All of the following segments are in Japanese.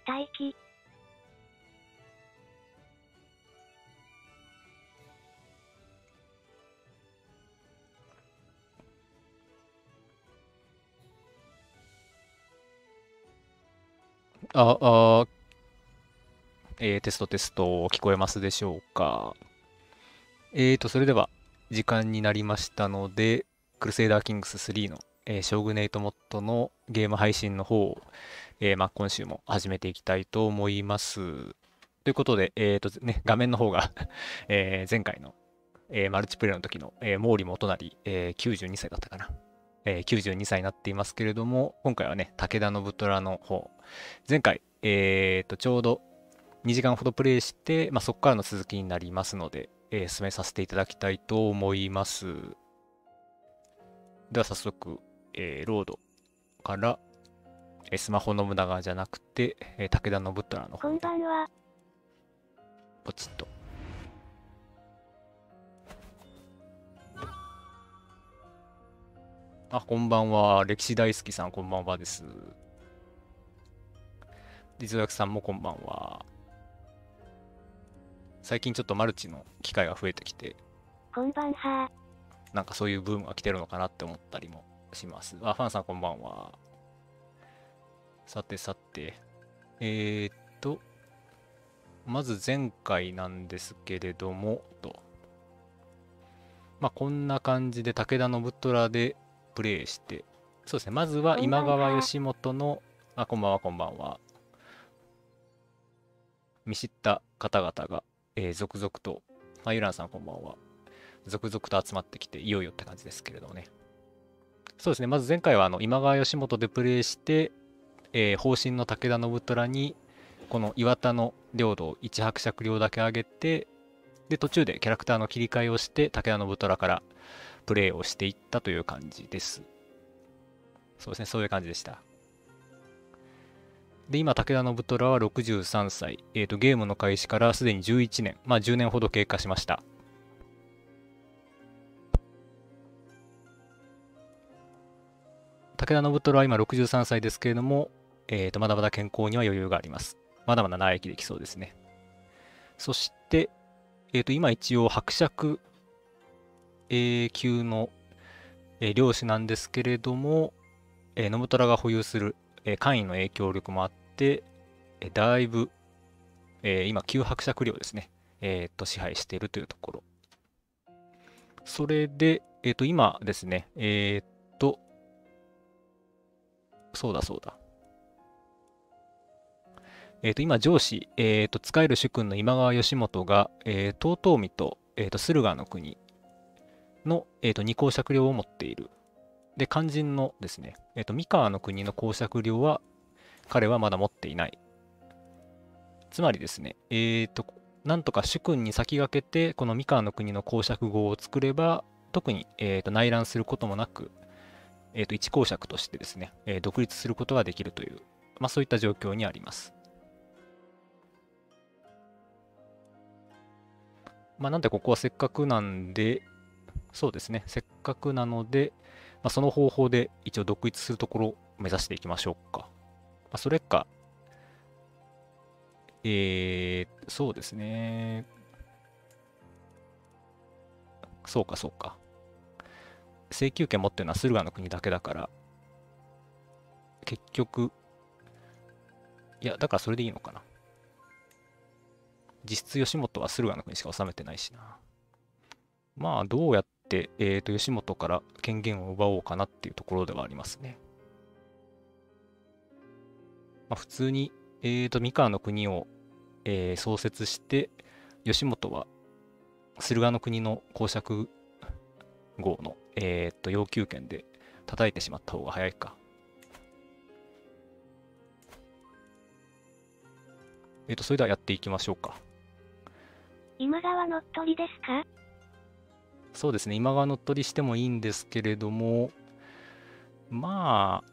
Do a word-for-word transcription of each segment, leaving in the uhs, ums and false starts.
待機。 あ、あ、えー、テストテスト聞こえますでしょうか。えーと、それでは時間になりましたので、クルセイダーキングススリーの、えーショーグネイトモッドのゲーム配信の方を、えーまあ、今週も始めていきたいと思います。ということで、えーとね、画面の方がえー前回の、えーマルチプレイの時の、えー毛利元就、えーきゅうじゅうにさいだったかな。えーきゅうじゅうにさいになっていますけれども、今回はね、武田信虎の方、前回、えーと、ちょうどにじかんほどプレイして、まあ、そこからの続きになりますので、えー進めさせていただきたいと思います。では早速、えーロードから、えースマホ信長じゃなくて、えー武田信虎のこん方で、 ばんは。 ポチッと。あ、こんばんは。歴史大好きさん、こんばんはです。実学さんもこんばんは。最近ちょっとマルチの機会が増えてきて、 こんばんは。 なんかそういうブームが来てるのかなって思ったりもします。あ、ファンさんこんばんは。さてさて、えーっと、まず前回なんですけれども、と。まあ、こんな感じで武田信虎でプレイして、そうですね、まずはこんば今んは。 川義元の、あ、こんばんは、こんばんは。見知った方々が、えー続々と、まあ、ゆらんさんこんばんは。続々と集まってきて、いよいよって感じですけれどもね。そうですね、まず前回はあの今川義元でプレイして、えー、方針の武田信虎に、この岩田の領土を一伯爵領だけ上げて、で、途中でキャラクターの切り替えをして、武田信虎からプレイをしていったという感じです。そうですね、そういう感じでした。で、今、武田信虎はろくじゅうさんさい。えっ、と、ゲームの開始からすでにじゅういちねん、まあじゅうねんほど経過しました。武田信虎は今ろくじゅうさんさいですけれども、えっ、と、まだまだ健康には余裕があります。まだまだ長生きできそうですね。そして、えっ、と、今一応伯爵、えー級の、えー領主なんですけれども、えー信虎が保有する、えー官位の影響力もあって、えーだいぶ、えー今、旧伯爵領ですね。えっ、と、支配しているというところ。それで、えっ、と、今ですね、えっ、と、そうだそうだ。えっ、と、今、上司、えっ、と、使える主君の今川義元が、えー、遠江と、えっ、と、駿河の国の、えっ、と、二公爵領を持っている。で、肝心のですね、えっ、と、三河の国の公爵領は、彼はまだ持っていない。つまりですね、えっ、と、なんとか主君に先駆けて、この三河の国の公爵号を作れば、特に、えー、と内乱することもなく、えー、と一公爵としてですね、えー独立することができるという、まあ、そういった状況にあります。まあ、なんでここはせっかくなんで、そうですね、せっかくなので、まあ、その方法で一応独立するところを目指していきましょうか。まあ、それか、えー、そうですね、そうかそうか。請求権持ってるのは駿河の国だけだから、結局、いや、だからそれでいいのかな。実質吉本は駿河の国しか治めてないしな。まあ、どうやって、えーと、吉本から権限を奪おうかなっていうところではありますね。まあ、普通に、えーと、三河の国を、えー創設して、吉本は駿河の国の公爵号の、えーと、要求権で叩いてしまった方が早いか。えーと、それではやっていきましょうか。 今川のっとりですか？ そうですね、今川乗っ取りしてもいいんですけれども、まあ、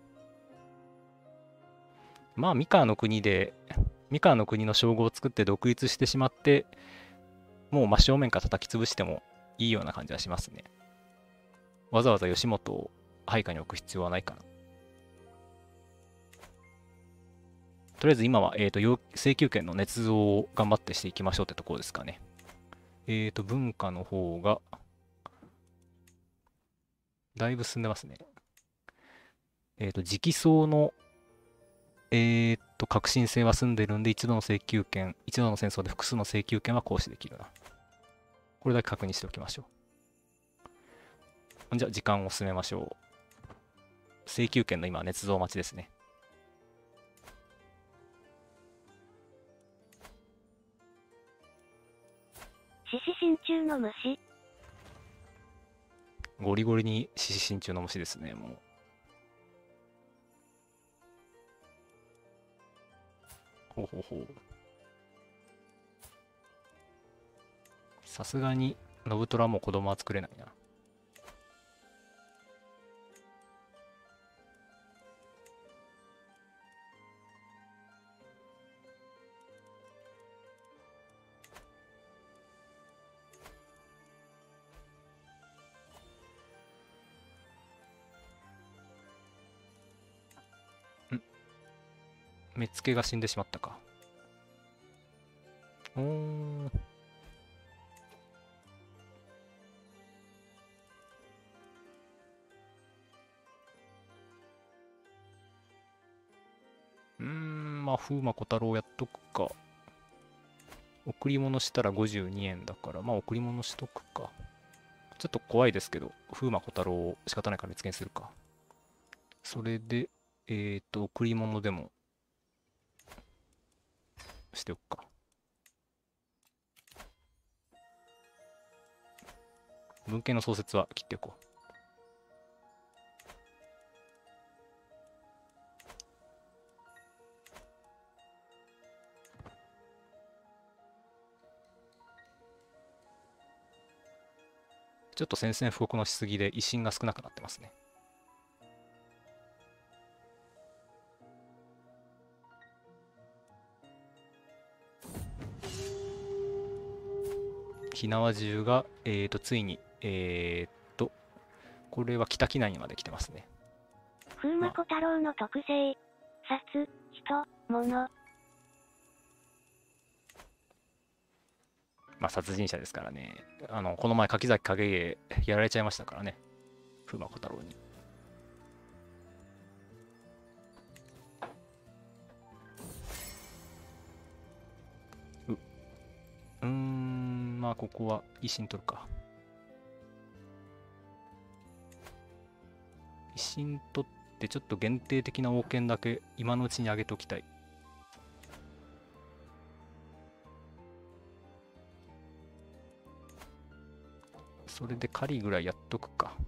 まあ、三河の国で、三河の国の称号を作って独立してしまって、もう真正面から叩き潰してもいいような感じはしますね。わざわざ吉本を配下に置く必要はないかな。 とりあえず今は、えーと、要請求権の捏造を頑張ってしていきましょうってところですかね。えーと、文化の方が、だいぶ進んでますね。えーと、直訴の、えーと、革新性は済んでるんで、一度の請求権、一度の戦争で複数の請求権は行使できるな。これだけ確認しておきましょう。じゃあ、時間を進めましょう。請求権の今、捏造待ちですね。 獅子心中の虫。 ゴリゴリに獅子心中の虫ですね、もう。ほうほうほう。さすがに、ノブトラも子供は作れないな。ん目付けが死んでしまったか。おーん。うーん、まあ、風魔小太郎やっとくか。贈り物したらごじゅうにえんだから、まあ、贈り物しとくか。ちょっと怖いですけど、風魔小太郎を仕方ないから見つけにするか。それで、えっと、贈り物でもしておくか。文献の創設は切っておこう。ちょっと宣戦布告のしすぎで威信が少なくなってますね。火縄銃が、えーと、ついに、えーと、これは北機内にまで来てますね。 風魔小太郎の特性。殺、人、物。 まあ、殺人者ですからね。あの、この前、柿崎影家やられちゃいましたからね。風魔小太郎に。う、うーん、まあ、ここは威信取るか。威信取って、ちょっと限定的な王権だけ今のうちに上げておきたい。それで狩りぐらいやっとくか。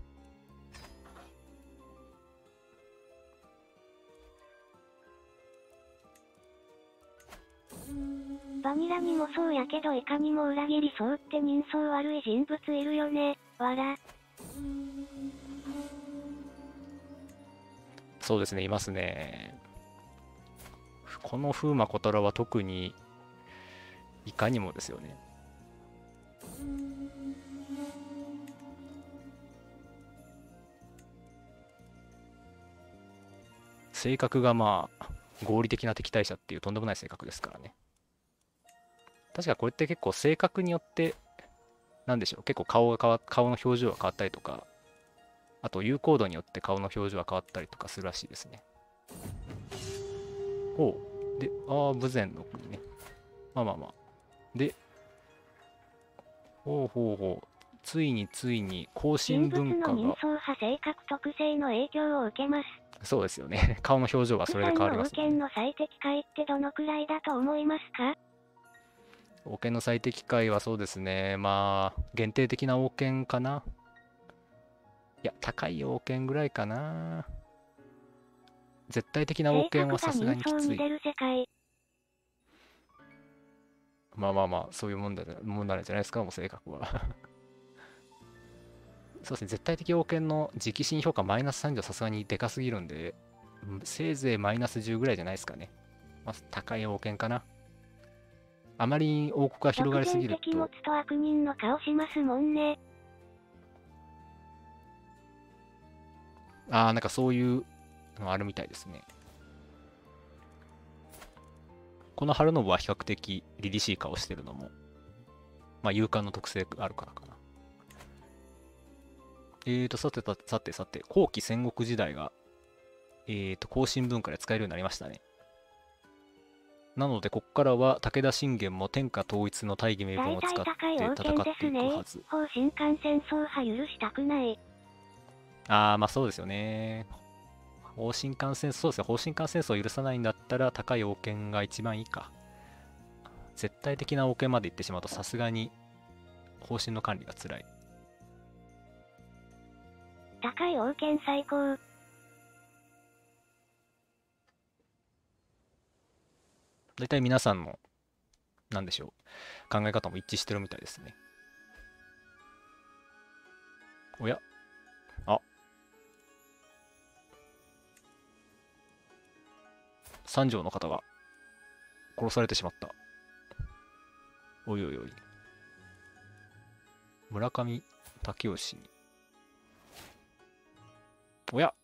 バニラにもそうやけどいかにも裏切りそうって人相悪い人物いるよね。わら。 そうですね、いますね。この風魔小太郎は特にいかにもですよね。性格がまあ合理的な敵対者っていうとんでもない性格ですからね。確かこれって結構性格によってなんでしょう、結構顔が変わ顔の表情が変わったりとか、あと有効度によって顔の表情が変わったりとかするらしいですね。おう。で、ああ、豊前の国ね。まあまあまあ。で、ほうほうほう。ついについに後進文化が。 人物の人相派性格特性の影響を受けます。 そうですよね。顔の表情がそれで変わりますね。王権の最適解ってどのくらいだと思いますか？ 王権の最適解はそうですね。まあ、限定的な王権かな。いや、高い王権ぐらいかな。絶対的な王権はさすがにきつい。まあまあまあ、そういうもんだ、もんなんじゃないですか、もう性格は。そうですね、絶対的王権の直進評価マイナスさんじゃさすがにでかすぎるんで、せいぜいマイナスじゅうぐらいじゃないですかね。まあ、高い王権かな。あまり王国が広がりすぎると。 敵物と悪人の顔しますもんね。 ああ、なんかそういうのあるみたいですね。 この春信は比較的凛々しい顔してるのも、まあ、勇敢の特性があるからかな。えーと、さてさてさて、後期戦国時代が、えーと、後進文化で使えるようになりましたね。なので、ここからは武田信玄も天下統一の大義名分を使って戦っていくはず。 方針間戦争派許したくない。 ああ、まあそうですよね。方針間戦争、そうですよ。方針間戦争を許さないんだったら、高い王権が一番いいか。絶対的な王権まで行ってしまうと、さすがに方針の管理が辛い。 高い王権最高。 大体皆さんの、なんでしょう、考え方も一致してるみたいですね。おやあ三条の方が殺されてしまった。おいおいおい。村上武雄に。おや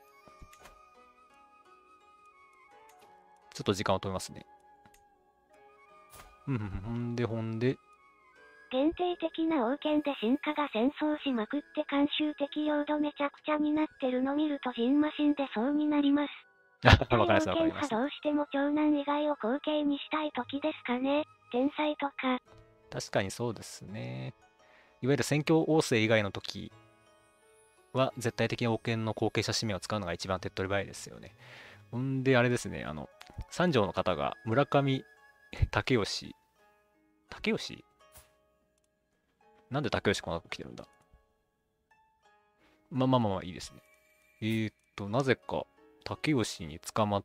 ちょっと時間を止めますね。うん、ほんでほんで。 限定的な王権で進化が戦争しまくって慣習的領土めちゃくちゃになってるの見るとジンマシンでそうになります。 わかります、 王権派どうしても長男以外を後継にしたい時ですかね。天才とか。 確かにそうですね。いわゆる宣教王政以外の時は絶対的な王権の後継者指名を使うのが一番手っ取り早いですよね。ほんであれですね、あの、三条の方が村上武義、武義なんで武義こんなとこ来てるんだ。まあまあまあまあいいですね。えーっと、なぜか武義に捕まって、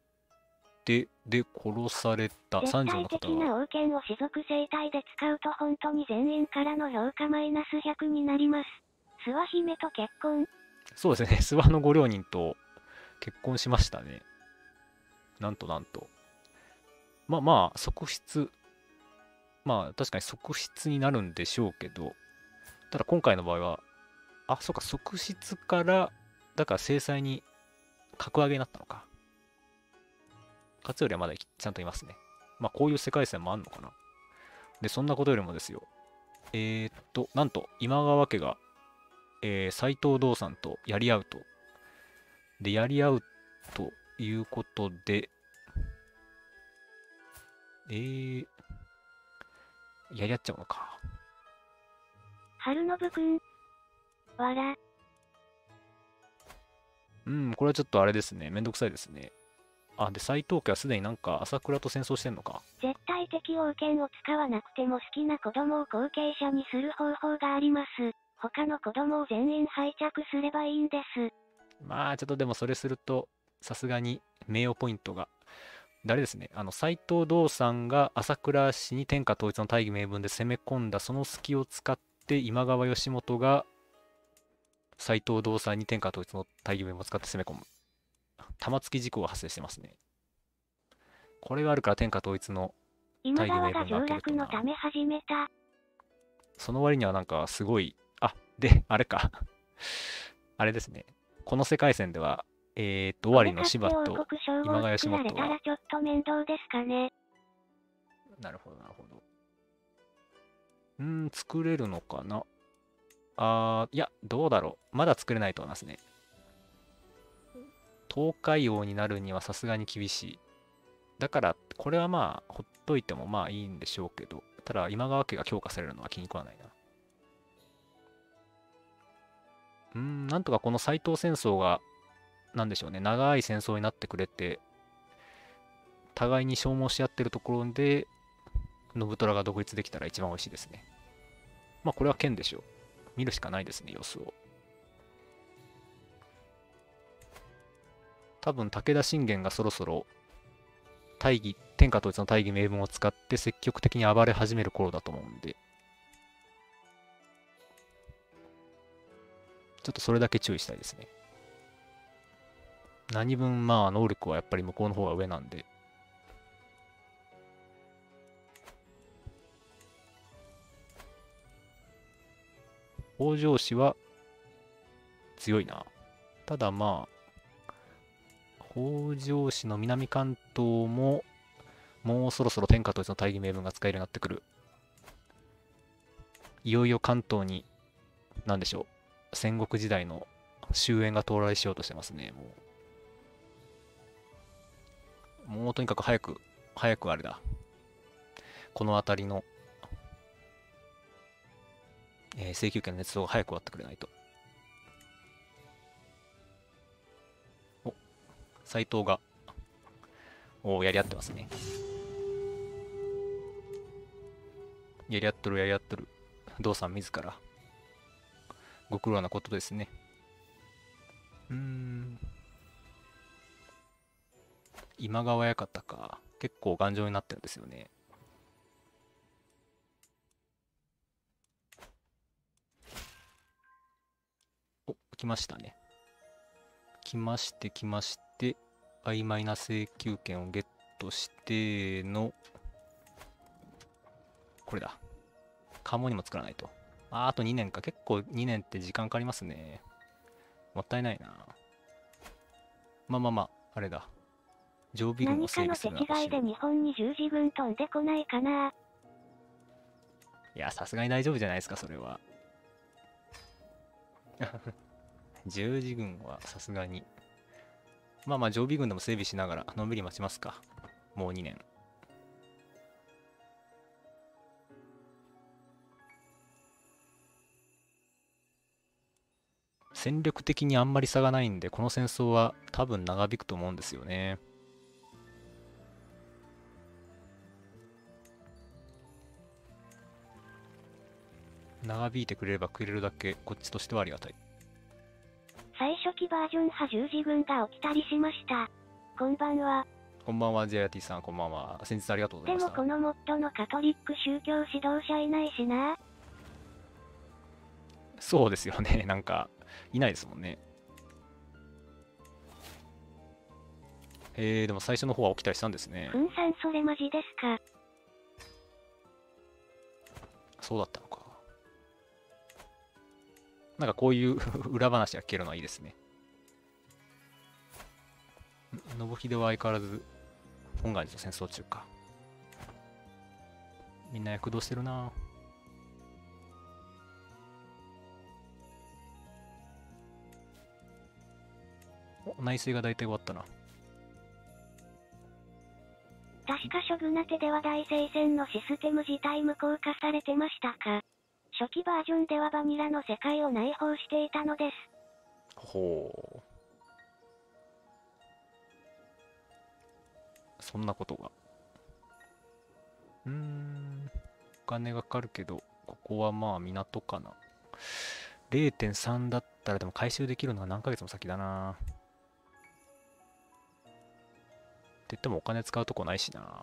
で、殺された三条の方が。 絶対的な王権を士族生態で使うと本当に全員からの評価マイナスひゃくになります。諏訪姫と結婚。 そうですね、諏訪のご両人と結婚しましたね。なんとなんと。まあまあ、側室。まあ、確かに側室になるんでしょうけど、ただ今回の場合は、あ、そうか、側室から、だから制裁に格上げになったのか。勝頼はまだちゃんといますね。まあ、こういう世界線もあんのかな。で、そんなことよりもですよ。えー、っと、なんと、今川家が、えー、斎藤道さんとやり合うと。で、やり合うということで、えー、やり合っちゃうのか。 春信くん。わら。 うん、これはちょっとあれですね。めんどくさいですね。あ、で、斎藤家はすでになんか朝倉と戦争してんのか。 絶対的王権を使わなくても好きな子供を後継者にする方法があります。他の子供を全員拝着すればいいんです。 まあ、ちょっとでもそれすると、さすがに名誉ポイントが。誰ですね。あの、斎藤道さんが朝倉氏に天下統一の大義名分で攻め込んだ、その隙を使って今川義元が斎藤道さんに天下統一の大義名分を使って攻め込む。玉突き事故が発生してますね。これがあるから天下統一の大義名分が開けるとな。 のため始めた。 その割にはなんかすごい、あ、で、あれか。あれですね。この世界線では、えーっと、尾張の柴と今川義元は。 ちょっと面倒ですかね。 なるほど、なるほど。うーん、作れるのかな。あー、いや、どうだろう。まだ作れないと思いますね。東海王になるにはさすがに厳しい。だから、これはまあ、ほっといてもまあいいんでしょうけど、ただ、今川家が強化されるのは気に食わないな。うーん、なんとかこの斎藤戦争が、なんでしょうね、長い戦争になってくれて、互いに消耗し合ってるところで、信虎が独立できたら一番美味しいですね。まあ、これは剣でしょう。見るしかないですね、様子を。多分、武田信玄がそろそろ、大義、天下統一の大義名分を使って積極的に暴れ始める頃だと思うんで、ちょっとそれだけ注意したいですね。何分、まあ、能力はやっぱり向こうの方が上なんで。北条氏は強いな。ただまあ、北条氏の南関東ももうそろそろ天下統一の大義名分が使えるようになってくる。いよいよ関東に、なんでしょう、戦国時代の終焉が到来しようとしてますね、もう。もうとにかく早く、早くあれだ。この辺りの、えー、請求権の熱動が早く終わってくれないと。お、斎藤が、おやり合ってますね。やり合っとるやり合っとる。道さん自ら。ご苦労なことですね。うーん。今川館か。結構頑丈になってるんですよね。お、来ましたね。来まして来まして、曖昧な請求権をゲットしての、これだ。カモにも作らないと。あ、あとにねんか。結構にねんって時間かかりますね。もったいないな。まあまあまあ、あれだ。常備軍を何かの手整備するのは違いで日本に十字軍飛んでこないかな。 いや、さすがに大丈夫じゃないですか、それは。十字軍はさすがに。まあまあ、常備軍でも整備しながら、のんびり待ちますか。もうにねん。戦力的にあんまり差がないんで、この戦争は多分長引くと思うんですよね。長引いてくれればくれるだけ、こっちとしてはありがたい。 最初期バージョン派十字軍が起きたりしました。こんばんは。 こんばんは、ジェイアーティー さん、こんばんは。先日ありがとうございました。 でもこのモッドのカトリック宗教指導者いないしな。 そうですよね。なんか、いないですもんね。えー、でも最初の方は起きたりしたんですね。 ふんさんそれマジですか。 そうだったのか。なんかこういう裏話が聞けるのはいいですね。信秀は相変わらず本願寺と戦争中か。みんな躍動してるな。お、内政が大体終わったな。 確かショグナテでは大聖戦のシステム自体無効化されてましたか。初期バージョンではバニラの世界を内包していたのです。 ほう。そんなことが。うーん。お金がかかるけど、ここはまあ港かな。れいてんさん だったらでも回収できるのは何ヶ月も先だな。って言ってもお金使うとこないしな。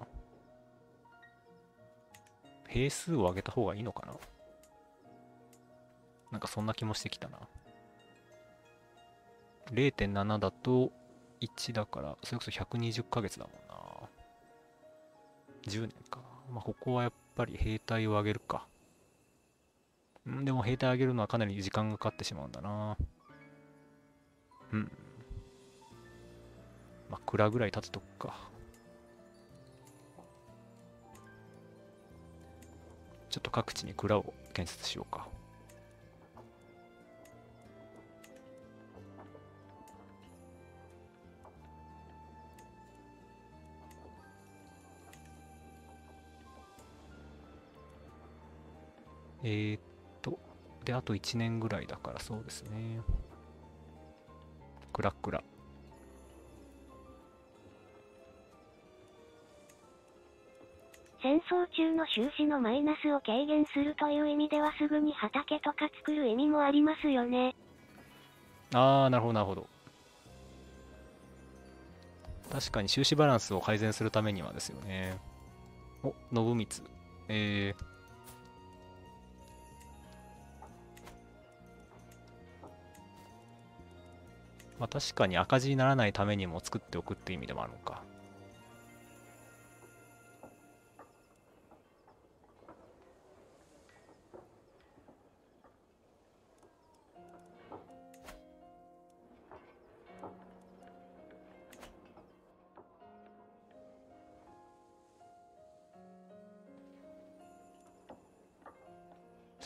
兵数を上げた方がいいのかな。なんかそんな気もしてきたな。れいてんなな だといちだから、それこそひゃくにじゅっかげつだもんな。じゅうねんか。まあ、ここはやっぱり兵隊を上げるか。んでも兵隊上げるのはかなり時間がかかってしまうんだな。うん。まあ、蔵ぐらい立つとくか。ちょっと各地に蔵を建設しようか。えーっと、で、あといちねんぐらいだからそうですね。クラクラ。 戦争中の収支のマイナスを軽減するという意味ではすぐに畑とか作る意味もありますよね。 あー、なるほど、なるほど。確かに収支バランスを改善するためにはですよね。お、信光。えー、まあ確かに赤字にならないためにも作っておくっていう意味でもあるのか。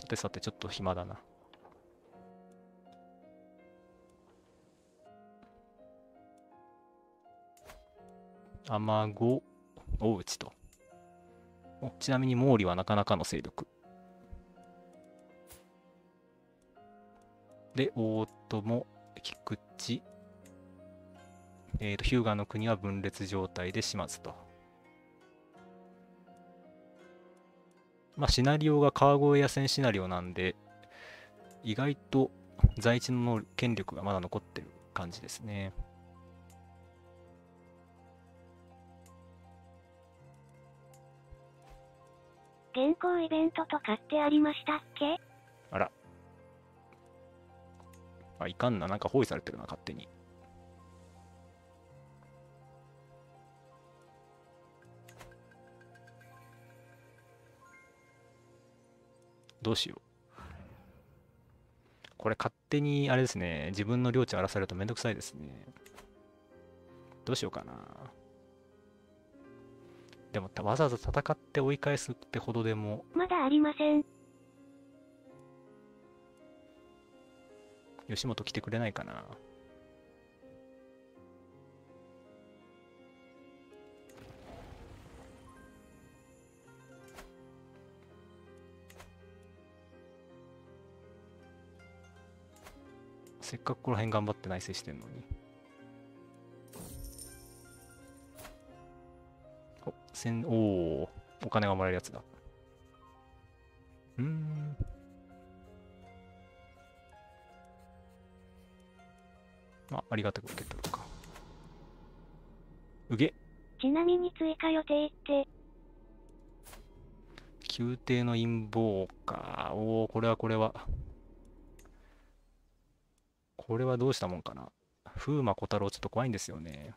てさて、ちょっと暇だな。雨子、大内と。おちなみに毛利はなかなかの勢力。で、大友、菊池、えーと、日向の国は分裂状態で島津と。まあ、シナリオが川越野戦シナリオなんで、意外と在地の権力がまだ残ってる感じですね。 現行イベントとかってありましたっけ？ あら。あ、いかんな。なんか包囲されてるな、勝手に。どうしよう。これ勝手に、あれですね。自分の領地荒らされるとめんどくさいですね。どうしようかな。でも、わざわざ戦って追い返すってほどでも。 まだありません。 吉本来てくれないかな。せっかくこの辺頑張って内政してんのに。お、せん、おー、お金がもらえるやつだ。うーん。まあ、ありがたく受け取るか。うげ。 ちなみに追加予定って。 宮廷の陰謀か。おお、これはこれは。これはどうしたもんかな。風魔小太郎ちょっと怖いんですよね。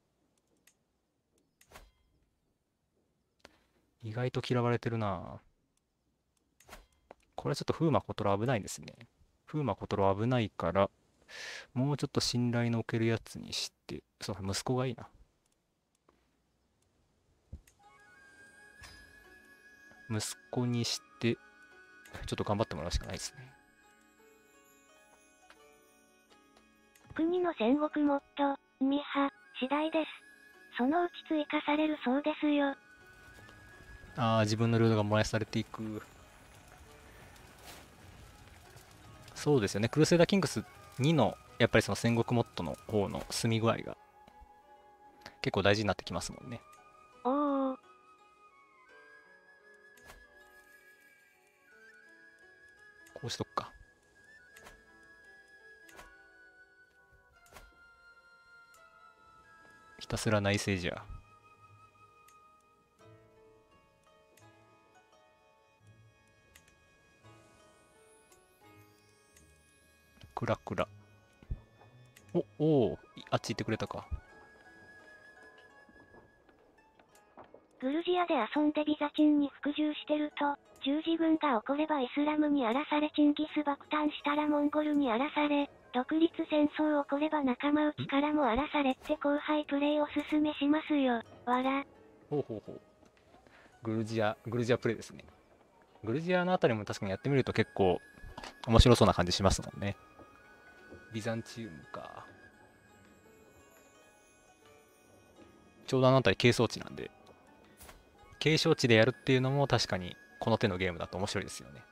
意外と嫌われてるな。これはちょっと風魔小太郎危ないですね。風魔小太郎危ないから、もうちょっと信頼のおけるやつにして、そう、息子がいいな。息子にして、ちょっと頑張ってもらうしかないですね。 国の戦国モッド、ミハ、次第です。そのうち追加されるそうですよ。 ああ、自分の領土が燃やされていく。そうですよね。クルセイダーキングスにの、やっぱりその戦国モッドの方の住み具合が結構大事になってきますもんね。 おー。 こうしとくか。ひたすら内政じゃ。クラクラ。お、おー、あっち行ってくれたか。 グルジアで遊んでビザチンに服従してると、十字軍が起こればイスラムに荒らされチンギス爆誕したらモンゴルに荒らされ、独立戦争起これば仲間内からも荒らされって後輩プレイおすすめしますよ。わら。 ほうほうほう。グルジア、グルジアプレイですね。グルジアのあたりも確かにやってみると結構面白そうな感じしますもんね。ビザンチウムか。ちょうどあのあたり係争地なんで、係争地でやるっていうのも確かにこの手のゲームだと面白いですよね。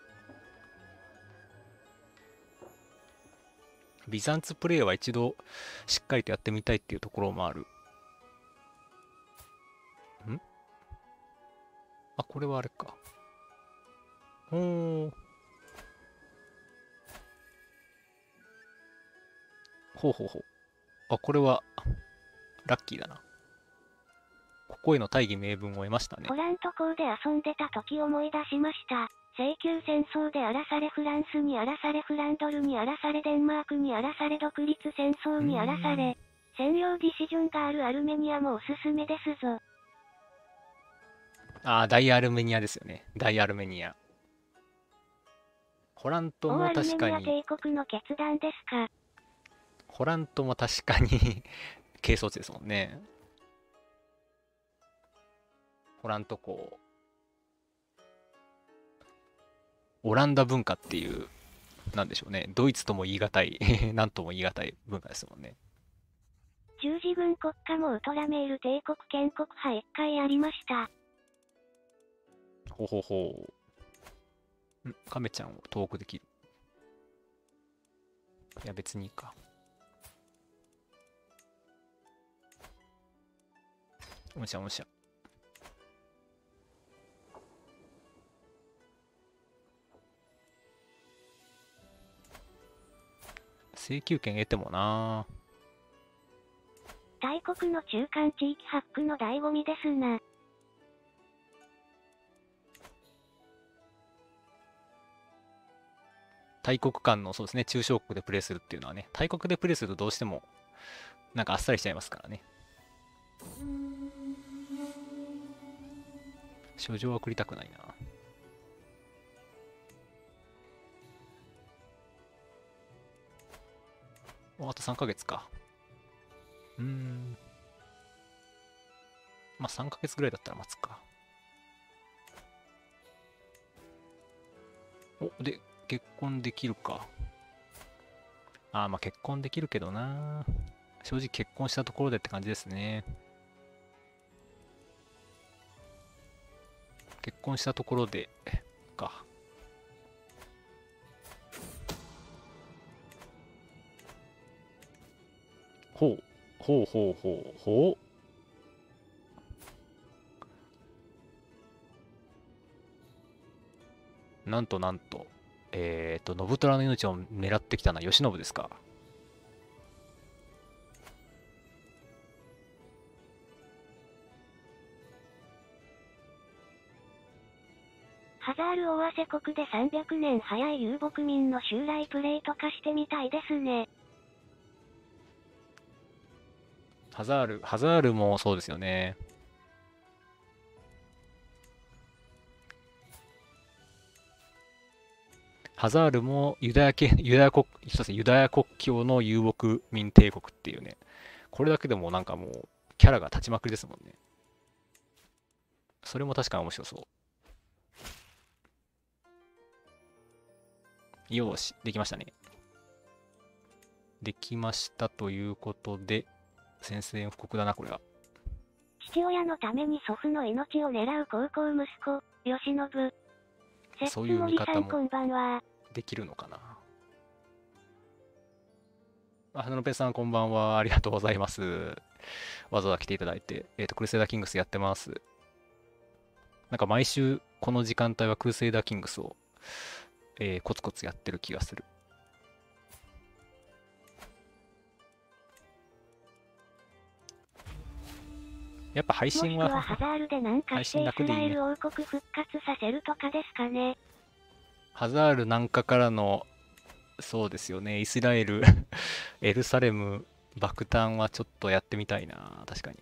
ビザンツプレイは一度しっかりとやってみたいっていうところもある。んあ、これはあれか。おー。ほうほうほう。あ、これはラッキーだな。ここへの大義名分を得ましたね。 ポラント港で遊んでた時思い出しました。請求戦争で荒らされフランスに荒らされフランドルに荒らされデンマークに荒らされ独立戦争に荒らされ、専用ディシジョンがあるアルメニアもおすすめですぞ。 ああ、大アルメニアですよね。大アルメニア。ホラントも確かに。 大アルメニア帝国の決断ですか。 ホラントも確かに係争地ですもんね。ホラント港。 オランダ文化っていう、なんでしょうね。ドイツとも言い難い、なんとも言い難い文化ですもんね。 十字軍国家もウトラメール帝国建国派一回ありました。 ほほほう。ん、亀ちゃんを遠くできる。いや、別にいいか。おもしゃおもしゃ。請求権得てもな。 大国の中間地域ハックの醍醐味ですな。 大国間の、そうですね、中小国でプレイするっていうのはね、大国でプレイするとどうしても、なんかあっさりしちゃいますからね。書状は送りたくないな。もうあとさんかげつか。うーん。まあさんかげつぐらいだったら待つか。お、で、結婚できるか。ああ、まあ結婚できるけどな。正直結婚したところでって感じですね。結婚したところで、か。ほう。ほうほうほうほう。なんとなんと。えっと、信虎の命を狙ってきたのは慶喜ですか。 ハザール大汗国でさんびゃくねん早い遊牧民の襲来プレイとかしてみたいですね。 ハザール、ハザールもそうですよね。ハザールもユダヤ系、ユダヤ国、そうですね、ユダヤ国境の遊牧民帝国っていうね。これだけでもなんかもう、キャラが立ちまくりですもんね。それも確かに面白そう。よーし、できましたね。できましたということで、宣戦布告だな、これは。 父親のために祖父の命を狙う高校息子、慶喜。摂津そういう見森さ方もんこんばんは。 できるのかな。あ、花のぺさんこんばんは。ありがとうございます。わざわざ来ていただいて。えっと、クルセイダーキングスやってます。なんか毎週この時間帯はクルセイダーキングスを、えーコツコツやってる気がする。やっぱ配もし信は、 くはハザールでなんか配信してイ楽でいいね。 スラエル王国復活させるとかですかね。 ハザール南下からの、そうですよね、イスラエルエルサレム爆誕はちょっとやってみたいな、確かに。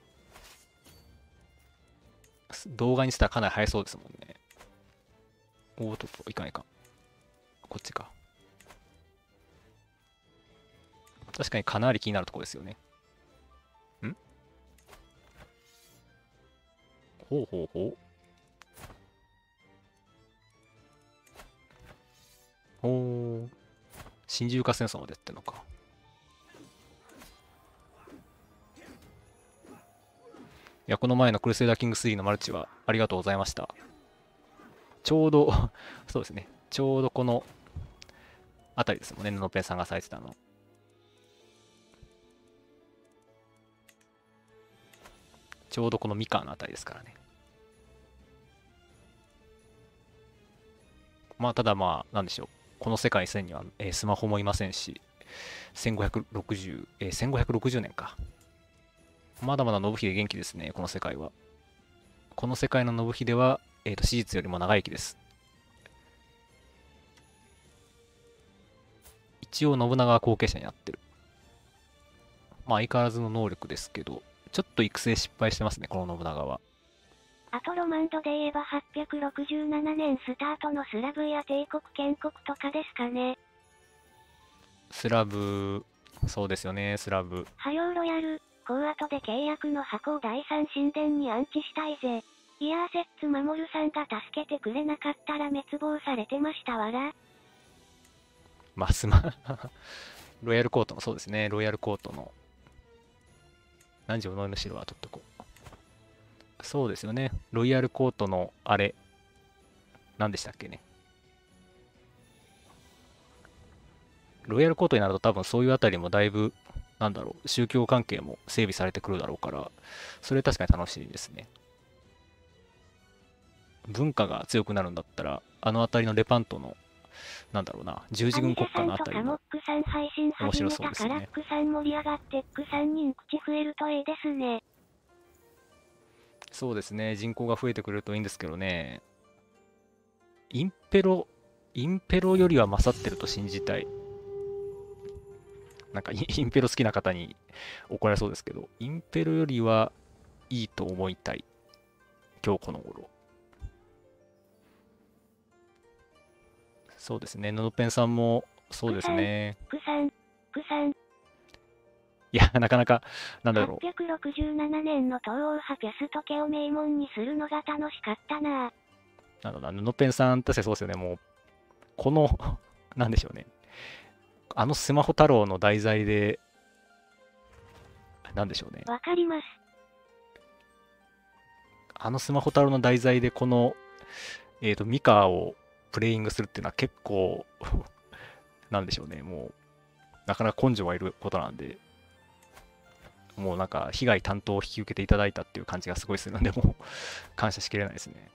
動画にしたらかなり早そうですもんね。おーっとっと、いかんいかん。こっちか。確かにかなり気になるところですよね。んほうほうほう。ほう。新自由化戦争までやってんのか。いや、この前のクルセイダーキングスリーのマルチはありがとうございました。ちょうどそうですね。ちょうどこのあたりですもんね、布ペンさんがされてたの。ちょうどこのみかんのあたりですからね。まあ、ただまあ、なんでしょう。この世界線には、えースマホもいませんし、せんごひゃくろくじゅう、えーせんごひゃくろくじゅうねんか。まだまだ信秀元気ですね、この世界は。この世界の信秀は、えーと、史実よりも長生きです。一応信長は後継者になってる。まあ相変わらずの能力ですけど、ちょっと育成失敗してますね、この信長は。 あとロマンドで言えばはっぴゃくろくじゅうななねんスタートのスラブや帝国建国とかですかね。 スラブ、そうですよね、スラブ。 ハヨーロヤル、こう後で契約の箱を第三神殿に安置したいぜ。 いやーセッツ守さんが助けてくれなかったら滅亡されてましたわら。 まあ、すま、ロイヤルコートの、そうですね、ロイヤルコートの、何時の後ろは取っとこう。そうですよね、ロイヤルコートのあれ、何でしたっけね。ロイヤルコートになると多分そういうあたりもだいぶ、なんだろう、宗教関係も整備されてくるだろうから、それ確かに楽しいですね。文化が強くなるんだったら、あのあたりのレパントの、なんだろうな、十字軍国家のあたりもアニセさんとかモックさん配信面白始めたから、 そうですよね。 ックさん盛り上がってックさんにん口増えるといいですね。 そうですね、人口が増えてくれるといいんですけどね、インペロ、インペロよりは勝ってると信じたい。なんかイインペロ好きな方に怒られそうですけど、インペロよりはいいと思いたい。今日この頃。そうですね、ののぺんさんもそうですね。 ックさん、ックさん、 いや、なかなか、なんだろう。 はっぴゃくろくじゅうななねんの東欧派ピャスト家を名門にするのが楽しかったなぁ。 なんだろうな、ののぺんさん、確かにそうですよね、もう、この、なんでしょうね。あのスマホ太郎の題材で、なんでしょうね。 わかります。 あのスマホ太郎の題材で、この、えっと、ミカをプレイングするっていうのは結構なんでしょうね、もう、なかなか根性はいることなんで、もうなんか、被害担当を引き受けていただいたっていう感じがすごいするので、もう感謝しきれないですね。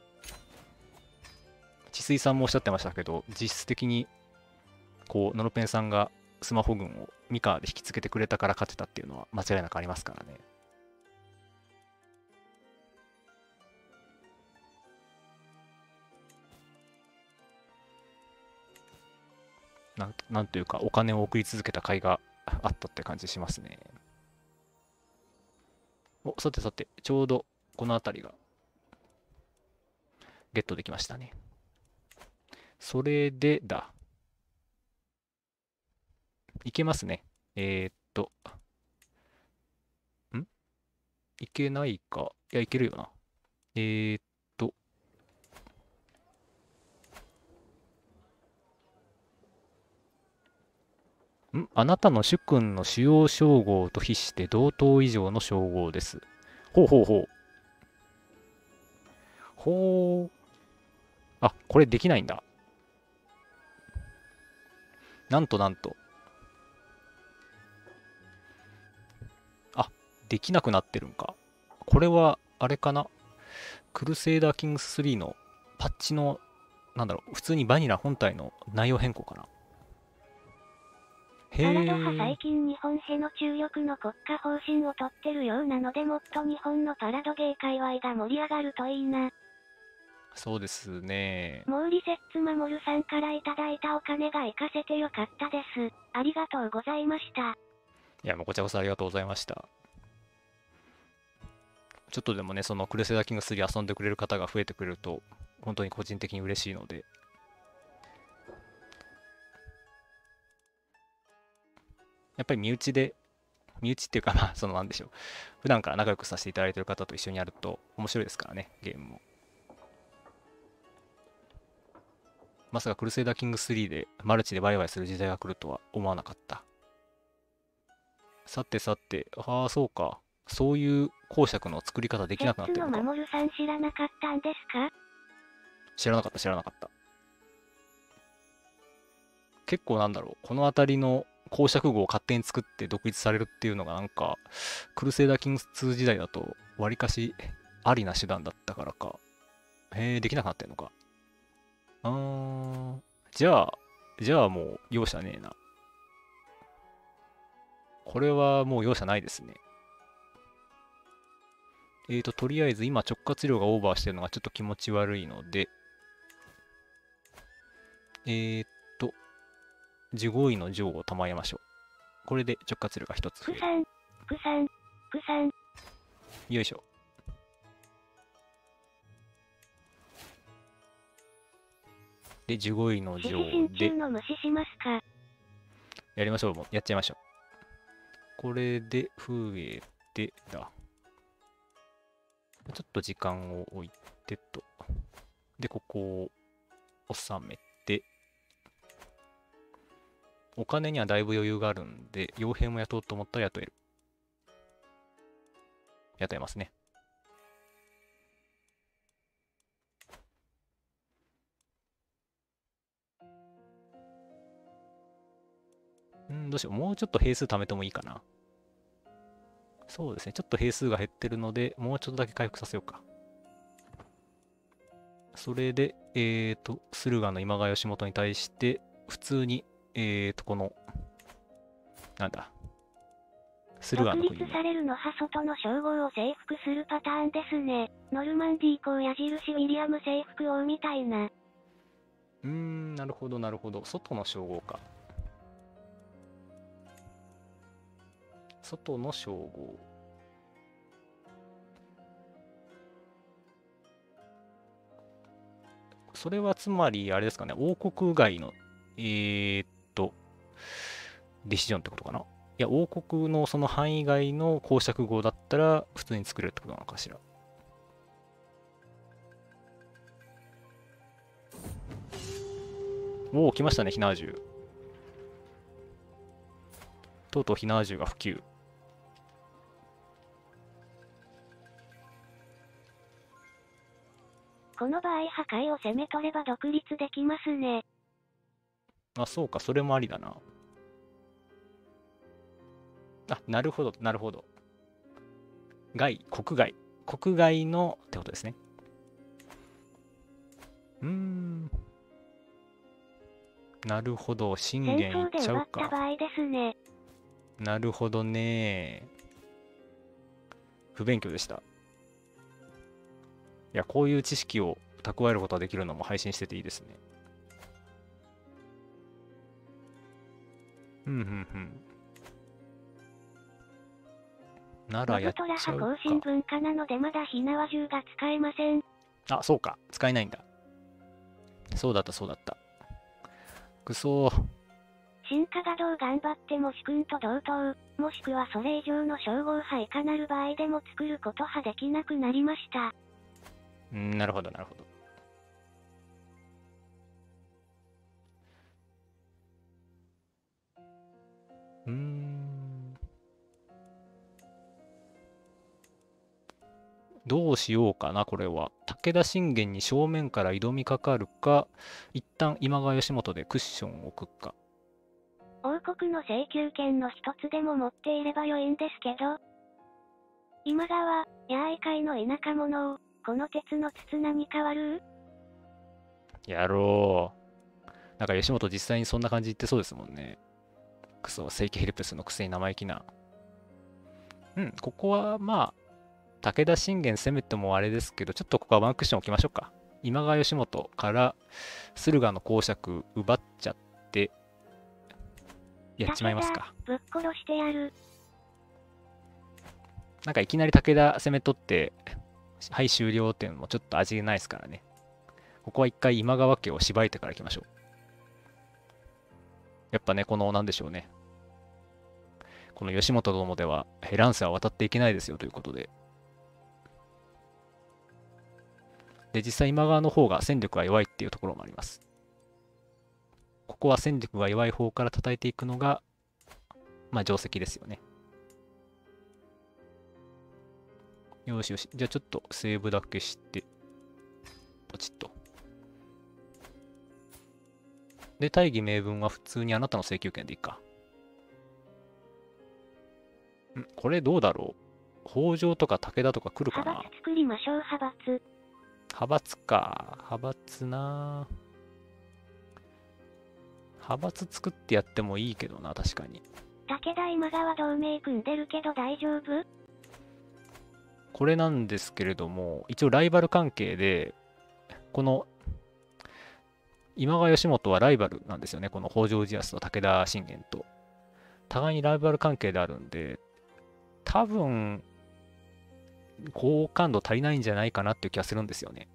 千水さんもおっしゃってましたけど、実質的に、こう、ののぺんさんがスマホ群をミカで引きつけてくれたから勝てたっていうのは間違いなくありますからね。なんなんというか、お金を送り続けた甲斐があったって感じしますね。お、さてさて、ちょうどこの辺りがゲットできましたね。それでだ。いけますね。えーっと、んいけないか。いや、いけるよな。えーっと、んあなたの主君の主要称号と比して同等以上の称号です。ほうほうほう。ほう。あ、これできないんだ。なんとなんと。あ、できなくなってるんか。これは、あれかな。クルセイダーキングススリーのパッチの、なんだろう、普通にバニラ本体の内容変更かな。へパラド派え。 最近日本への注力の国家方針をとってるようなのでもっと日本のパラドゲー界隈が盛り上がるといいな。 そうですね。 毛利摂津守さんからいただいたお金が活かせてよかったです。ありがとうございました。 いや、もうこちらこそありがとうございました。ちょっとでもね、そのクルセイダーキングスリー遊んでくれる方が増えてくれると、本当に個人的に嬉しいので、やっぱり身内で、身内っていうかまあ、そのなんでしょう。普段から仲良くさせていただいている方と一緒にやると面白いですからね、ゲームも。まさかクルセイダーキングスリーでマルチでワイワイする時代が来るとは思わなかった。さてさて、ああ、そうか。そういう公爵の作り方でき摂なくなって津のるのか。 守さん知らなかったんですか？ 知らなかった、知らなかった。結構なんだろう、この辺りの公爵号を勝手に作って独立されるっていうのがなんか、クルセイダーキングツー時代だと、わりかしありな手段だったからか。へえ、できなくなってんのか。あー、じゃあ、じゃあもう容赦ねえな。これはもう容赦ないですね。えーと、とりあえず今直轄量がオーバーしてるのがちょっと気持ち悪いので、えーと、じゅうごいのじょうを賜りましょう。これで直轄量がひとつ増える。 くさん、くさん、くさん。 よいしょ。で、じゅうごいの獅子じょうで、 心中の無視しますか？ やりましょう。もうやっちゃいましょう。これで増えてだ。 ちょっと時間を置いてと。で、ここを収めて、お金にはだいぶ余裕があるんで、傭兵も雇おうと思ったら雇える。雇えますね。うん、どうしよう。もうちょっと兵数貯めてもいいかな。そうですね。ちょっと兵数が減ってるので、もうちょっとだけ回復させようか。それで、えっと、駿河の今川義元に対して、普通に、えっと、この、なんだ、駿河独の国に。 立されるの派外の称号を征服するパターンですね。ノルマンディー公矢印ウィリアム征服王みたいな。 うーん、なるほど、なるほど。外の称号か。外の称号。それはつまり、あれですかね、王国外の、えーっと、ディシジョンってことかな。いや、王国のその範囲外の公爵号だったら、普通に作れるってことなのかしら。おお、来ましたね、火縄銃。とうとう火縄銃が普及。 この場合破壊を攻め取れば独立できますね。 あ、そうか、それもありだな。あ、なるほど、なるほど。外、国外。国外のってことですね。うーん。なるほど、信戦玄いっ争で奪ちゃうか。 った場合ですね。 なるほどね。不勉強でした。いや、こういう知識を蓄えることができるのも配信してていいですね。うんうんうん。ならやっ信虎ちゃう派更新か。 文化なのでまだ火縄銃が使えません。 あ、そうか。使えないんだ。そうだった、そうだった。くそー。 進化がどう頑張っても主君と同等、もしくはそれ以上の称号派いかなる場合でも作ることはできなくなりました。 うん、なるほど、なるほど。うーん。どうしようかな、これは。武田信玄に正面から挑みかかるか、一旦今川義元でクッションを置くか。 王国の請求権の一つでも持っていれば良いんですけど、今川、ヤーイ界の田舎者を、この鉄の筒何に変わる？ やろう。なんか吉本実際にそんな感じ言ってそうですもんね。クソ、正規ヘルプスのくせに生意気な。うん、ここはまあ、武田信玄攻めてもあれですけど、ちょっとここはワンクッション置きましょうか。今川義元から駿河の公爵奪っちゃって、やっちまいますか。 ぶっ殺してやる。 なんかいきなり武田攻め取って、はい終了っていうのもちょっと味ないですからね。ここは一回今川家を縛いてから行きましょう。やっぱね、このなんでしょうね。この義元殿では、乱世は渡っていけないですよということで。で、実際今川の方が戦力が弱いっていうところもあります。ここは戦力が弱い方から叩いていくのが、まあ定石ですよね。よしよし。じゃあちょっとセーブだけして、ポチッと。で、大義名分は普通にあなたの請求権でいいか。んこれどうだろう。北条とか武田とか来るかな。 派閥作りましょう、派閥。 派閥か。派閥な。派閥作ってやってもいいけどな、確かに。 武田今川同盟組んでるけど大丈夫？ これなんですけれども、一応ライバル関係で、この今川義元はライバルなんですよね。この北条氏康と武田信玄と。互いにライバル関係であるんで、多分、好感度足りないんじゃないかなっていう気がするんですよね。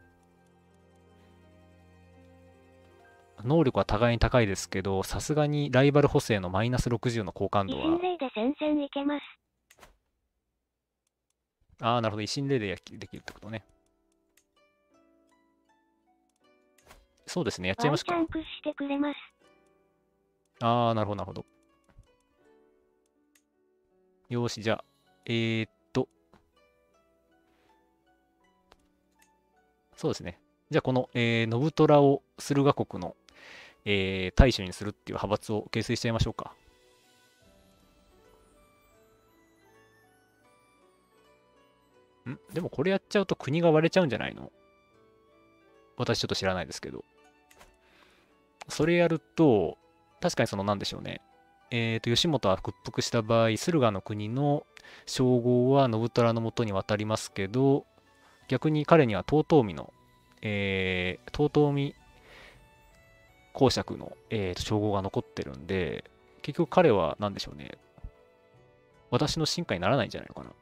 能力は互いに高いですけど、さすがにライバル補正のマイナスろくじゅうの好感維度は、 新令で戦線いけます。 ああ、なるほど。維新例でできるってことね。そうですね。やっちゃいますか。 ワンチャンクしてくれます。 ああ、なるほど、なるほど。よーし、じゃあ、えーっと、そうですね。じゃあ、この、えー、信虎を駿河国の、えー、大将にするっていう派閥を形成しちゃいましょうか。んでもこれやっちゃうと国が割れちゃうんじゃないの？私ちょっと知らないですけど。それやると、確かにそのなんでしょうね。えっと、義元は屈服した場合、駿河の国の称号は信虎のもとに渡りますけど、逆に彼には遠江の、えー、遠江公爵の、えーと、称号が残ってるんで、結局彼は何でしょうね。私の進化にならないんじゃないのかな。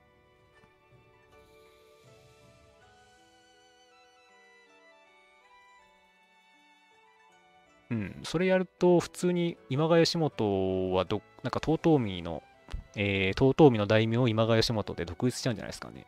うん、それやると、普通に今川義元はど、なんか遠江の、えー、遠江の大名を今川義元で独立しちゃうんじゃないですかね。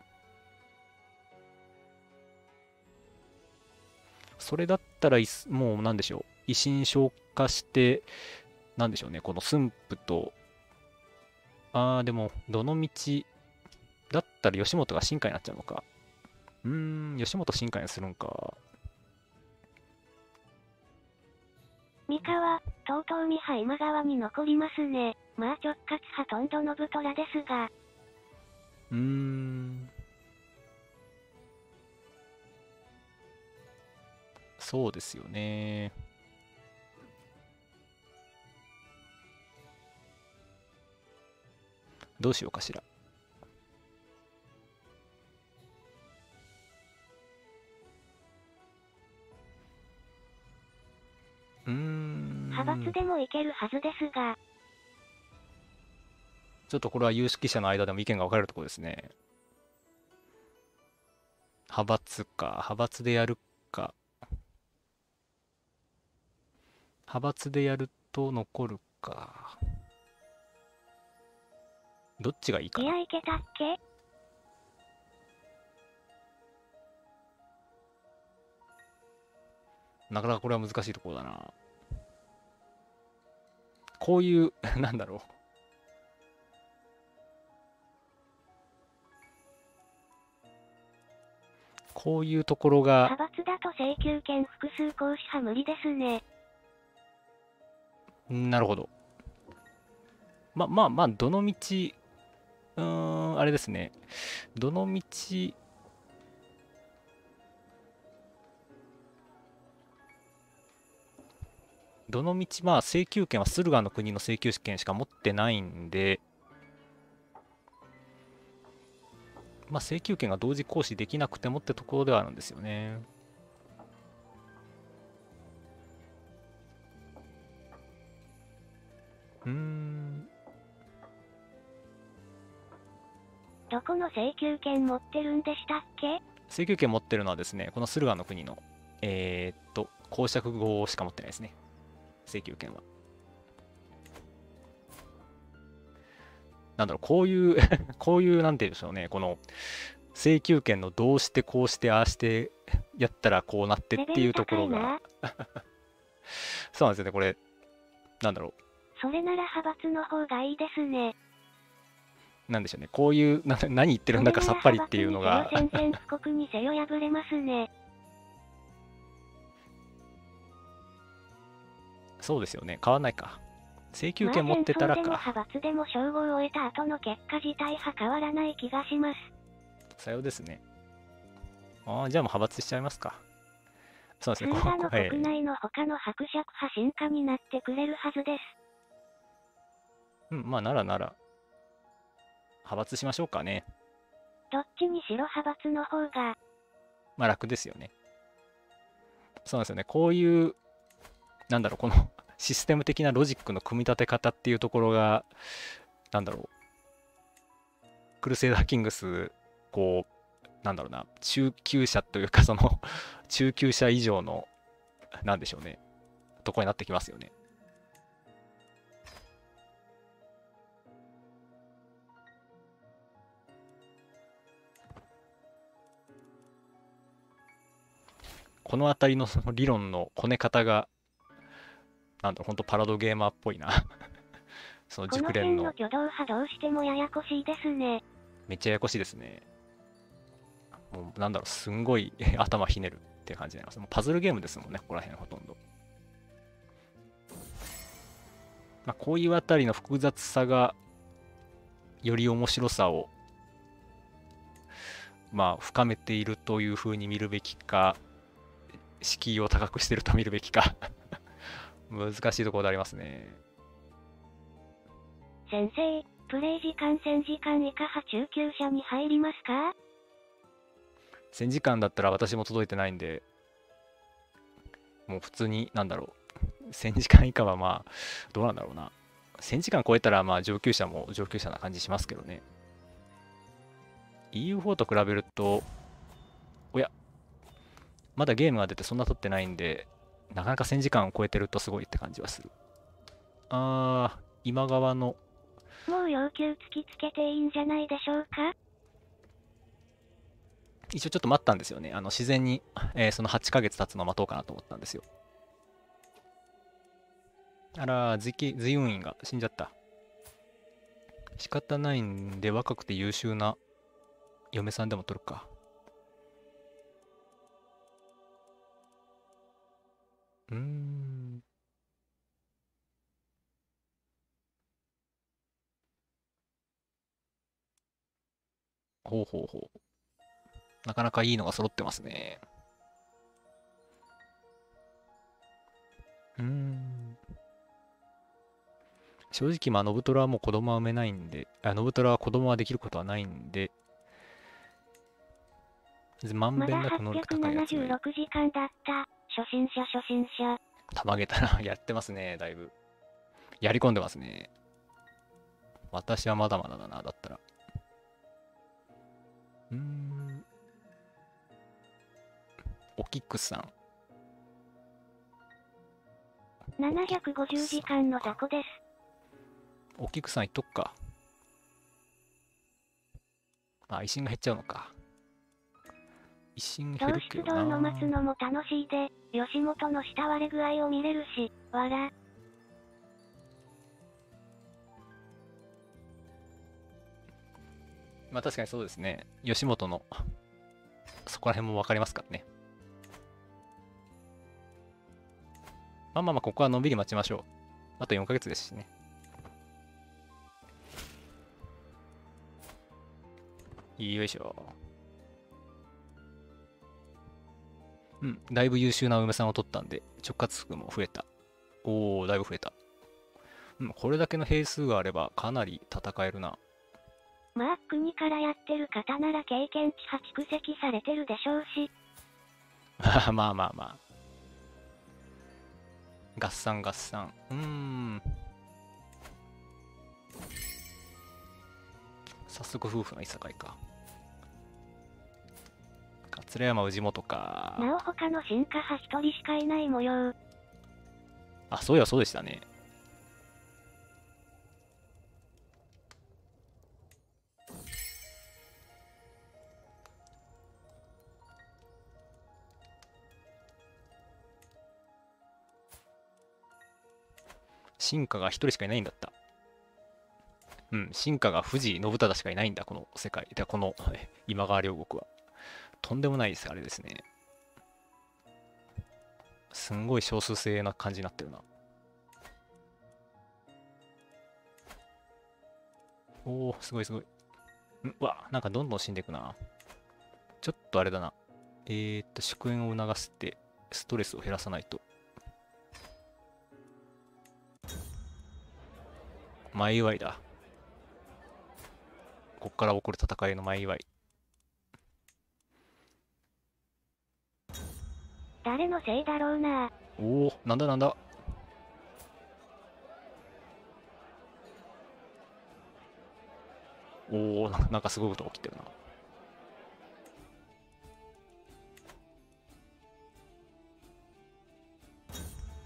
それだったらいす、もうなんでしょう。維新昇華して、なんでしょうね。この駿府と、あー、でも、どの道、だったら義元が進化になっちゃうのか。うーん、義元進化にするんか。 三河、遠江派今川に残りますね。まあ直轄派とんど信虎ですが。 うーん、そうですよね。どうしようかしら。うーん、 派閥でもいけるはずですが。 ちょっとこれは有識者の間でも意見が分かれるところですね。派閥か。派閥でやるか。派閥でやると残るか。どっちがいいかな。 いやいけたっけ？ なかなかこれは難しいところだな。こういう、なんだろう。こういうところが、 派閥だと請求権複数行使派無理ですね。 なるほど。ま、まあまあ、どの道、うーん、あれですね。どの道、どの道、まあ、請求権は駿河の国の請求権しか持ってないんで、まあ、請求権が同時行使できなくてもってところではあるんですよね。うーん、 どこの請求権持ってるんでしたっけ？ 請求権持ってるのはですね、この駿河の国の、えーっと、公爵号しか持ってないですね。請求権は。なんだろう、こういうこういう、なんて言うんでしょうね、この、請求権のどうしてこうしてああしてやったらこうなってっていうところが、そうなんですよね、これ、なんだろそれなら派閥の方がいいですね。 う、なんでしょうね、こういう、な何言ってるんだかさっぱりっていうのが、 それなら派閥にせよ宣戦布告にせよ敗れますね。 そうですよね、変わんないか。請求まあ権持ってたら戦争でもか。 派閥でも称号を終えた後の結果自体は変わらない気がします。 さようですね。ああ、じゃあもう派閥しちゃいますか。そうですね、こ駿河のこ、え国内の他の伯爵派進化になってくれるはずです。 ーうん、まあ、ならなら、派閥しましょうかね。 どっちにしろ派閥の方が、 まあ、楽ですよね。そうなんですよね、こういう、なんだろう、このシステム的なロジックの組み立て方っていうところが、なんだろう、クルセイダーキングス、こう、なんだろうな、中級者というか、その中級者以上の、なんでしょうね、とこになってきますよね。 この辺りのその理論のこね方が、なんだろう、ほんとパラドゲーマーっぽいな。そのこの熟練の、 辺の挙動派どうしてもややこしいですね。 めっちゃややこしいですね。もうなんだろう、すんごい頭ひねるって感じになります。もうパズルゲームですもんね、ここら辺ほとんど。まあ、こういうあたりの複雑さが、より面白さを、まあ、深めているというふうに見るべきか、敷居を高くしてると見るべきか難しいところでありますね。 先生、プレイ時間せんじかん以下派中級者に入りますか？ せんじかんだったら私も届いてないんで、もう普通に、なんだろう、せんじかん以下はまあ、どうなんだろうな。せんじかん超えたらまあ上級者も上級者な感じしますけどね。イーユーフォー と比べると、おや、まだゲームが出てそんな経ってないんで、なかなかせんじかんを超えてるとすごいって感じはする。あー、今川の、 もう要求突きつけていいんじゃないでしょうか？ 一応ちょっと待ったんですよね。あの自然に、えーそのはちかげつ経つのを待とうかなと思ったんですよ。あら、随気随運院が死んじゃった。仕方ないんで、若くて優秀な嫁さんでも取るか。うーん。ほうほうほう。なかなかいいのが揃ってますね。うーん。正直、まあ、ノブトラはもう子供は産めないんで、あ、ノブトラは子供はできることはないんで、まんまだべんなく能力高いやつがいい。 はっぴゃくななじゅうろくじかんだった。初心者初心者。 たまげたらやってますね、だいぶ。やり込んでますね。私はまだまだだな、だったら。うーん。おキックスさん。 ななひゃくごじゅうじかんの雑魚です。 おキックさんいっとくか。あ、維新が減っちゃうのか。維新減糖るけ質堂のどな。 待つのも楽しいで、吉本の慕われ具合を見れるし、わら。 まあ確かにそうですね。吉本の、そこら辺もわかりますからね。まあまあまあ、ここはのんびり待ちましょう。あとよんかげつですしね。よいしょ。うん、だいぶ優秀なお嫁さんを取ったんで、直轄服も増えた。おー、だいぶ増えた。うん、これだけの兵数があればかなり戦えるな。 まあ、国からやってる方なら経験値は蓄積されてるでしょうし。 まあまあまあ。合算合算。うーん。早速夫婦のいさかいか。桂山氏元か。 なお他の進化派一人しかいない模様。 あ、そういやそうでしたね。進化が一人しかいないんだった。うん、進化が藤井信忠しかいないんだ、この世界。で、この今川両国は。とんでもないです、あれですね。すんごい少数制な感じになってるな。おお、すごいすごい。んうわ、なんかどんどん死んでいくな。ちょっとあれだな。えーっと、祝宴を促して、ストレスを減らさないと。前祝いだ。こっから起こる戦いの前祝い。 誰のせいだろうな。 おお、なんだなんだ。おお、なんかすごいこと起きてるな。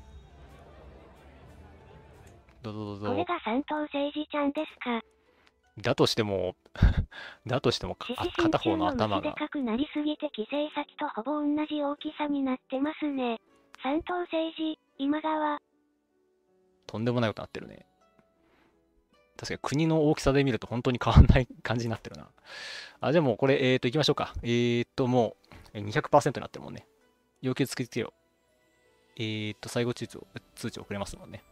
どうぞどうぞ。 これが三等政治ちゃんですか。 だとしてもだとしてもか、 獅あ子身中片方のの虫で頭が、 かくなりすぎて寄生先とほぼ同じ大きさになってますね。三等政治、今川。 とんでもないことになってるね。確かに国の大きさで見ると本当に変わんない感じになってるな。あ、じゃあもうこれ、えーと、行きましょうか。えーと、もうえーにひゃくパーセントになってるもんね。要求突きつけよう。えーと、最後通知を、通知遅れますもんね。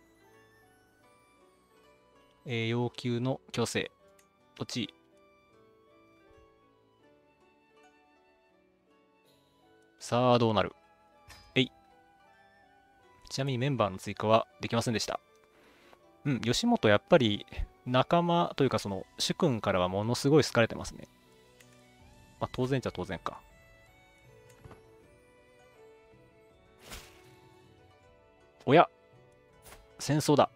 えー要求の強制。落ち。さあ、どうなる。えい。ちなみにメンバーの追加はできませんでした。うん、吉本やっぱり仲間というかその主君からはものすごい好かれてますね。まあ当然じゃ当然か。おや、戦争だ。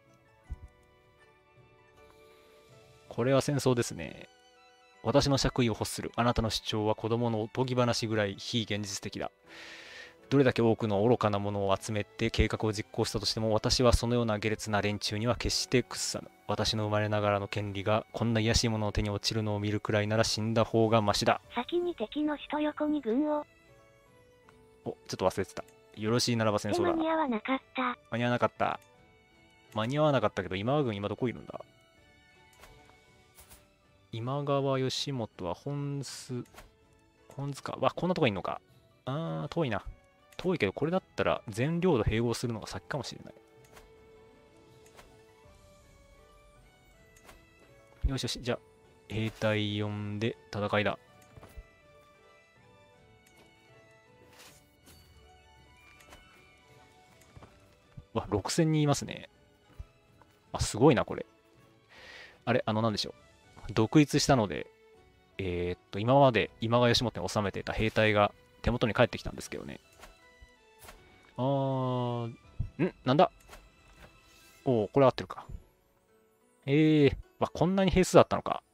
これは戦争ですね。私の爵位を欲するあなたの主張は子供のおとぎ話ぐらい非現実的だ。どれだけ多くの愚かなものを集めて計画を実行したとしても、私はそのような下劣な連中には決して屈さぬ。私の生まれながらの権利がこんな卑しいものの手に落ちるのを見るくらいなら死んだ方がマシだ。 先に敵の首都横に軍を。 お、ちょっと忘れてた。よろしいならば戦争だ。 で間に合わなかった。 間に合わなかった。間に合わなかったけど、今川軍今どこいるんだ。今川義元は本須、本須か。わ、こんなとこいんのか。あー、遠いな。遠いけど、これだったら全領土併合するのが先かもしれない。よしよし、じゃあ、兵隊呼んで戦いだ。わ、ろくせんにんいますね。あ、すごいな、これ。あれ、あの、なんでしょう。独立したので、えーっと、今まで今川義元に治めていた兵隊が手元に帰ってきたんですけどね。あー、んなんだおお、これ合ってるか。えー、わ、こんなに兵数だったのか。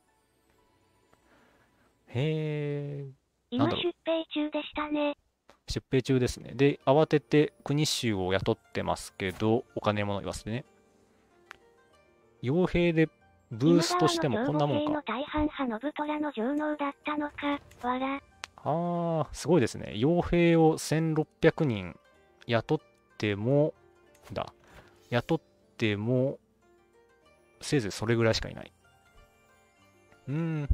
へー、なん今だろう。 出兵中でしたね。 出兵中ですね。で、慌てて国衆を雇ってますけど、お金も言わせてね。傭兵でブー今スとしても川の兵庫こんなもんか。 兵の大半派信虎の上納だったのか、わら。 あー、すごいですね。傭兵をせんろっぴゃくにん雇っても、だ。雇っても、せいぜいそれぐらいしかいない。うーん。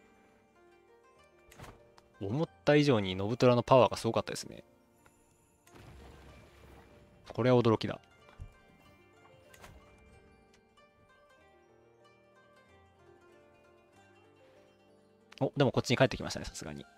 思った以上に信虎のパワーがすごかったですね。これは驚きだ。お、でもこっちに帰ってきましたね、さすがに。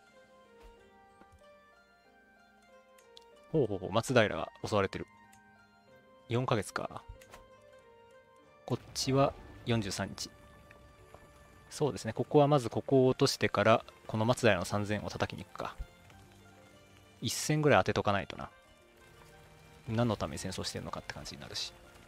ほうほうほう、松平が襲われてる。よんかげつか。こっちはよんじゅうさんにち。そうですね、ここはまずここを落としてから、この松平のさんぜんを叩きに行くか。いっせんぐらい当てとかないとな。何のために戦争してるのかって感じになるし。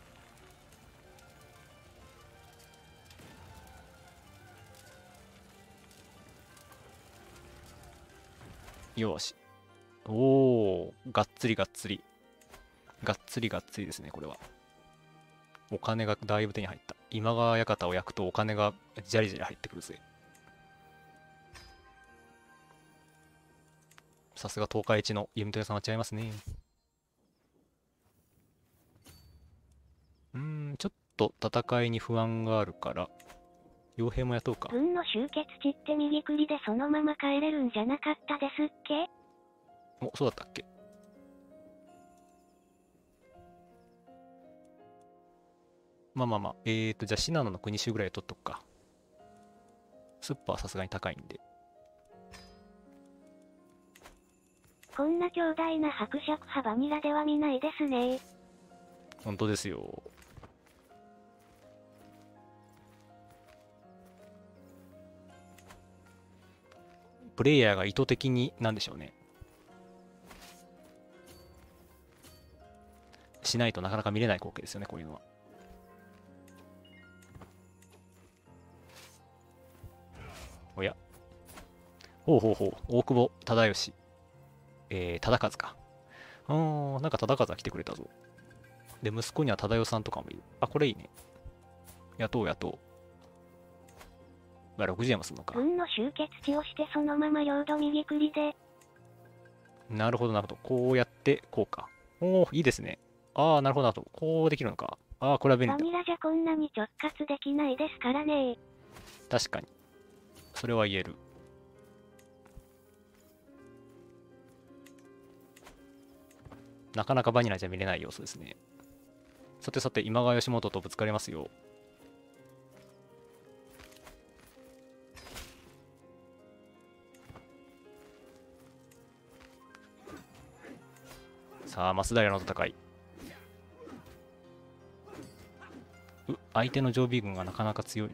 よし。おお、がっつりがっつり。がっつりがっつりですね、これは。お金がだいぶ手に入った。今川館を焼くとお金がじゃりじゃり入ってくるぜ。さすが東海一の弓取さんは違いますね。うーん、ちょっと戦いに不安があるから、傭兵も雇うか。 軍の集結地って右繰りでそのまま帰れるんじゃなかったですっけ？ お、そうだったっけ。まあまあまあ、えーと、じゃあ信濃の国衆ぐらい取っとくか。スッパーはさすがに高いんで。 こんな強大な伯爵派バニラでは見ないですね。 本当ですよ。プレイヤーが意図的に、なんでしょうね。しないとなかなか見れない光景ですよね、こういうのは。おや。ほうほうほう。大久保忠義。えー、忠和か。あー、なんか忠和来てくれたぞ。で、息子には忠代さんとかもいる。あ、これいいね。雇う雇う。 まあ、ろくじゅうえんもするのか。 軍の集結地をしてそのまま領土右クリで。 なるほど、なるほど。こうやって、こうか。おお、いいですね。ああ、なるほど、なるほど。こうできるのか。ああ、これは便利だ。 バニラじゃこんなに直轄できないですからね。 確かに。それは言える。なかなかバニラじゃ見れない要素ですね。さてさて、今川義元とぶつかりますよ。さあ、増平の戦い。う、相手の常備軍がなかなか強いな。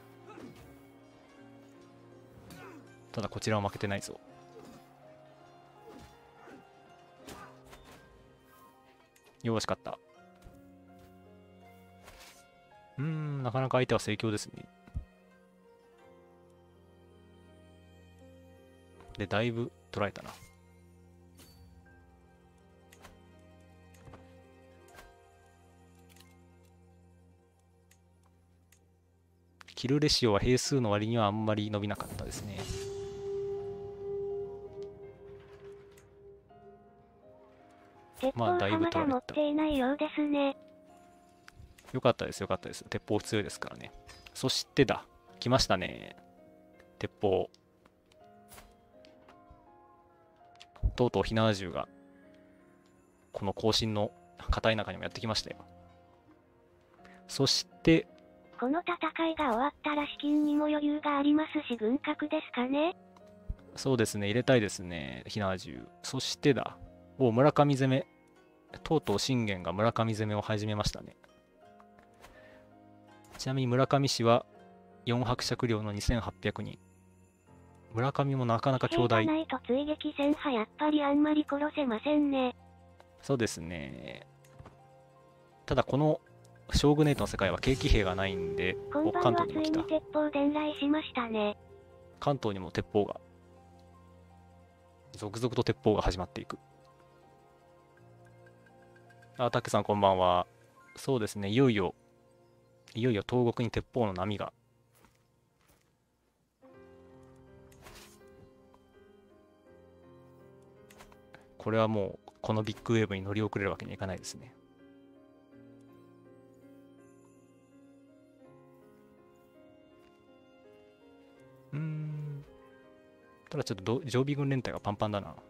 ただこちらは負けてないぞ。よし、勝った。うーん、なかなか相手は盛況ですね。で、だいぶ捉えたな。キルレシオは兵数の割にはあんまり伸びなかったですね。 鉄砲はまだ持っていないようですね。 よかったです、よかったです。鉄砲強いですからね。そしてだ、来ましたね。鉄砲。とうとう火縄銃が、この行進の片田舎にもやってきましたよ。そして、 この戦いが終わったら資金にも余裕がありますし、軍拡ですかね。 そうですね、入れたいですね、火縄銃。そしてだ、お村上攻め。とうとう信玄が村上攻めを始めましたね。ちなみに村上氏はよん伯爵領のにせんはっぴゃくにん。村上もなかなか強大。 兵がないと追撃戦派やっぱりあんまり殺せませんね。 そうですね。ただこの将軍ネイトの世界は軽騎兵がないんで、 今晩はついに鉄砲伝来しましたね。 関東にも鉄砲が。続々と鉄砲が始まっていく。あ、タケさんこんばんは。そうですね、いよいよ、いよいよ東国に鉄砲の波が。これはもう、このビッグウェーブに乗り遅れるわけにはいかないですね。うーん。ただちょっと常備軍連隊がパンパンだな。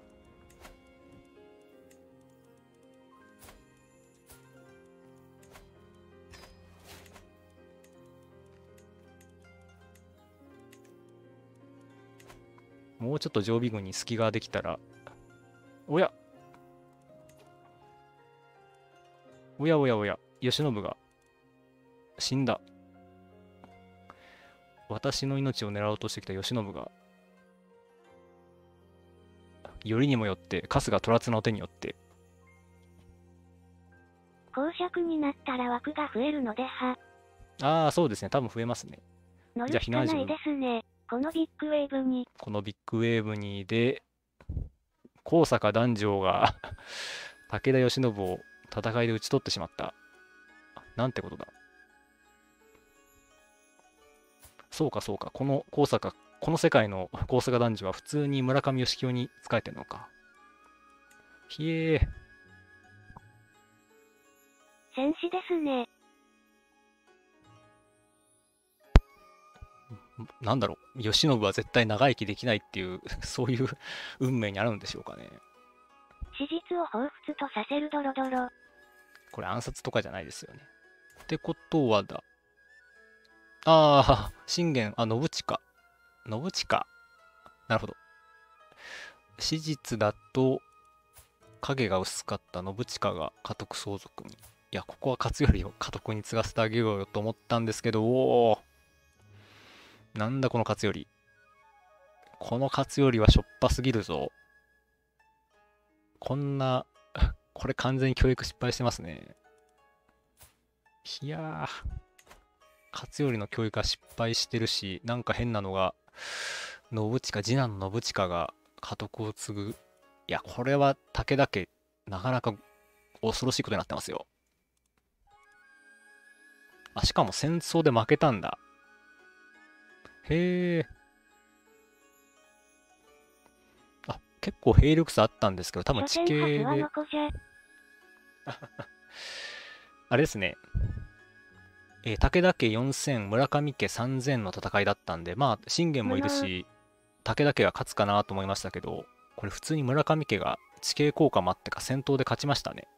もうちょっと常備軍に隙ができたら、おやおやおやおや、慶喜が死んだ。私の命を狙おうとしてきた慶喜が、よりにもよって、春日虎綱の手によって。 公爵になったら枠が増えるのでは。 ああ、そうですね。多分増えますね。 乗るしかないですね。このビッグウェーブに。 このビッグウェーブにで、高坂壇上が武田慶喜を戦いで討ち取ってしまった。なんてことだ。そうかそうか。この高坂、この世界の高坂壇上は普通に村上義清に仕えてるのか。ひえー。 戦士ですね。 なんだろう、慶喜は絶対長生きできないっていうそういう運命にあるんでしょうかね。 史実を彷彿とさせるドロドロ。 これ暗殺とかじゃないですよね。ってことはだ。ああ、信玄、あ、信近。信近。なるほど。史実だと、影が薄かった信近が家督相続に。いや、ここは勝頼を家督に継がせてあげようよと思ったんですけど、おお。なんだこの勝頼。この勝頼はしょっぱすぎるぞ。こんな、これ完全に教育失敗してますね。いやー、勝頼の教育は失敗してるし、なんか変なのが、信近、次男の信近が家督を継ぐ。いや、これは武田家、なかなか恐ろしいことになってますよ。あ、しかも戦争で負けたんだ。 へえ。あ、結構兵力差あったんですけど、多分地所詮ハスは形で、 の子じゃ。 あれですね。えー武田家よんせん、村上家さんぜんの戦いだったんで、まあ、信玄も無能。 いるし、武田家が勝つかなと思いましたけど、これ普通に村上家が地形効果もあってか戦闘で勝ちましたね。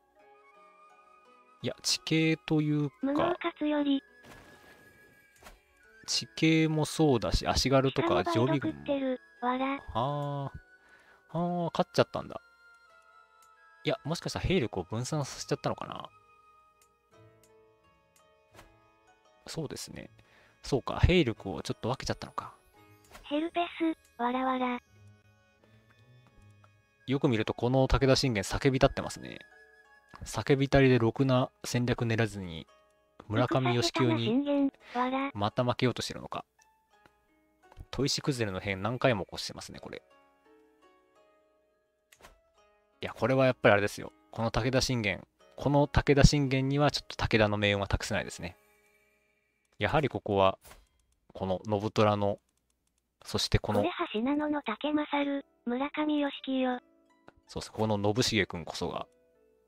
いや、地形という無能か、 勝つより、 地形もそうだし、足軽とかしかも倍常備軍も、 得ってる。わら。 はあ、はあ、勝っちゃったんだ。いや、もしかしたら兵力を分散させちゃったのかな。そうですね。そうか、兵力をちょっと分けちゃったのか。 ヘルペス、わらわら。 よく見ると、この武田信玄叫び立ってますね。叫びたりでろくな戦略練らずに、村上義戦下手な清に信玄、わら。 また負けようとしてるのか。砥石崩れの変何回も起こしてますね、これ。いや、これはやっぱりあれですよ。この武田信玄、この武田信玄にはちょっと武田の命運は託せないですね。やはりここは、この信虎の、そしてこの、 これ橋なのの竹勝、村上義清。 そうです、この信繁君こそが、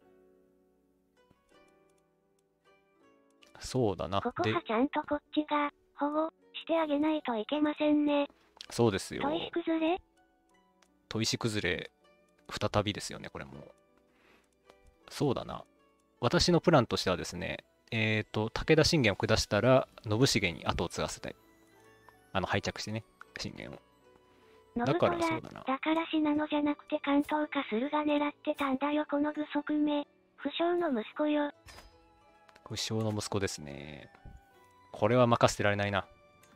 そうだな。 ここで、 はちゃんとこっちが、保護してあげないといけませんね。 そうですよ。 砥石崩れ砥石崩れ、再びですよね、これも。そうだな。私のプランとしてはですね、えっと、武田信玄を下したら、信繁に後を継がせたい。あの、敗着してね、信玄を。だか信虎、 らそうだな。 だから信濃じゃなくて関東化するが狙ってたんだよこの具足目。不詳の息子よ。 不肖の息子ですね。これは任せてられないな。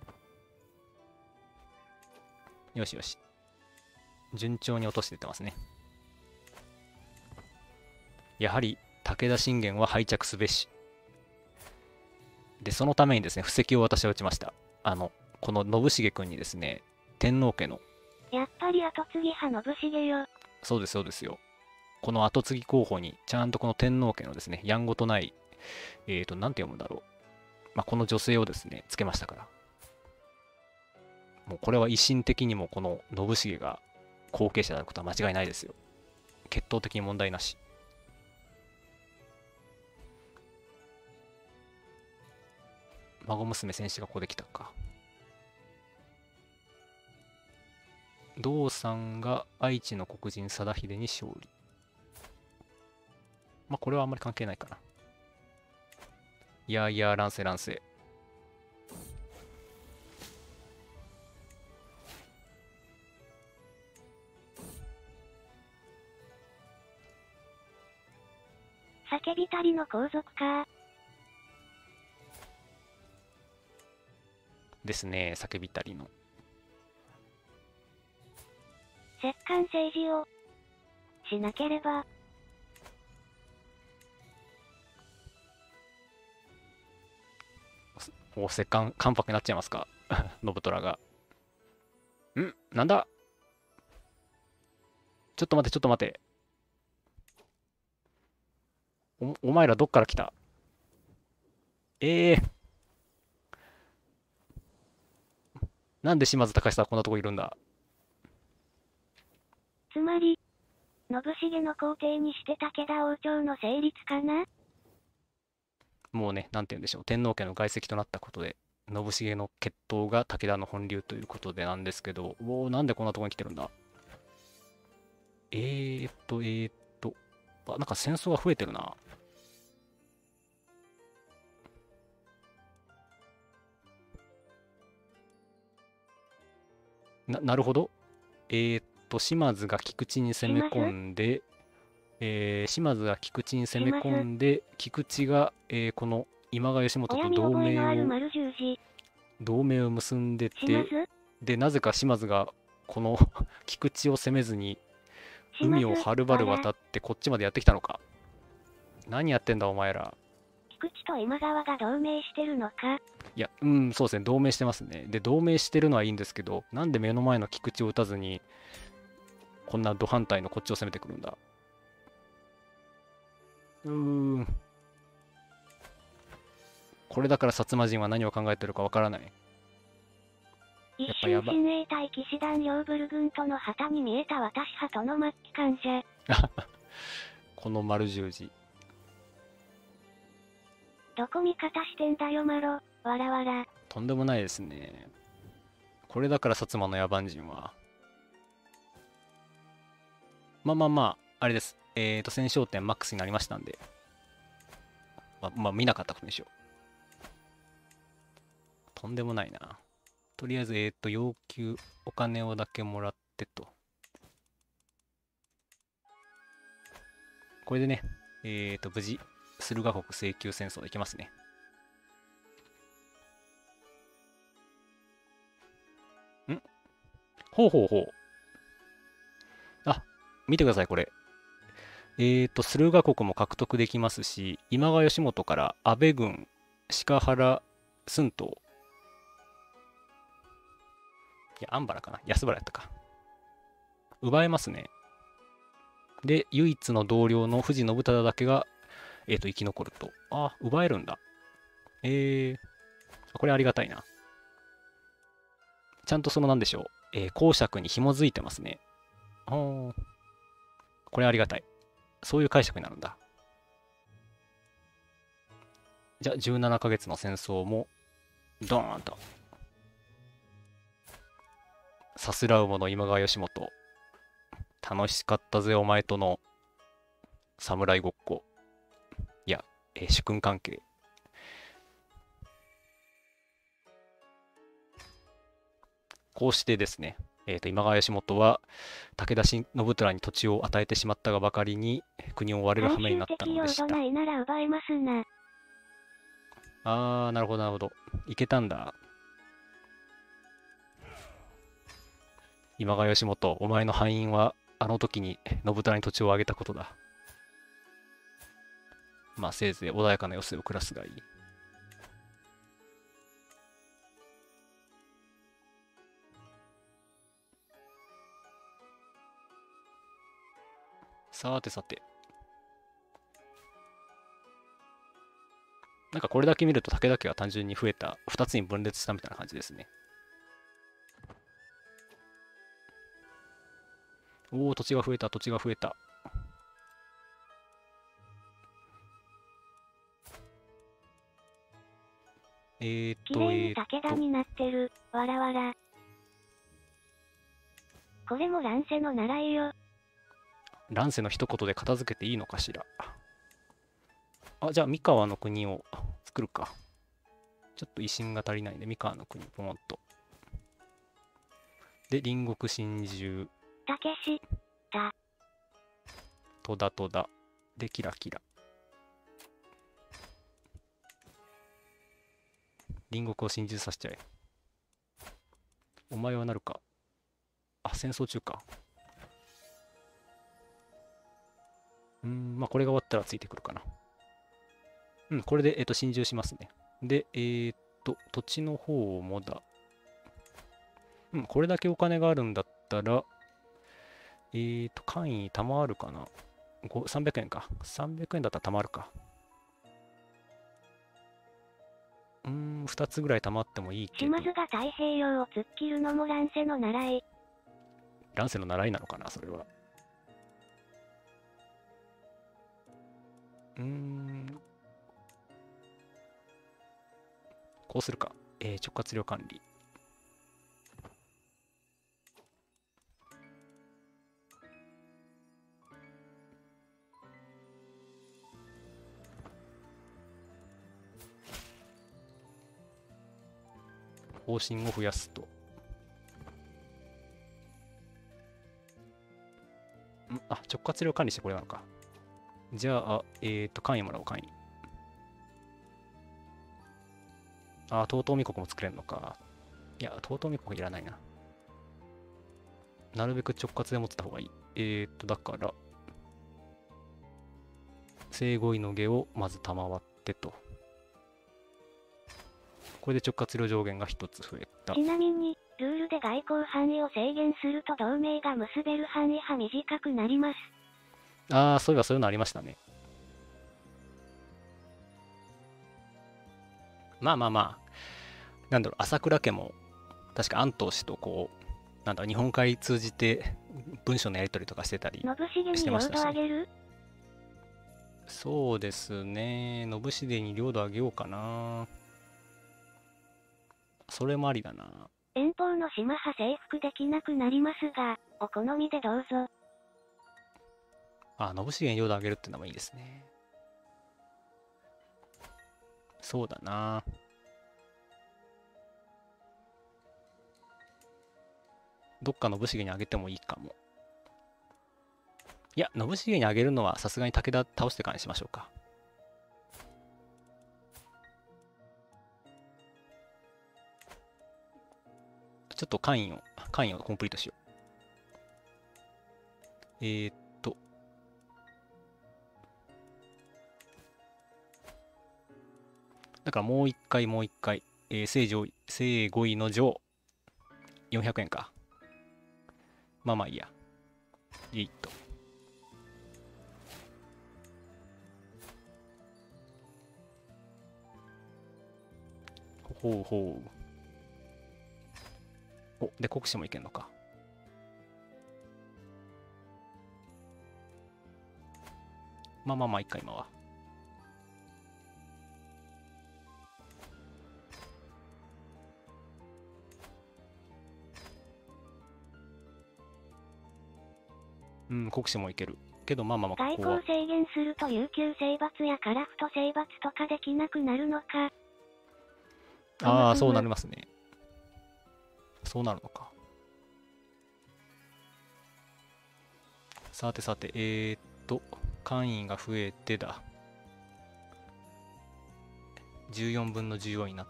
よしよし。順調に落としていってますね。やはり、武田信玄は敗着すべし。で、そのためにですね、布石を私は打ちました。あの、この信繁君にですね、天皇家の、 やっぱり後継ぎ派信繁よ。 そうですそうですよ。この後継ぎ候補に、ちゃんとこの天皇家のですね、やんごとない、えーと、なんて読むんだろう。まあ、この女性をですね、つけましたから。もうこれは維新的にもこの信繁が後継者であることは間違いないですよ。血統的に問題なし。孫娘戦士がここで来たか。道さんが愛知の黒人貞秀に勝利。まあこれはあんまり関係ないかな。いやいや、乱世乱世。 叫びたりの皇族か。 ですね、叫びたりの。 摂関政治をしなければ。 お、せっかん、関白になっちゃいますか。信虎が。んなんだちょっと待って、ちょっと待って。お、お前らどっから来た？ええー、なんで島津隆久はこんなとこいるんだ？ つまり、信繁の皇帝にして武田王朝の成立かな。 もうね、なんて言うんでしょう。天皇家の外戚となったことで、信繁の血統が武田の本流ということでなんですけど、おお、なんでこんなとこに来てるんだ？えーっと、えーっと、あ、なんか戦争が増えてるな。な、なるほど。えーっと、島津が菊池に攻め込んで、えー島津が菊池に攻め込んで、菊池が、えーこの今川義元親にと同覚えのある盟を、 丸十字。 同盟を結んでて、 島津で、なぜか島津がこの菊池を攻めずに、 島津海をはるばる渡ってこっちまでやってきたのか。何やってんだお前ら。 菊池と今川が同盟してるのか。 いや、うん、そうですね、同盟してますね。で、同盟してるのはいいんですけど、なんで目の前の菊池を撃たずに、こんなド反対のこっちを攻めてくるんだ。うーん。これだから薩摩人は何を考えてるかわからない。 一やっぱやば。 瞬親衛隊騎士団両ブル軍との旗に見えた私派との末期患者。 この丸十字。 どこ味方してんだよマロ、わらわら。 とんでもないですね。これだから薩摩の野蛮人は。まあまあまあ、あれです。えっと、戦勝点マックスになりましたんで。まあ、まあ、見なかったことにしよう。とんでもないな。とりあえず、えっと、要求、お金をだけもらってと。これでね、えっと、無事、駿河国請求戦争できますね。んほうほうほう。あ、見てください、これ。えっと、駿河国も獲得できますし、今川義元から安倍軍、鹿原、駿東。いや、安原かな安原やったか。奪えますね。で、唯一の同僚の藤信忠だけが、えっと、生き残ると。あ、奪えるんだ。えー、これありがたいな。ちゃんとそのなんでしょう。えー、公爵に紐づいてますね。ほー。これありがたい。そういう解釈になるんだ。じゃあ、じゅうななかげつの戦争も、ドーンと。さすらう者今川義元。楽しかったぜ、お前との侍ごっこ。いや、えー主君関係。こうしてですね、えーと、今川義元は武田信虎に土地を与えてしまったがばかりに国を追われる羽目になったのでした。 最終的領土内なら奪えますな。 あー、なるほど、なるほど。いけたんだ。今川義元、お前の敗因はあの時に信虎に土地をあげたことだ。まあ、せいぜい穏やかな余生を暮らすがいい。さてさて。なんかこれだけ見ると武田家は単純に増えた、ふたつに分裂したみたいな感じですね。おお、土地が増えた、土地が増えた。えーっと、 綺麗にえーっと、 武田になってる、わらわら。これも乱世の習いよ。 乱世の一言で片付けていいのかしら。あ、じゃあ三河の国を作るか。ちょっと維新が足りないんで、三河の国、ポンと。で、隣国真珠、 たけし、だ。 戸田戸田。で、キラキラ。隣国を真珠させちゃえ。お前はなるか。あ、戦争中か。うーん、まあこれが終わったらついてくるかな。うん、これで、えっと、真珠しますね。で、えーっと、土地の方もだ。うん、これだけお金があるんだったら、えーっと、簡易たまるかな。ごさんびゃくえんか。さんびゃくえんだったらたまるか。うーん、ふたつぐらいたまってもいいけど。 島津が太平洋を突っ切るのも乱世の習い。 乱世の習いなのかな、それは。うーん。こうするか。えー、直轄領管理。方針を増やすと。んあ、直轄領管理してこれなのか。じゃあ、えっと、簡易もらおう、簡易。あ、東東美国も作れるのか。いや、東東美国いらないな。なるべく直轄で持ってた方がいい。えっと、だから、正五位の下をまず賜ってと。これで直轄領上限がひとつ増えた。 ちなみに、ルールで外交範囲を制限すると同盟が結べる範囲は短くなります。 ああ、そういえばそういうのありましたね。まあまあまあ、なんだろう、朝倉家も確か安藤氏とこう、なんだ、日本海通じて文書のやり取りとかしてたり信繁に領土あげる？ そうですね。信繁に領土あげようかな。それもありだな。 遠方の島派征服できなくなりますが、お好みでどうぞ。 あ、信繁に領土あげるってのもいいですね。そうだな。どっか信繁にあげてもいいかも。いや、信繁にあげるのはさすがに武田倒してからにしましょうか。ちょっと関与を、関与をコンプリートしよう。えー、っと。だからもう一回もう一回、えー、正上位、正ご位の上、よんひゃくえんか。まあまあいいや。えいっと。ほうほう。お、で、国士もいけんのか。まあまあまあ、一回今は。うん、国士もいける。けどまあまあまあ、 外ここは。 交制限すると悠久征伐や樺太征伐とかできなくなるのか。 ああ、そうなりますね。そうなるのか。さてさて、えー、っと、会員が増えてだ。じゅうよんぶんのじゅうよんになって、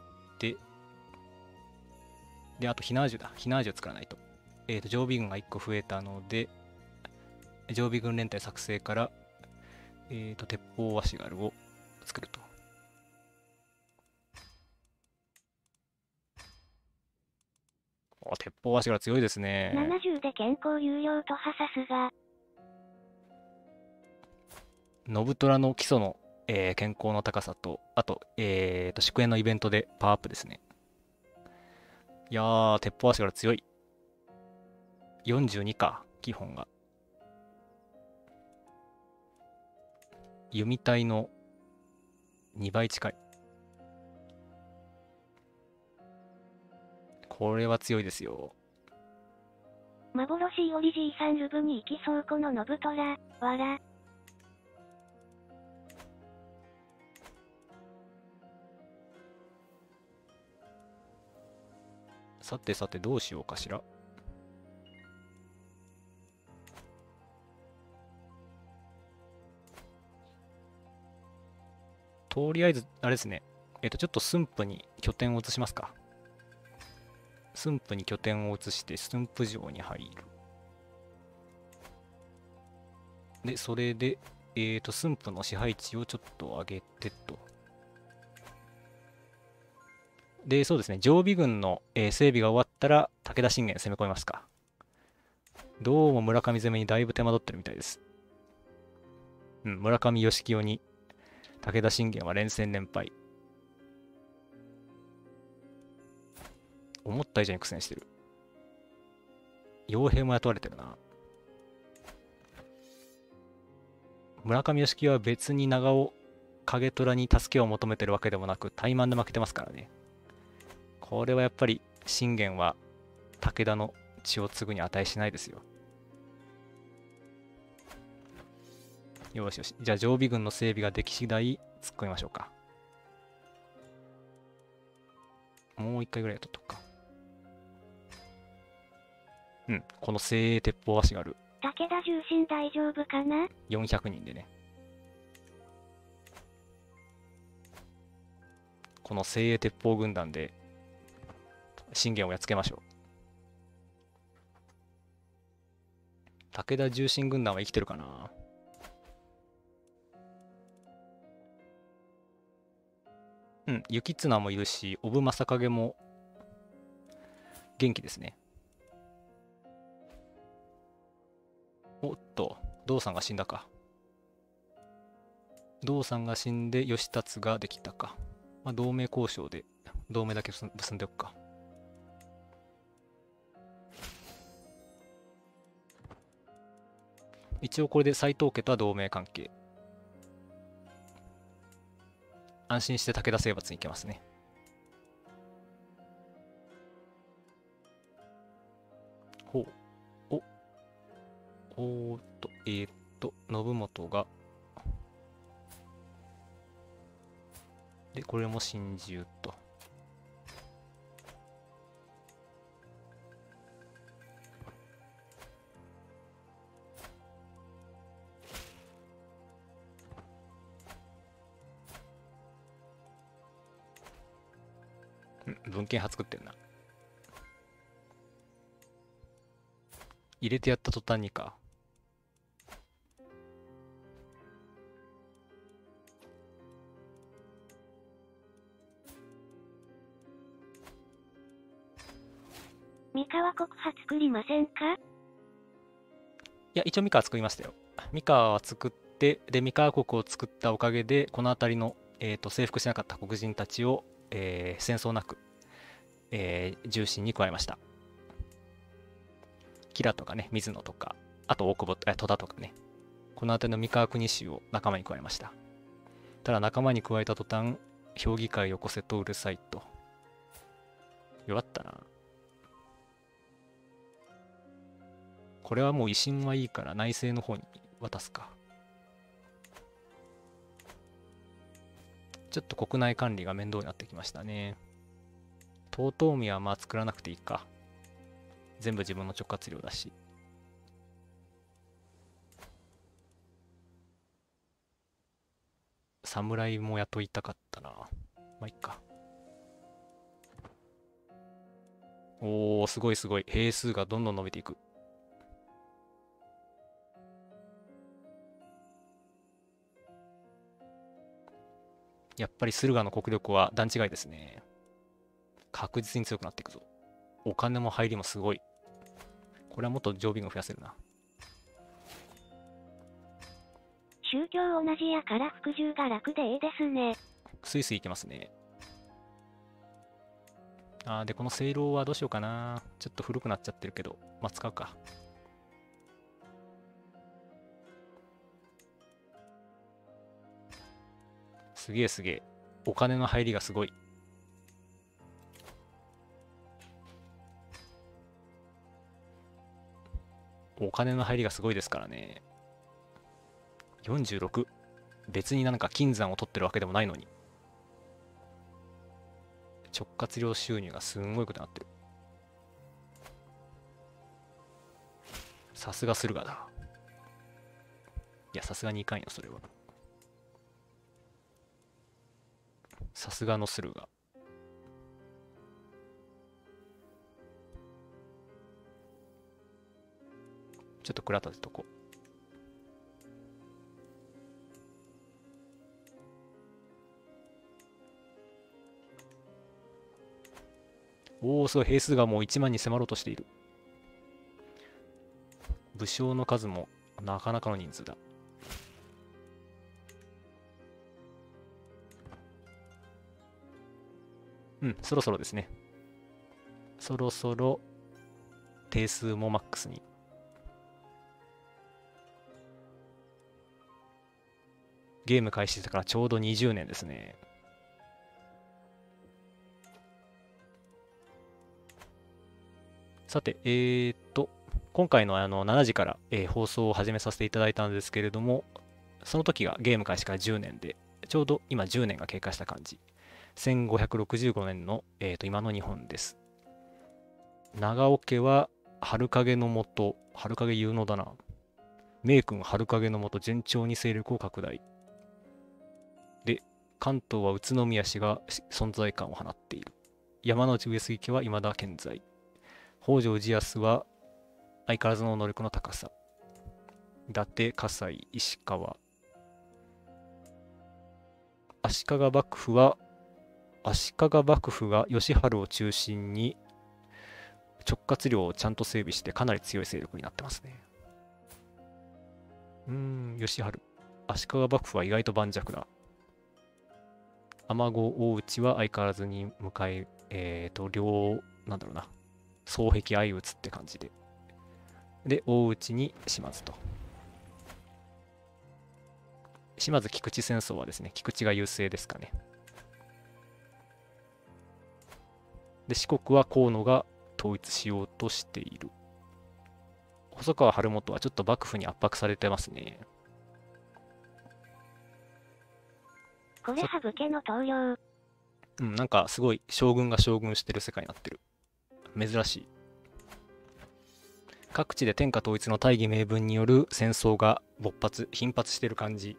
で、あと、ヒナージュだ。ヒナージュを作らないと。えー、っと、常備軍がいっこ増えたので、常備軍連隊作成から、えー、っと、鉄砲足軽を作ると。お、鉄砲足軽強いですね。 ななじゅうで健康有料とはさすが。 信虎の基礎の、えー健康の高さと、あと、えーと、祝宴のイベントでパワーアップですね。いやー、鉄砲足から強い。よんじゅうにか、基本が。弓体のにばい近い。これは強いですよ。 幻よりじいさんルブに行きそうこの信虎、わら。 さてさてどうしようかしら。とりあえず、あれですね。えっと、ちょっと駿府に拠点を移しますか。駿府に拠点を移して、駿府城に入る。で、それで、えっと、駿府の支配地をちょっと上げてと。で、そうですね、常備軍の、えー整備が終わったら、武田信玄攻め込みますか。どうも村上攻めにだいぶ手間取ってるみたいです。うん、村上義清に、武田信玄は連戦連敗。思った以上に苦戦してる。傭兵も雇われてるな。村上義清は別に長尾、影虎に助けを求めてるわけでもなく、怠慢で負けてますからね。これはやっぱり信玄は武田の血を継ぐに値しないですよ。よしよし。じゃあ常備軍の整備ができ次第突っ込みましょうか。もう一回ぐらい取っとくか。うん、この精鋭鉄砲足がある。 武田重臣大丈夫かな？ よんひゃくにんでね。この精鋭鉄砲軍団で信玄をやっつけましょう。武田重臣軍団は生きてるかな。うん、行綱もいるし、小部正景も元気ですね。おっと、道さんが死んだか。道さんが死んで義達ができたか。まあ、同盟交渉で同盟だけ結んでおくか。 一応これで斎藤家とは同盟関係。安心して武田征伐に行けますね。ほう。お。おーっと、えー、っと、信元が。で、これも心中と。ん文献派作ってんな。入れてやった途端にか。 三河国派作りませんか？ いや、一応三河作りましたよ。三河は作って、で、三河国を作ったおかげで、この辺りの、えーと、征服しなかった黒人たちを、えー戦争なく、えー重臣に加えました。吉良とかね、水野とか、あと大久保、え戸田とかね、この辺りの三河国衆を仲間に加えました。ただ仲間に加えた途端、評議会よこせとうるさいと。弱ったな。これはもう維新はいいから内政の方に渡すか。ちょっと国内管理が面倒になってきましたね。遠江はまあ作らなくていいか。全部自分の直轄領だし。侍も雇いたかったな。まあいいか。おー、すごいすごい。兵数がどんどん伸びていく。やっぱり駿河の国力は段違いですね。確実に強くなっていくぞ。お金も入りもすごい。これはもっと常備軍増やせるな。 宗教同じやから服従が楽でいいですね。 スイスイいけますね。あーで、この聖楼はどうしようかな。ちょっと古くなっちゃってるけど、まあ使うか。すげえすげえ。お金の入りがすごい。お金の入りがすごいですからね。よんじゅうろく。別になんか金山を取ってるわけでもないのに。直轄領収入がすんごいことになってる。さすが駿河だ。いや、さすがにいかんよ、それは。さすがの駿河。ちょっと蔵立てとこう。おお、すごい。兵数がもういちまんに迫ろうとしている。武将の数もなかなかの人数だ。うん、そろそろですね。そろそろ定数もマックスに。ゲーム開始してからちょうどにじゅうねんですね。さて、えーっと、今回のあのしちじから、えー放送を始めさせていただいたんですけれども、その時がゲーム開始からじゅうねんで、ちょうど今じゅうねんが経過した感じ。せんごひゃくろくじゅうごねんの、えーと今の日本です。長尾家は春影のもと、春影有能だな。名君春影のもと順調に勢力を拡大。で、関東は宇都宮市が存在感を放っている。山之内上杉家は未だ健在。北条氏康は相変わらずの能力の高さ。伊達、葛西、石川。足利幕府は、足利幕府が義治を中心に直轄領をちゃんと整備してかなり強い勢力になってますね。うーん、義治。足利幕府は意外と盤石だ。尼子、大内は相変わらずに向かい、えっと、両、なんだろうな、双璧相打つって感じで。で、大内に島津と。 島津菊池戦争はですね、菊池が優勢ですかね。で、四国は河野が統一しようとしている。細川晴元はちょっと幕府に圧迫されてますね。 これ、羽生家の棟梁。 うん、なんかすごい将軍が将軍してる世界になってる。珍しい。各地で天下統一の大義名分による戦争が勃発、頻発してる感じ。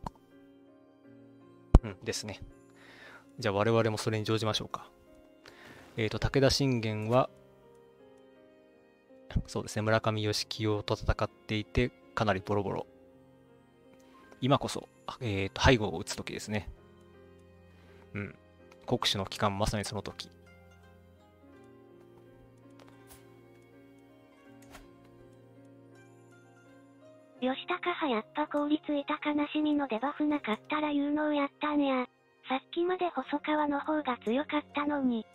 うんですね。じゃあ我々もそれに乗じましょうか。えっと、武田信玄は、そうですね、村上義清と戦っていて、かなりボロボロ。今こそ、えっと、背後を打つ時ですね。うん。国主の期間、まさにその時。 吉高派やっぱ効率いた悲しみのデバフなかったら有能やったんや。さっきまで細川の方が強かったのに。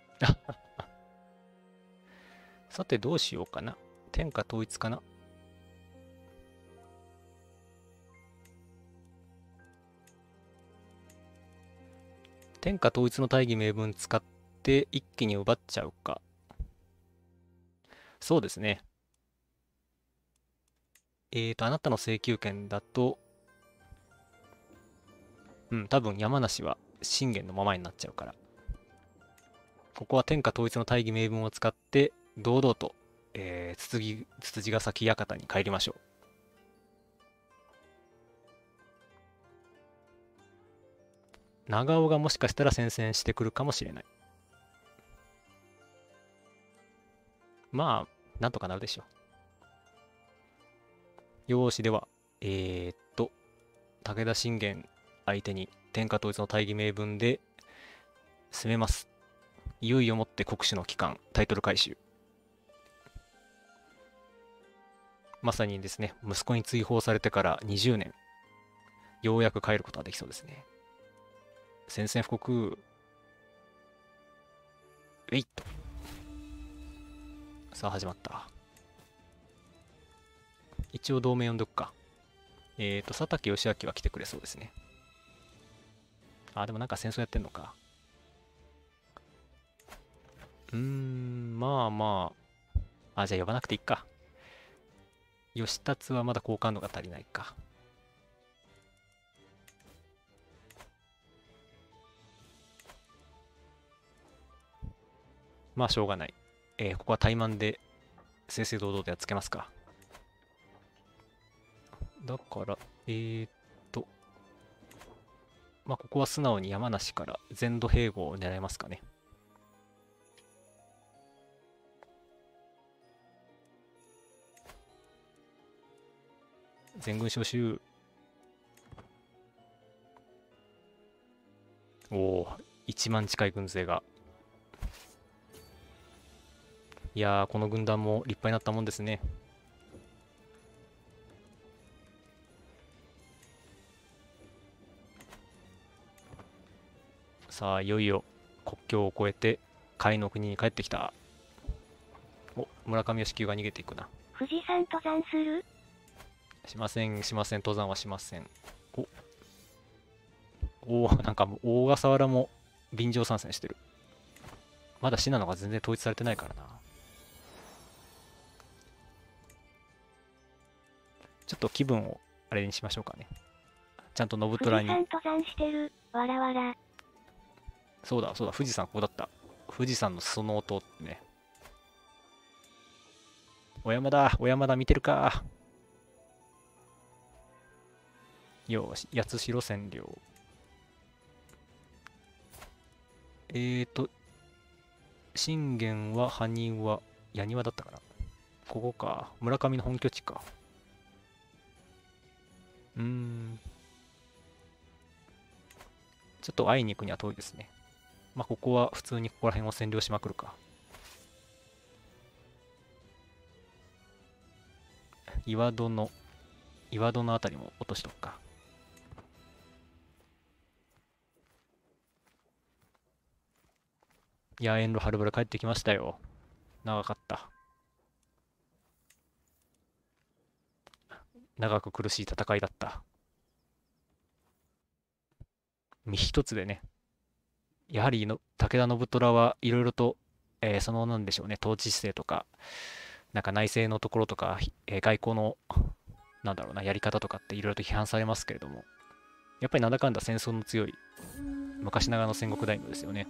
さてどうしようかな。天下統一かな。天下統一の大義名分使って一気に奪っちゃうか。そうですね。えーと、あなたの請求権だと、うん、多分山梨は信玄のままになっちゃうから。ここは天下統一の大義名分を使って、堂々と、えー、つつぎ、つつじが先館に帰りましょう。長尾がもしかしたら宣戦してくるかもしれない。まあ、なんとかなるでしょう。よーし、では、えーっと、武田信玄相手に天下統一の大義名分で攻めます。いよいよもって国主の帰還、タイトル回収。まさにですね、息子に追放されてからにじゅうねん、ようやく帰ることができそうですね。宣戦布告。えいっと。さあ始まった。一応同盟呼んどくか。えっと、佐竹義明は来てくれそうですね。あ、でもなんか戦争やってんのか。うーん、まあまあ。あ、じゃあ呼ばなくていいか。義達はまだ好感度が足りないか。まあしょうがない。えーここは怠慢で正々堂々とやっつけますか。だから、えーっと、まあここは素直に山梨から全土併合を狙いますかね。全軍招集。おお、いちまん近い軍勢が。いやー、この軍団も立派になったもんですね。さあ、いよいよ国境を越えて、甲斐の国に帰ってきた。お、村上義清が逃げていくな。 富士山登山する？ しません、しません、登山はしません。お、おー、なんかもう大笠原も便乗参戦してる。まだ信濃が全然統一されてないからな。ちょっと気分をあれにしましょうかね。ちゃんと信富士虎に。 山登山してる。わらわら。 そうだ、そうだ、富士山ここだった。富士山の裾の音ってね。小山だ、小山田見てるか。よし、八代占領。えーと、信玄は埴輪は矢庭だったかな。ここか。村上の本拠地か。うーん。ちょっと会いに行くには遠いですね。まあ、ここは普通にここら辺を占領しまくるか。岩戸の、岩戸のあたりも落としとくか。いや、遠路はるばる帰ってきましたよ。長かった。長く苦しい戦いだった。 身一つでね、やはりの武田信虎はいろいろと、えーそのなんでしょうね、統治姿勢とか、なんか内政のところとか、ひえー外交の、なんだろうな、やり方とかっていろいろと批判されますけれども、やっぱりなんだかんだ戦争の強い昔ながらの戦国大名ですよね。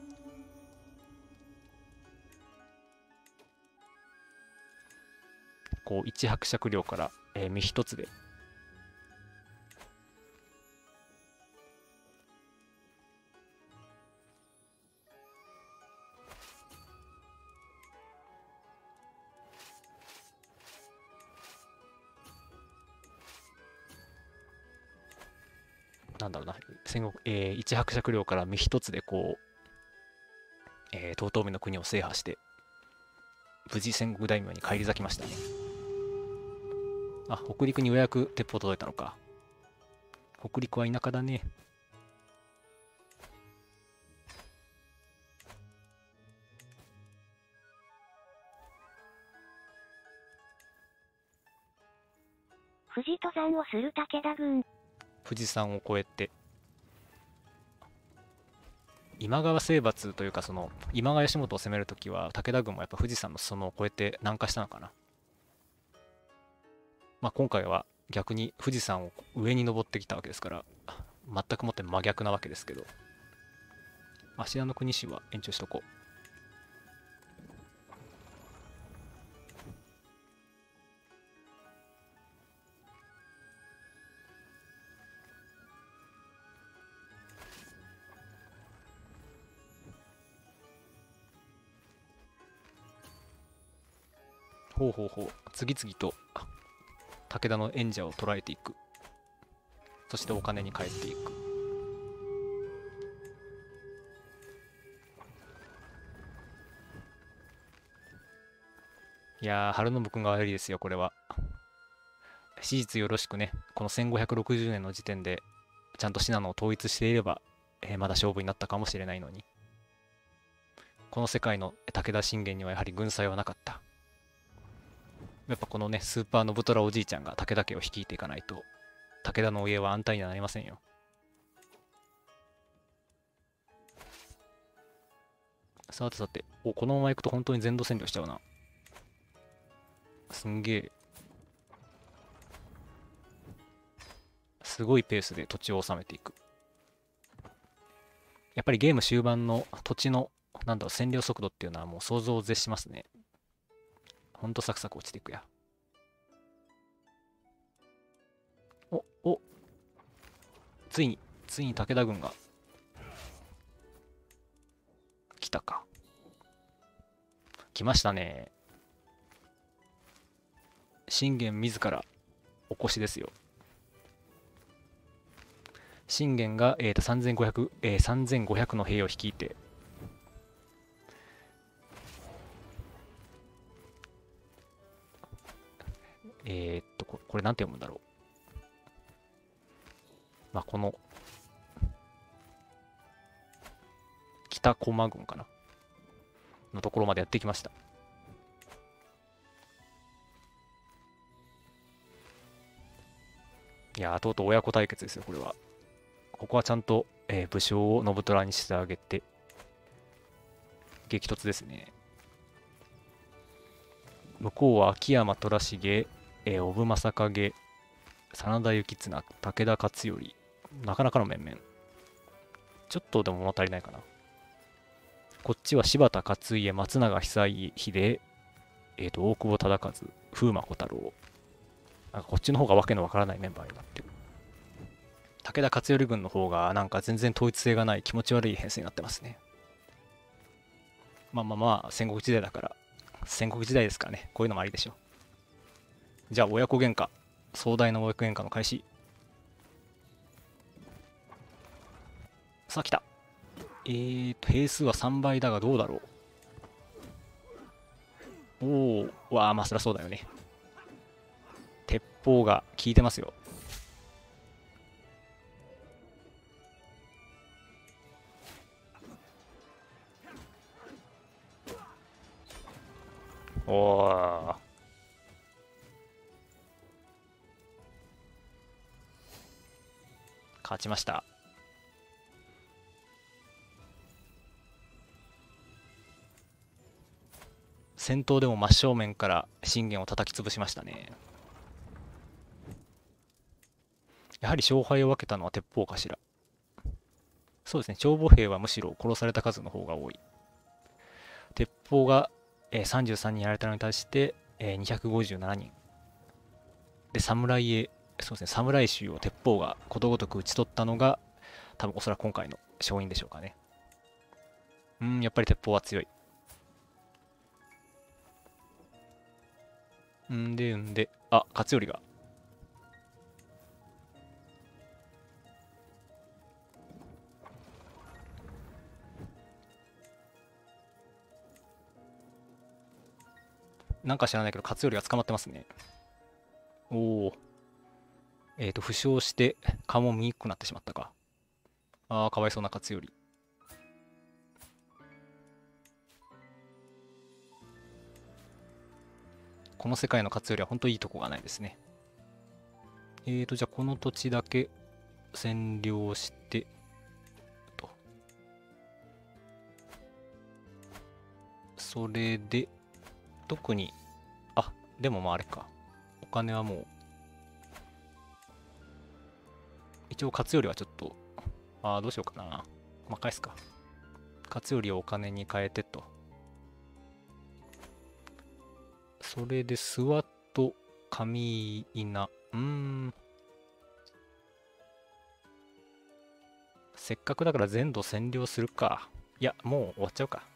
こう、一伯爵領から、えー身一つで、なんだろうな、戦国、えー一伯爵領から身一つでこう、えー、遠江の国を制覇して、無事戦国大名に返り咲きましたね。あ、北陸にようやく鉄砲届いたのか。北陸は田舎だね。 富士登山をする武田軍。 富士山を越えて、今川征伐というか、その今川義元を攻めるときは武田軍もやっぱ富士山の裾野を越えて南下したのかな。まあ今回は逆に富士山を上に登ってきたわけですから、全くもって真逆なわけですけど、芦屋の国市は延長しとこう。ほうほうほう、次々と武田の演者を捕らえていく。そしてお金に変えていく。いやー、春信君が悪いですよ、これは。史実よろしくね、このせんごひゃくろくじゅうねんの時点で、ちゃんと信濃を統一していれば、えーまだ勝負になったかもしれないのに。この世界の武田信玄にはやはり軍隊はなかった。やっぱこのね、スーパー信虎おじいちゃんが武田家を率いていかないと、武田の家は安泰にはなりませんよ。さてさて、お、このまま行くと本当に全土占領しちゃうな。すんげえ。すごいペースで土地を治めていく。やっぱりゲーム終盤の土地の、なんだろう、占領速度っていうのはもう想像を絶しますね。ほんとサクサク落ちていくや。お、お、ついに、ついに武田軍が来たか。来ましたね。信玄自らお越しですよ。信玄が、えー、とさんぜんごひゃく、えー、さんぜんごひゃくの兵を率いて、えー、っとこ、これなんて読むんだろう。まあ、この、北駒郡かなのところまでやってきました。いやー、とうとう親子対決ですよ、これは。ここはちゃんと、えー武将を信虎にしてあげて、激突ですね。向こうは秋山虎重、えー、小正景、真田幸綱、武田勝頼。なかなかの面々。ちょっとでも物足りないかな。こっちは柴田勝家、松永久秀、えー、と大久保忠和、風魔小太郎。なんかこっちの方がわけのわからないメンバーになってる。武田勝頼軍の方がなんか全然統一性がない気持ち悪い編成になってますね。まあまあまあ、戦国時代だから、戦国時代ですからね、こういうのもありでしょう。じゃあ、親子喧嘩。壮大な親子喧嘩の開始。さあ、来た。えーと、兵数はさんばいだがどうだろう。おー、わあ、まあ、そりゃそうだよね。鉄砲が効いてますよ。おー。勝ちました。 戦闘でも真正面から信玄を叩き潰しましたね。やはり勝敗を分けたのは鉄砲かしら。そうですね、長母兵はむしろ殺された数の方が多い。鉄砲が、えー、さんじゅうさんにんやられたのに対して、えー、にひゃくごじゅうななにん。で、侍へ、そうですね、侍衆を鉄砲がことごとく討ち取ったのが、多分おそらく今回の勝因でしょうかね。うん、やっぱり鉄砲は強い。んで、んで、あ、勝頼が。なんか知らないけど、勝頼が捕まってますね。おお。えっと、負傷して、顔も見にくくなってしまったか。ああ、かわいそうな勝頼。この世界の勝頼は本当いいとこがないですね。えーと、じゃあこの土地だけ占領して、と。それで、特に、あ、でもまああれか。お金はもう、一応勝頼はちょっと、ああ、どうしようかな。まあ返すか。勝頼をお金に変えてと。それで、諏訪と上稲。うーん。せっかくだから全土占領するか。いや、もう終わっちゃうか。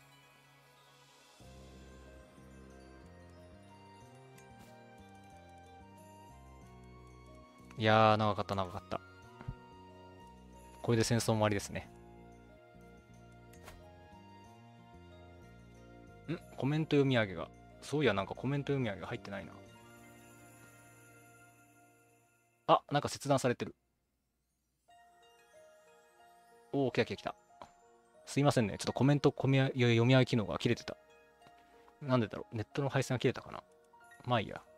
いやー、長かった長かった。これで戦争も終わりですね。んコメント読み上げが。そういや、なんかコメント読み上げが入ってないな。あ、なんか切断されてる。おお、来た来た来た。すいませんね。ちょっとコメント読み上げ機能が切れてた。なんでだろう。ネットの配線が切れたかな。まあいいや。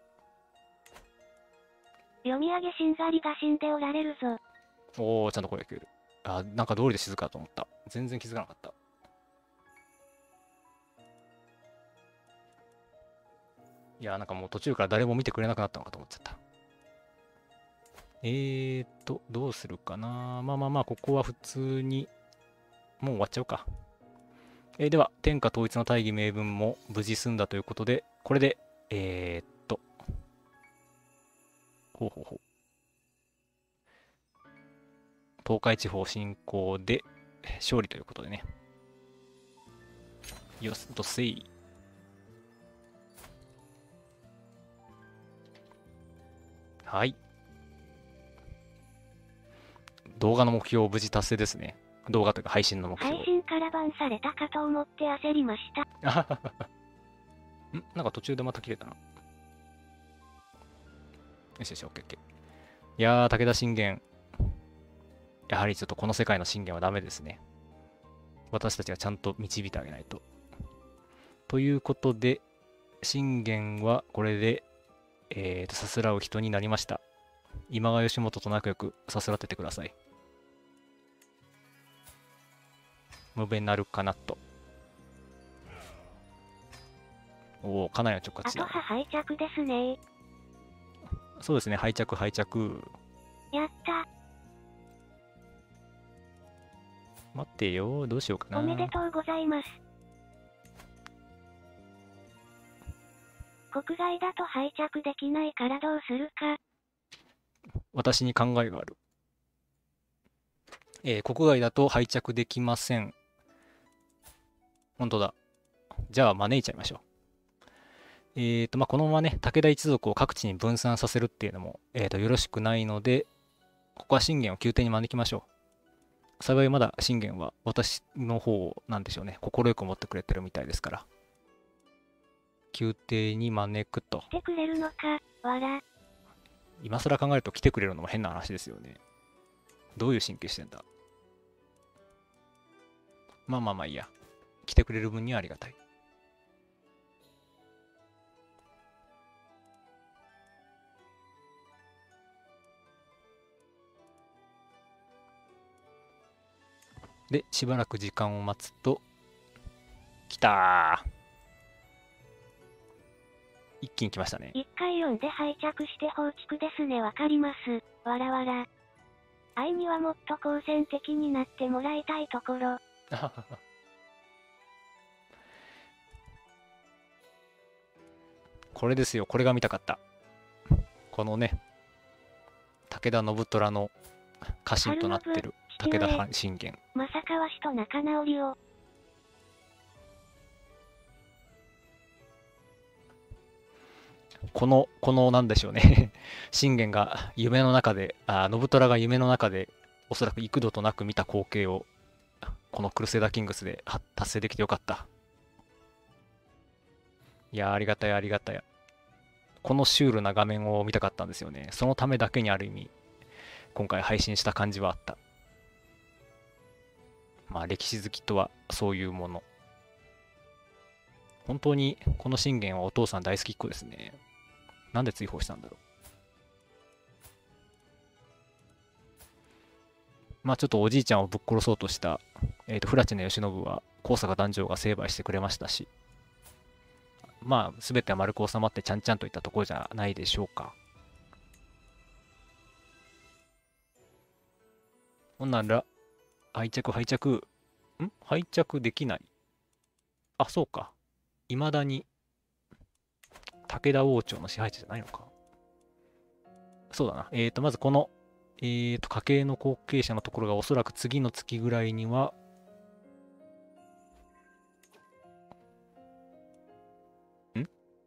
読み上げしんがりが死んでおられるぞ。 おお、ちゃんと声が聞こえる。あ、なんか道理で静かだと思った。全然気づかなかった。いや、なんかもう途中から誰も見てくれなくなったのかと思っちゃった。えーと、どうするかな。まあまあまあ、ここは普通に、もう終わっちゃうか。えーでは、天下統一の大義名分も無事済んだということで、これで、えーっと、ほうほうほう。東海地方侵攻で勝利ということでね。よし、とせい。はい。動画の目標無事達成ですね。動画というか配信の目標。 配信からバンされたかと思って焦りました。 んなんか途中でまた切れたな。よしよし、オッケーオッケー。いやー、武田信玄。やはりちょっとこの世界の信玄はダメですね。私たちがちゃんと導いてあげないと。ということで、信玄はこれで、えーと、さすらう人になりました。今川義元と仲良くさすらっててください。無弁なるかなと。おお、かなりの直轄あとは敗着ですね。 そうですね、敗着敗着。 やった。 待ってよ、どうしようかな。 おめでとうございます。国外だと敗着できないからどうするか。 私に考えがある。えー、国外だと敗着できません。本当だ。じゃあ招いちゃいましょう。えーと、まあ、このままね、武田一族を各地に分散させるっていうのも、えーと、よろしくないので、ここは信玄を宮廷に招きましょう。幸いまだ信玄は私の方を、なんでしょうね、快く思ってくれてるみたいですから。宮廷に招くと。 来てくれるのか、わら。 今更考えると来てくれるのも変な話ですよね。どういう神経してんだ。まあまあまあいいや。来てくれる分にはありがたい。で、しばらく時間を待つと、来たー。 一気に来ましたね。 一回読んで拝着して放逐ですね。わかります。わらわら。愛にはもっと好戦的になってもらいたいところ。 これですよ。これが見たかった。このね、武田信虎の家臣となってる武田信玄。 まさかわしと仲直りを。 この、このなんでしょうね。信玄が夢の中で、あ、信虎が夢の中で、おそらく幾度となく見た光景を、このクルセイダーキングスで達成できてよかった。いやー、ありがたいありがたい。このシュールな画面を見たかったんですよね。そのためだけにある意味、今回配信した感じはあった。まあ、歴史好きとはそういうもの。本当にこの信玄はお父さん大好きっ子ですね。なんで追放したんだろう。まあちょっとおじいちゃんをぶっ殺そうとした、えーと、フラチネ慶喜は高坂壇上が成敗してくれましたし、まあ全ては丸く収まってちゃんちゃんといったところじゃないでしょうか。ほんなら、敗着敗着。ん敗着できない。あ、そうか。いまだに武田王朝の支配地じゃないのか。そうだな。えーと、まずこの、えーと、家系の後継者のところがおそらく次の月ぐらいには、ん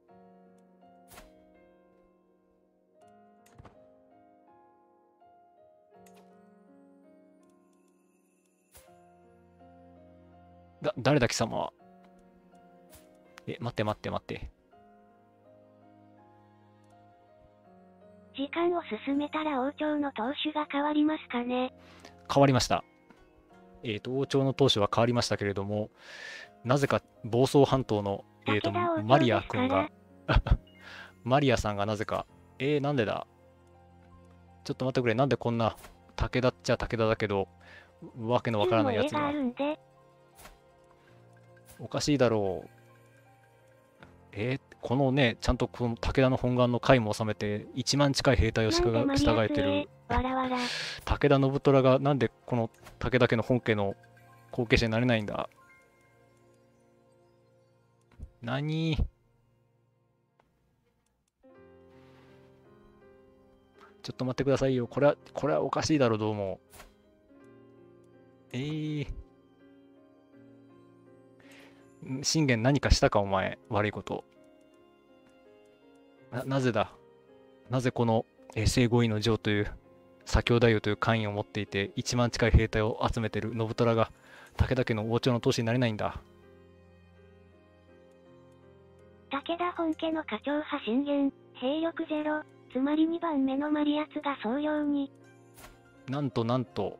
だ、誰だ貴様は。え、待って待って待って。 時間を進めたら王朝の当主が変わりますかね。 変わりました。えっと、王朝の当主は変わりましたけれども、なぜか房総半島の、えーと、マリア君が、マリアさんがなぜか、えー、なんでだちょっと待ってくれ、なんでこんな、武田っちゃ武田だけど、わけのわからないやつが。おかしいだろう。えー、このね、ちゃんとこの武田の本願の甲斐も収めて、いちまん近い兵隊を従えてる武田信虎が、なんでこの武田家の本家の後継者になれないんだ。何ちょっと待ってくださいよ。これは、これはおかしいだろう、どうも。えー。信玄何かしたか、お前。悪いこと。な、なぜだなぜこの、えー、正五位の城という、左京太夫という官位を持っていて、いちまん近い兵隊を集めている信虎が、武田家の王朝の当主になれないんだ。 武田本家の課長派信玄、兵力ゼロ、つまりにばんめのマリアツが総領に。 なんとなんと、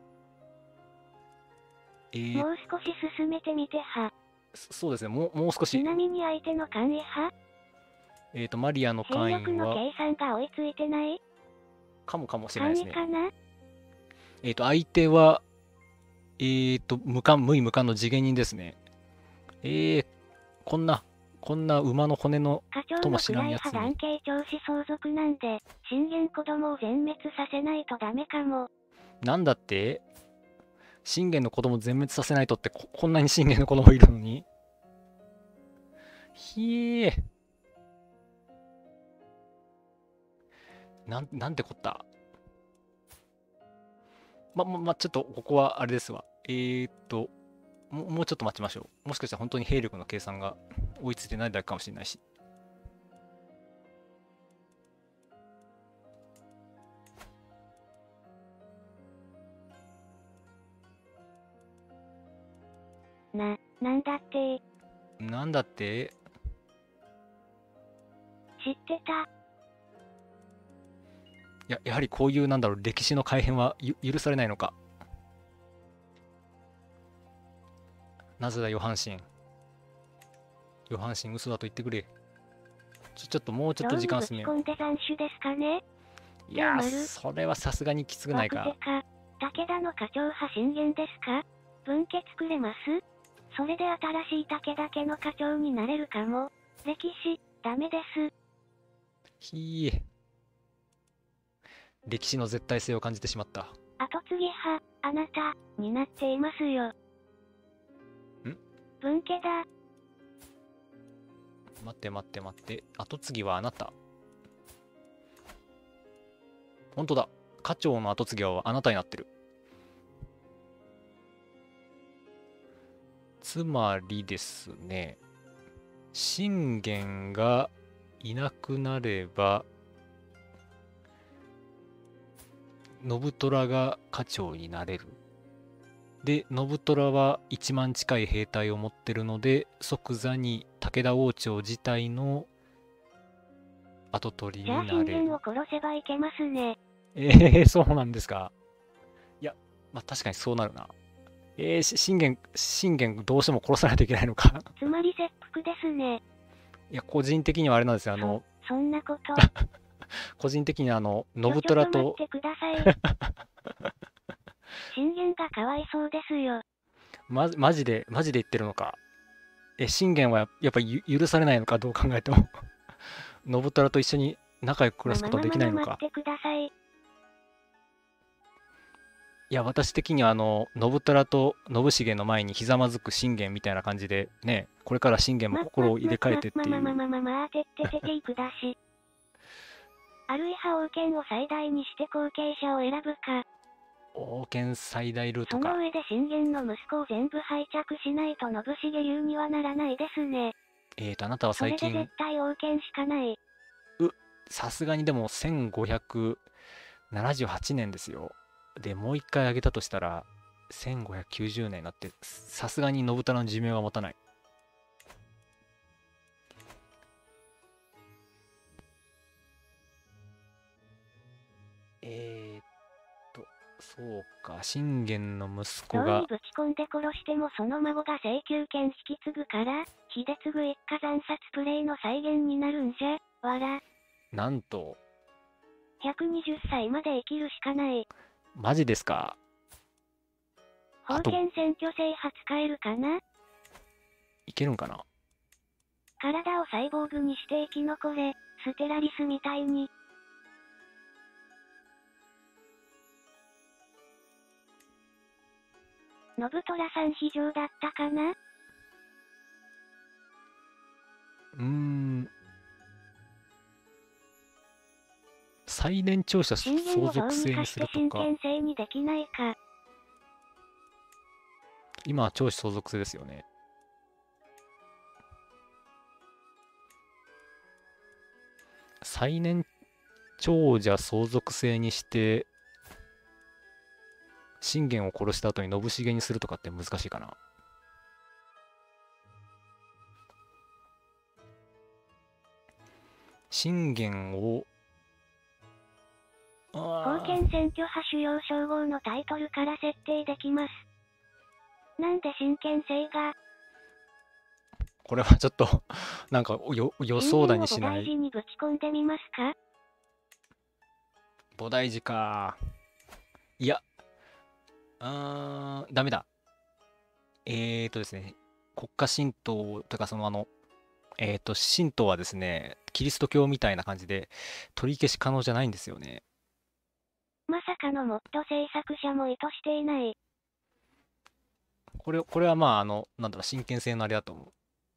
えー、もう少し進めてみては。 そうですね、もうもう少し。 ちなみに相手の官位派えっと、マリアの官位は。 兵力の計算が追いついてないかもかもしれないですね。 官位かなえっと、相手は、えっと、無冠、無位無冠の次元人ですね。えー、こんな、こんな馬の骨のとも知らんやつに。 課長の位派男系長子相続なんで、信玄子供を全滅させないとダメかも。 なんだって信玄の子供全滅させないとって こ, こんなに信玄の子供いるのにひえなん、なんてこった。ま、ま、ま、ちょっとここはあれですわ。えー、っとも、もうちょっと待ちましょう。もしかしたら本当に兵力の計算が追いついてないだけかもしれないし。 な、なんだってなんだって知ってた。 や、やはりこういうなんだろう、歴史の改変は許されないのか。なぜだ、ヨハンシン。ヨハンシン、嘘だと言ってくれ。ちょ、ちょっともうちょっと時間進めよう。 込んで斬首ですかねいやー、それはさすがにきつくないか。 か武田の課長派信玄ですか分家作れますそれで新しい武田家の課長になれるかも。歴史、ダメです。 ひえ。歴史の絶対性を感じてしまった。 後継ぎ派、あなた、になっていますよ。ん？分家だ。 待って待って待って。後継ぎはあなた。本当だ。家長の後継ぎはあなたになってる。つまりですね、信玄がいなくなれば、信虎が家長になれる。で、信虎はいちまん近い兵隊を持ってるので、即座に武田王朝自体の跡取りじゃあになれる。 信玄を殺せばいけますね。 ええー、そうなんですか。いや、まあ確かにそうなるな。えー、し信玄、信玄どうしても殺さないといけないのか。 つまり切腹ですね。 いや、個人的にはあれなんですよ。あの、 そ、そんなこと。 個人的にあの、 ちょ、 信ちょっと待虎とっ、てください。信玄がかわいそうですよ。 ま、マジで、マジで言ってるのか。え、信玄はややっぱり許されないのか、どう考えても。信虎と一緒に仲良く暮らすことはできないのか。 まままま待ってください。 いや、私的にはあの、信虎と信繁の前にひざまずく信玄みたいな感じで、ね、これから信玄もま、 心を入れ替えてってま、ま、 いう。 ま、ま、ま、ま、あてっててていくだし。あるいは王権を最大にして後継者を選ぶか。 王権最大ルートか。 その上で信玄の息子を全部拝借しないと信繁流にはならないですね。 えーと、あなたはそれ最近、 で絶対王権しかない。 う、さすがにでもせんごひゃくななじゅうはちねんですよ。で、もう一回上げたとしたら、せんごひゃくきゅうじゅうねんになって、さすがに信虎の寿命は持たない。えーっと、そうか、信玄の息子牢が、 にぶち込んで殺してもその孫が請求権引き継ぐから、秀次一家惨殺プレイの再現になるんじゃ、わら。 なんと、 ひゃくにじゅっさいまで生きるしかない。 マジですか。あと、 封建選挙制覇使えるかな？ いけるんかな。 体をサイボーグにして生き残れ、ステラリスみたいに。信虎さん非常だったかな？ うーん、最年長者信玄をどう相続にかし制にするとか、 て真剣制にできないか。 今は長子相続制ですよね。最年長者相続制にして、信玄を殺した後に信繁にするとかって難しいかな。信玄を、 封建選挙派主要称号のタイトルから設定できます。なんで真剣制が、 これはちょっとなんかよ予想だにし信玄を菩提ない。 寺にぶち込んでみますか？ 菩提寺か。いや、あー、ダメだ。えーとですね、国家神道とかそのあの、えーと、神道はですね、キリスト教みたいな感じで取り消し可能じゃないんですよね。 まさかのモッド制作者も意図していない。 これ、これはまあ、あの、なんだろう、真剣性のあれだと思う。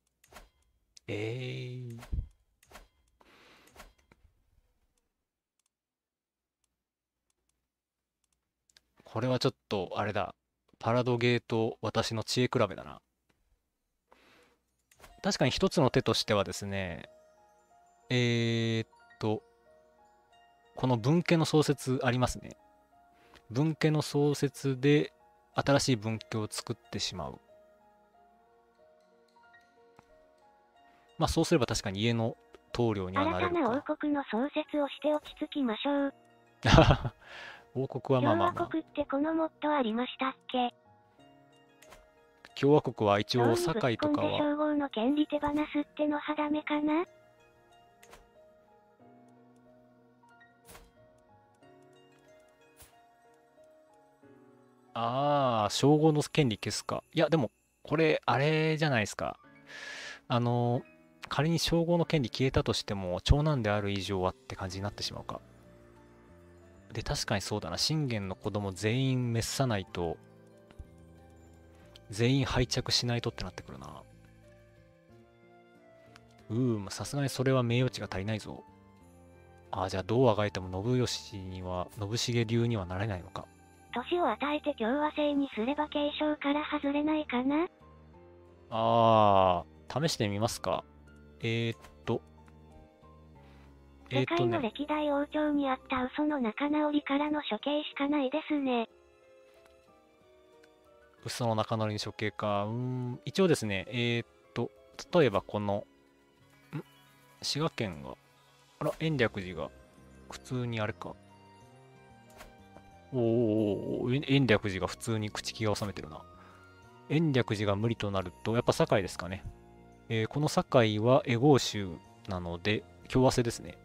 えー。これはちょっと、あれだ。パラドゲーと私の知恵比べだな。確かに一つの手としてはですね、えーっと、この分家の創設ありますね。分家の創設で新しい分家を作ってしまう。まあそうすれば確かに家の棟梁にはなれ新たな王るか。 国の創設をして落ち着きましょう。 王国はまあ共和まあまあ。 国ってこのモッドありましたっけ？ 共和国は一応、 牢にぶち堺と込んでかは、 称号の権利手放すってのはダメかな？ ああ、称号の権利消すか。いや、でも、これ、あれじゃないですか。あの、 仮に称号の権利消えたとしても、長男である以上はって感じになってしまうか。で、確かにそうだな。信玄の子供全員滅さないと、全員敗着しないとってなってくるな。うーん、さすがにそれは名誉値が足りないぞ。ああ、じゃあどうあがいても信義には、信繁流にはなれないのか。 年を与えて共和制にすれば継承から外れないかな。 ああ、試してみますか。えー、っと、えー、 世界のっとね、 歴代王朝にあった嘘の仲直りからの処刑しかないですね。 嘘の仲直りに処刑か。うーん、一応ですね、えー、っと、例えばこの、ん滋賀県が、あら、延暦寺が、普通にあれか。おーおーおー、延暦寺が普通に口木が収めてるな。延暦寺が無理となると、やっぱ堺ですかね。えーこの堺は会合州なので、共和制ですね。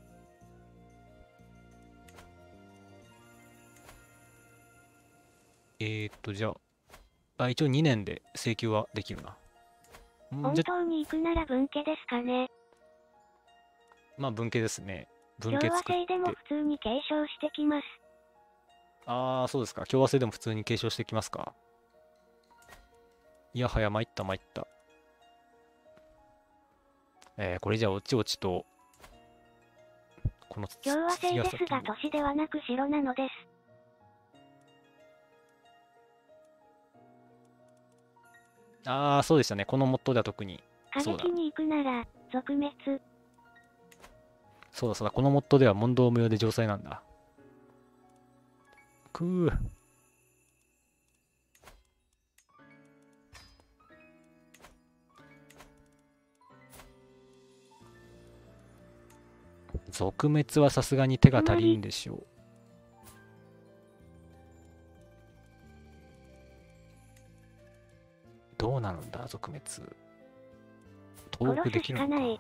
えーっと、じゃあ、あ、一応にねんで請求はできるな。んじゃ、 本当に行くなら分家ですかね。 まあ文系ですね。文共和系作っ制でもて。 普通に継承してきます。 ああ、そうですか。共和制でも普通に継承してきますか。いやはや、参った参った。えー、これじゃあ、おちおちと、このつ共和制ですが次は先に。 都市ではなく城なのです。 ああ、そうでしたね。このモッドでは特に。 過そうだ。 激に行くなら、続滅。 そうだそうだ。このモッドでは問答無用で城塞なんだ。くー。続滅はさすがに手が足りんでしょう。どうなるんだ、続滅。登録できるのか。 殺すしかない。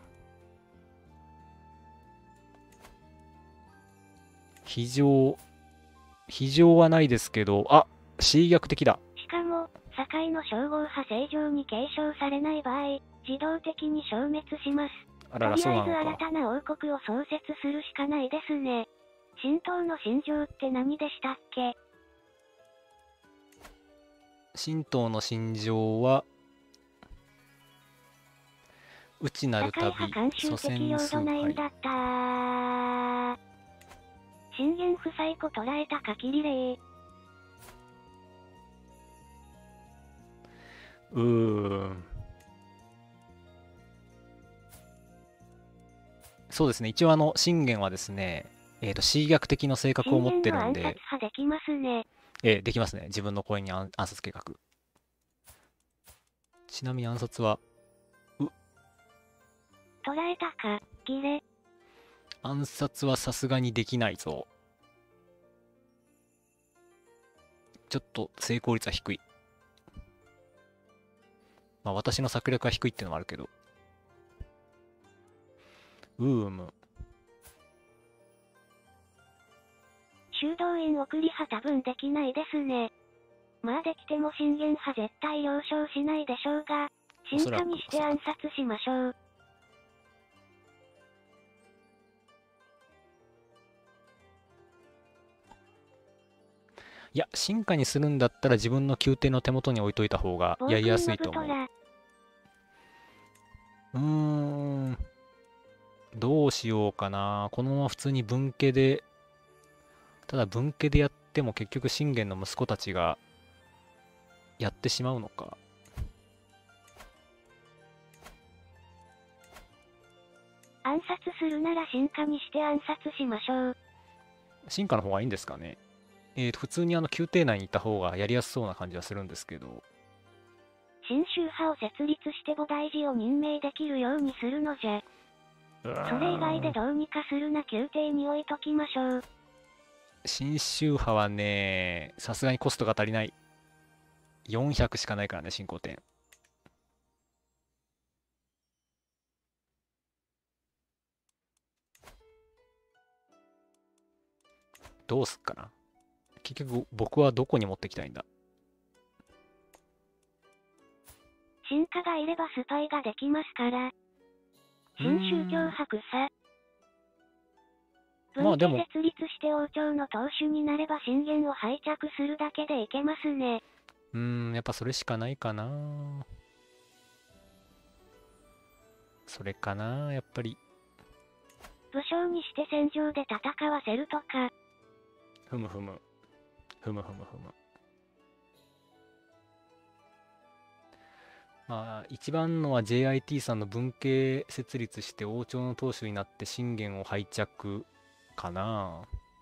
非常、非常はないですけど、あ、恣意逆的だ。 しかも、堺の称号派正常に継承されない場合、自動的に消滅します。 あらら、 とりあえずそうなのか。 新たな王国を創設するしかないですね。神道の信条って何でしたっけ？ 神道の信条は、内なる堺旅、 派慣習祖先的領土崇拝。 内だった信玄夫妻子捉えたかきリレー。 うーん。そうですね。一応あの、信玄はですね、えっと、恣意逆的の性格を持っ信玄の暗殺てるんで、 派できますね。 えーできますね。自分の声に暗暗殺計画。ちなみに暗殺は、う、 捉えたか、ギレ。 暗殺はさすがにできないぞ。ちょっと成功率は低い。まあ私の策略は低いっていうのもあるけど。うーむ。 修道院送り派多分できないですね。まあできても信玄派絶対了承しないでしょうが、進おそらく化にして暗殺しましょう。 いや、進化にするんだったら自分の宮廷の手元に置いといた方が防やりや空のすいと思う。 ブトラ。 うーん。どうしようかな。このまま普通に分家で、ただ分家でやっても結局信玄の息子たちがやってしまうのか。 暗殺するなら進化にして暗殺しましょう。 進化の方がいいんですかね。えーと、普通にあの宮廷内にいた方がやりやすそうな感じはするんですけど。 新宗派を設立して菩提寺を任命できるようにするのじゃ。 うーんそれ以外でどうにかするな宮廷に置いときましょう。 新宗派はね、さすがにコストが足りない。よんひゃくしかないからね、進行点。どうすっかな。結局僕はどこに持ってきたいんだ。 進化がいればスパイができますから。 新宗教博さ。文家まあでも、 設立して王朝の当主になれば信玄を拝着するだけでいけますね。 うーん、やっぱそれしかないかな。それかな、やっぱり。 武将にして戦場で戦わせるとか。 ふむふむ。ふむふむふむ。まあ、一番のは ジェイアイティー さんの文系設立して王朝の当主になって信玄を拝借かな。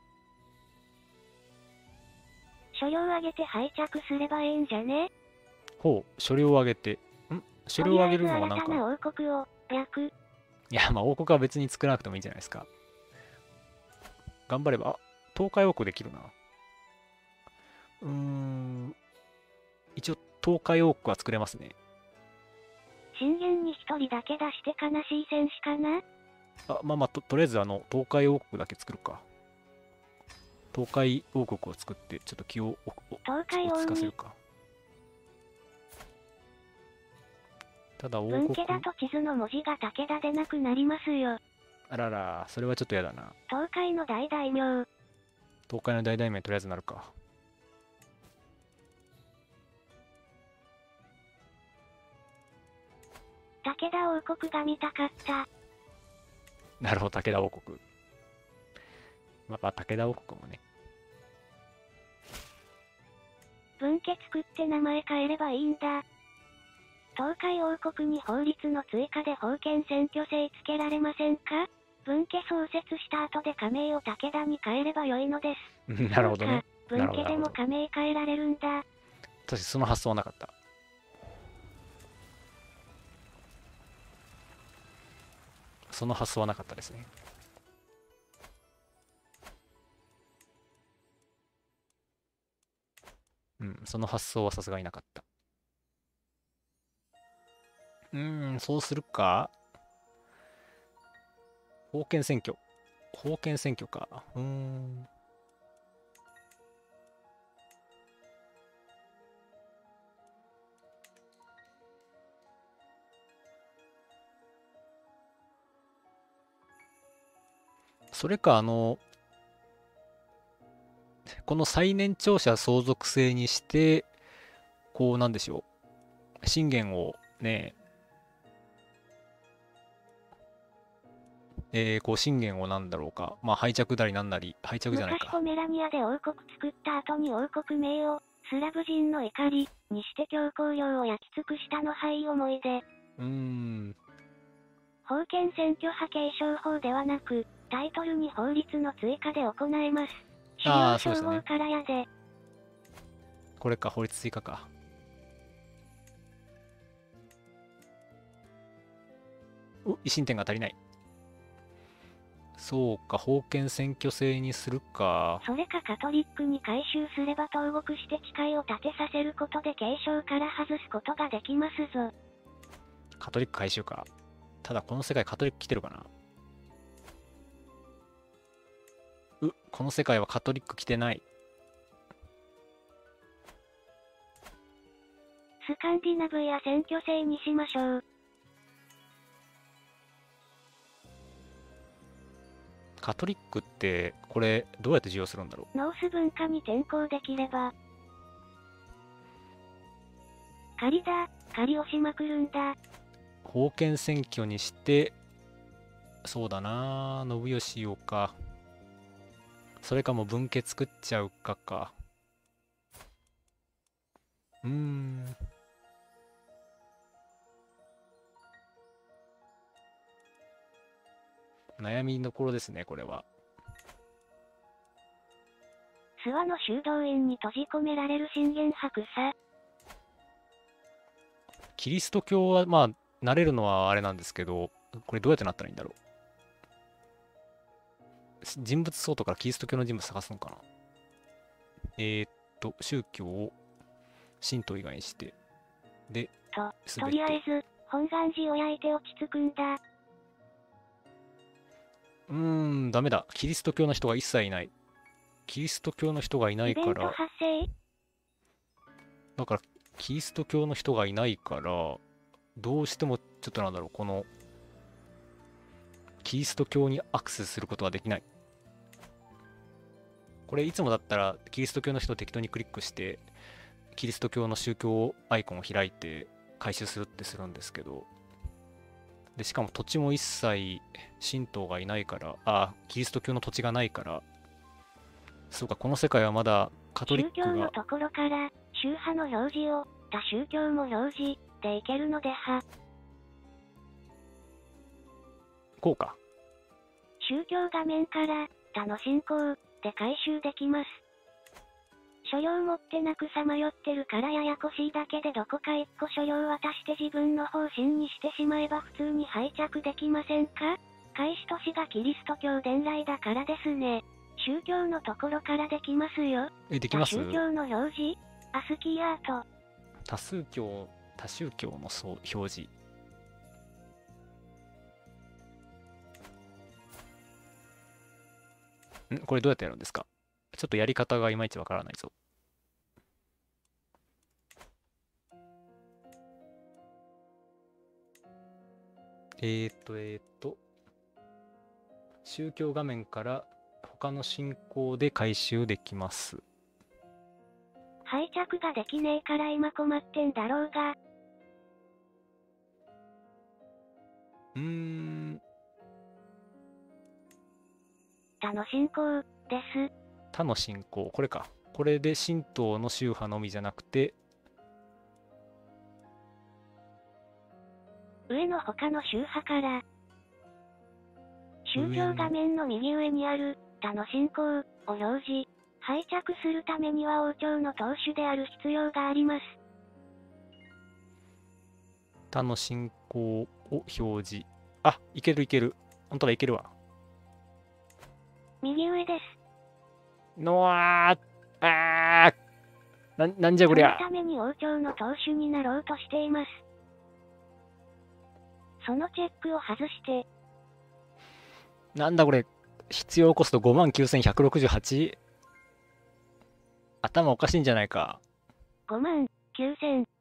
所領を挙げて拝着すればいいんじゃね？ ほう、所領を挙げて。ん所領を挙げるのはなんか、 とりあえず新たな王国を、略。 いや、まあ王国は別に作らなくてもいいんじゃないですか。頑張れば、あ、東海王国できるな。うーん、一応東海王国は作れますね。 信玄に一人だけ出して悲しい戦士かな？ あ、まあまあ、と、とりあえずあの、東海王国だけ作るか。東海王国を作って、ちょっと気をおお東海王落ち着かせるに。 か。ただ王国、 文家だと地図の文字が武田でなくなりますよ。 あらら、それはちょっと嫌だな。 東海の大大名。 東海の大大名とりあえずなるか。 武田王国が見たかった。 なるほど、武田王国。まあ、武田王国もね。 文家作って名前変えればいいんだ。東海王国に法律の追加で封建選挙制つけられませんか？文家創設した後で加盟を武田に変えれば良いのです。 なるほどね。 そうか、文家でも加盟変えられるんだ。 確かにその発想はなかった。その発想はなかったですね。うん、その発想はさすがになかった。うーん、そうするか。封建選挙。封建選挙か。うーん。それか、あの、この最年長者相続制にして、こう、なんでしょう。信玄をね、えー、こう、信玄をなんだろうか。まあ、拝借なりなんなり、拝借じゃないか。 昔ポメラニアで王国作った後に王国名を、スラブ人の怒り、にして教皇領を焼き尽くしたのはいい思い出。 うーん。 封建選挙派継承法ではなく、タイトルに法律の追加で行えます。 ああ、 資料称そうですね。 号からやで。 これか、法律追加か。お、維新点が足りない。そうか、封建選挙制にするか。 それかカトリックに改宗すれば投獄して誓いを立てさせることで継承から外すことができますぞ。 カトリック改宗か。ただ、この世界カトリック来てるかな。う、この世界はカトリック来てない。 スカンディナブや選挙制にしましょう。 カトリックって、これ、どうやって授与するんだろノース文化に転向できれば。狩りだ、狩りをしまくるんだ。 う。封建選挙にして、そうだな、信義をか。それかもう分家作っちゃうかか。うーん。悩みどころですね、これは。 諏訪の修道院に閉じ込められる信玄博さ。 キリスト教は、まあ、慣れるのはあれなんですけど、これどうやってなったらいいんだろう。人物相当からキリスト教の人物探すのかな。えー、っと、宗教を神道以外にして、で、 と、 すべとりあえて。 ず、本願寺を焼いて落ち着くんだ。 うーん、ダメだ。キリスト教の人が一切いない。キリスト教の人がいなイベントいから、 発生。 だから、キリスト教の人がいないから、どうしても、ちょっとなんだろう、この、 キリスト教にアクセスすることはできない。これいつもだったらキリスト教の人を適当にクリックしてキリスト教の宗教アイコンを開いて回収するってするんですけど、でしかも土地も一切神道がいないから、あ、キリスト教の土地がないから、そうか、この世界はまだカトリックが。 宗教のところから宗派の表示を他宗教も表示でいけるのでは。 こうか。 宗教画面から他の信仰で回収できます。所領持ってなくさまよってるからややこしいだけでどこか一個所領渡して自分の方針にしてしまえば普通に拝借できませんか？開始都市がキリスト教伝来だからですね。宗教のところからできますよ。 え、できます？ 多宗教の表示？アスキーアート。 多宗教、多宗教のそう表示。んこれどうやってやるんですか？ちょっとやり方がいまいちわからないぞ。えーっと、えーっと、宗教画面から他の信仰で回収できます。 拝借ができねえから今困ってんだろうが。 うーん。 他の信仰です。 他の信仰、これか。これで神道の宗派のみじゃなくて、 上の他の宗派から、宗教画面の右上にある他の信仰を表示、拝借するためには王朝の当主である必要があります。 他の信仰を表示。あ、いけるいける。本当だ、いけるわ。 右上です。 のわー、あー、な、なんじゃこりゃ。 そのために王朝の当主になろうとしています。そのチェックを外して。 なんだこれ。必要コスト ごまんきゅうせんひゃくろくじゅうはち？ 頭おかしいんじゃないか。 ごまんきゅうせん。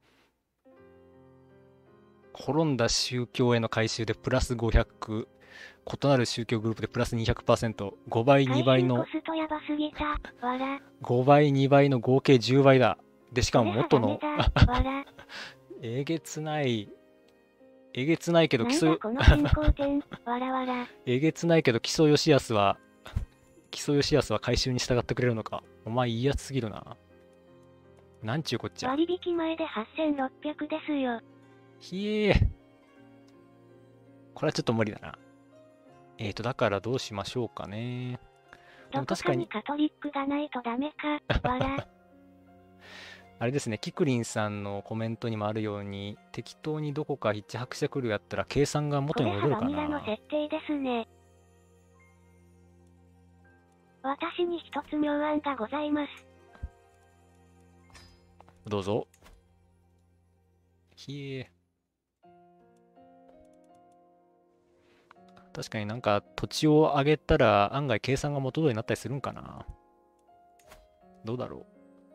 滅んだ宗教への回収でプラスごひゃく、異なる宗教グループでプラス にひゃくパーセント、ごばいにばいの、 回収コストやばすぎた、わら。 ごばいにばいの合計じゅうばいだ。で、しかも元の、 わら。 えげつない、えげつないけど基礎、 なんだこの進行点、わらわら。 えげつないけど木曽義康は、木曽義康は回収に従ってくれるのか。お前いいやつすぎるな。なんちゅうこっちゃ。 割引前ではっせんろっぴゃくですよ。 ひえー。これはちょっと無理だな。えーと、だからどうしましょうかね。でどこかにも確かに、 カトリックがないとダメか、わら。 あれですね、キクリンさんのコメントにもあるように、適当にどこか一伯爵領やったら計算が元に戻るかこれはバニラのな。 設定ですね。私に一つ妙案がございます。 どうぞ。ひえ。確かになんか土地を上げたら案外計算が元通りになったりするんかな。どうだろ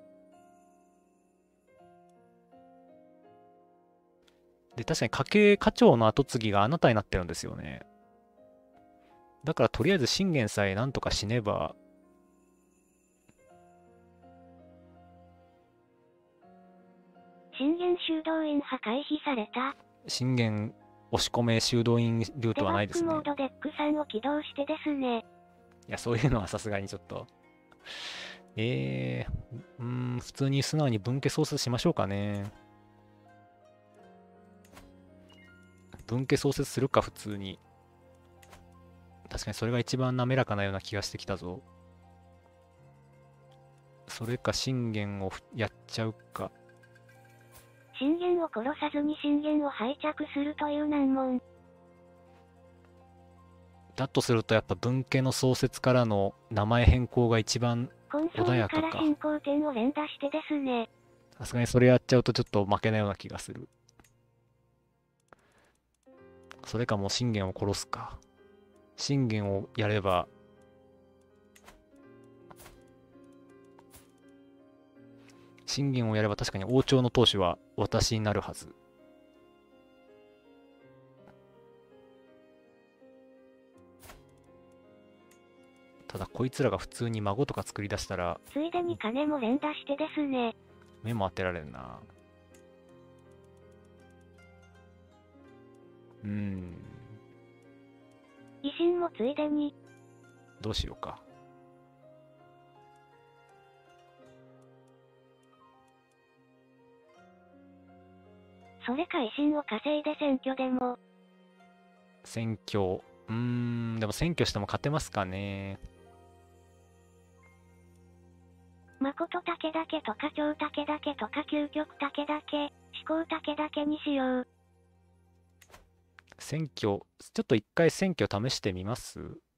う。で、確かに家計課長の跡継ぎがあなたになってるんですよね。だからとりあえず信玄さえなんとか死ねば。 信玄修道院派回避された。 信玄押し込め修道院ルートはないですね。 デバッグモードデックさんを起動してですね。 いや、そういうのはさすがにちょっと。えー、うーん、普通に素直に分家創設しましょうかね。分家創設するか、普通に。確かにそれが一番滑らかなような気がしてきたぞ。それか信玄をやっちゃうか。 信玄を殺さずに信玄を拝借するという難問。 だとするとやっぱ分家の創設からの名前変更が一番コンソールから進行点を連打してですね。 さすがにそれやっちゃうとちょっと負けなような気がする。それかもう信玄を殺すか。信玄をやれば信玄をやれば確かに王朝の当主は私になるはず。 ただこいつらが普通に孫とか作り出したらついでに金も連打してですね。 目も当てられんな。うーん。 維新もついでに。 どうしようか。 それか維新を稼いで選挙でも。 選挙、うーん、でも選挙しても勝てますかね。 誠武田家とか超武田家とか究極武田家、思考武田家にしよう。 選挙、ちょっと一回選挙試してみます？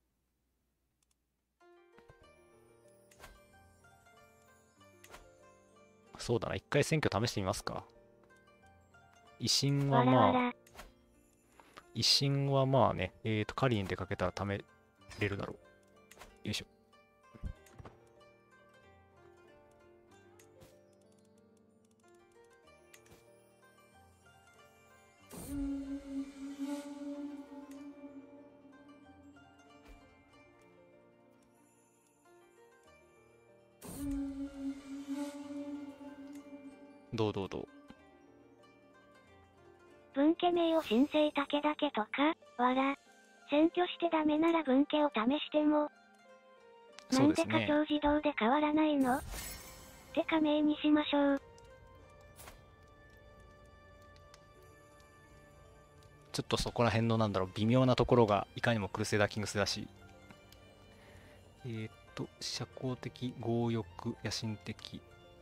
そうだな、一回選挙試してみますか。維新はまあ、 わらわら維新はまあね、えーと、狩りに出かけたら貯めれるだろう。よいしょ。どうどうどう。 分家名を新生武田家とか、わら。選挙してダメなら分家を試しても。なんで課そうですね。 長自動で変わらないのって加盟にしましょう。 ちょっとそこら辺のなんだろう、微妙なところがいかにもクルセイダーキングスだし。えーっと、社交的、強欲、野心的。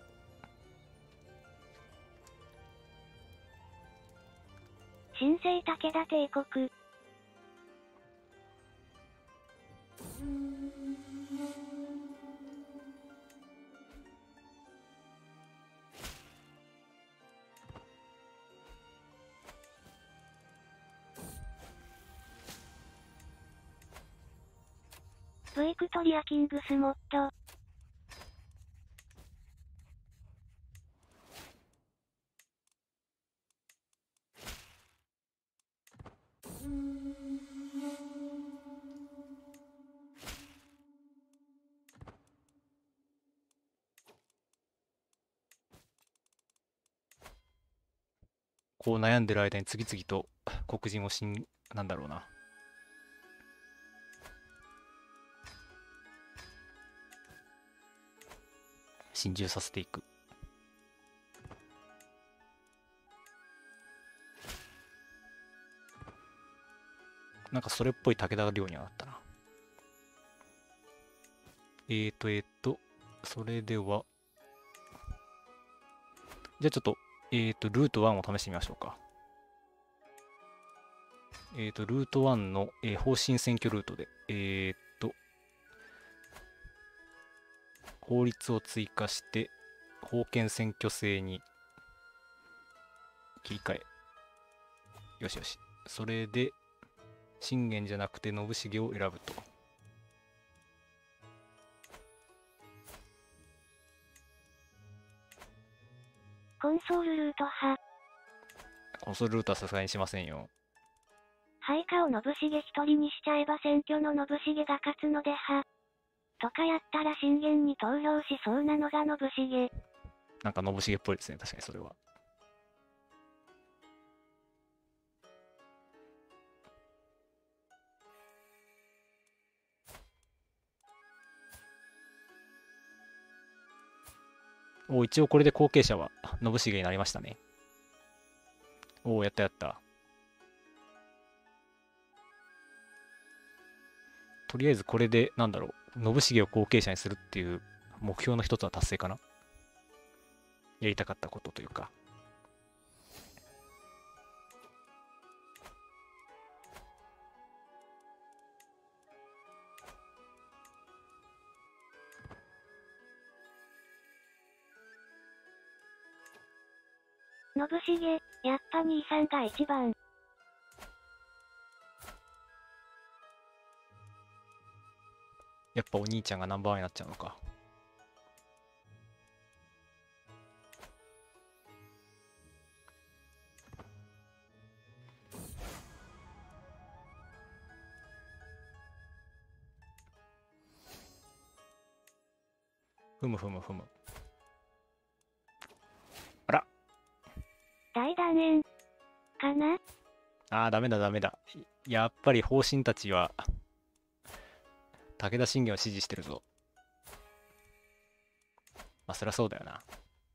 新生武田帝国。ブイクトリアキングスモッド。 こう悩んでる間に次々と黒人をしん、なんだろうな。心中させていく。なんかそれっぽい武田領にはなったな。えーと、えーと、それでは、じゃあちょっと、えーと、ルートワンを試してみましょうか。えーと、ルートワンの、えー方針選挙ルートで、えーと、法律を追加して、封建選挙制に切り替え。よしよし。それで、信玄じゃなくて信繁を選ぶと。 コンソールルート派。 コンソールルートはさすがにしませんよ。 配下を信繁一人にしちゃえば選挙の信繁が勝つので派。とかやったら信玄に投票しそうなのが信繁。 なんか信繁っぽいですね、確かにそれは。お、一応これで後継者は信繁になりましたね。おお、やったやった。とりあえずこれで、なんだろう、信繁を後継者にするっていう目標の一つは達成かな。やりたかったことというか。 信繁、やっぱ兄さんが一番。 やっぱお兄ちゃんがナンバーワンになっちゃうのか。 ふむふむふむ。あら。 大団円かな。 あー、ダメだダメだ。やっぱり方針たちは、武田信玄を支持してるぞ。まあ、そりゃそうだよな。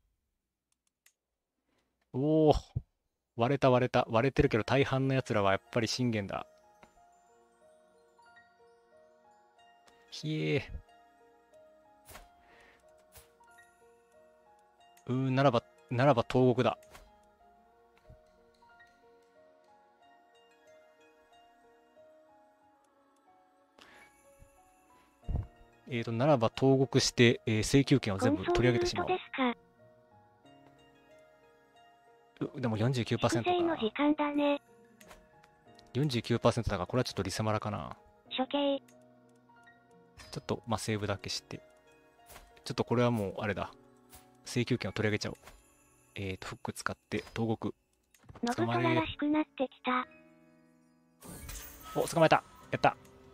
おお、割れた割れた。割れてるけど大半の奴らはやっぱり信玄だ。ひえ。うーん、ならば、ならば東国だ。えーと、ならば投獄して、えー請求権を全部取り上げてしまおう。 コンソールルートですか。 うでもよんじゅうきゅうパーセント粛清のか。 時間だね。 よんじゅうきゅうパーセントだから、これはちょっとリセマラかな。 処刑。 ちょっと、まあ、セーブだけして。ちょっとこれはもう、あれだ。請求権を取り上げちゃおう。えーと、フック使って、投獄。 ノブトラらしくなってきた。 お、捕まえた。やった。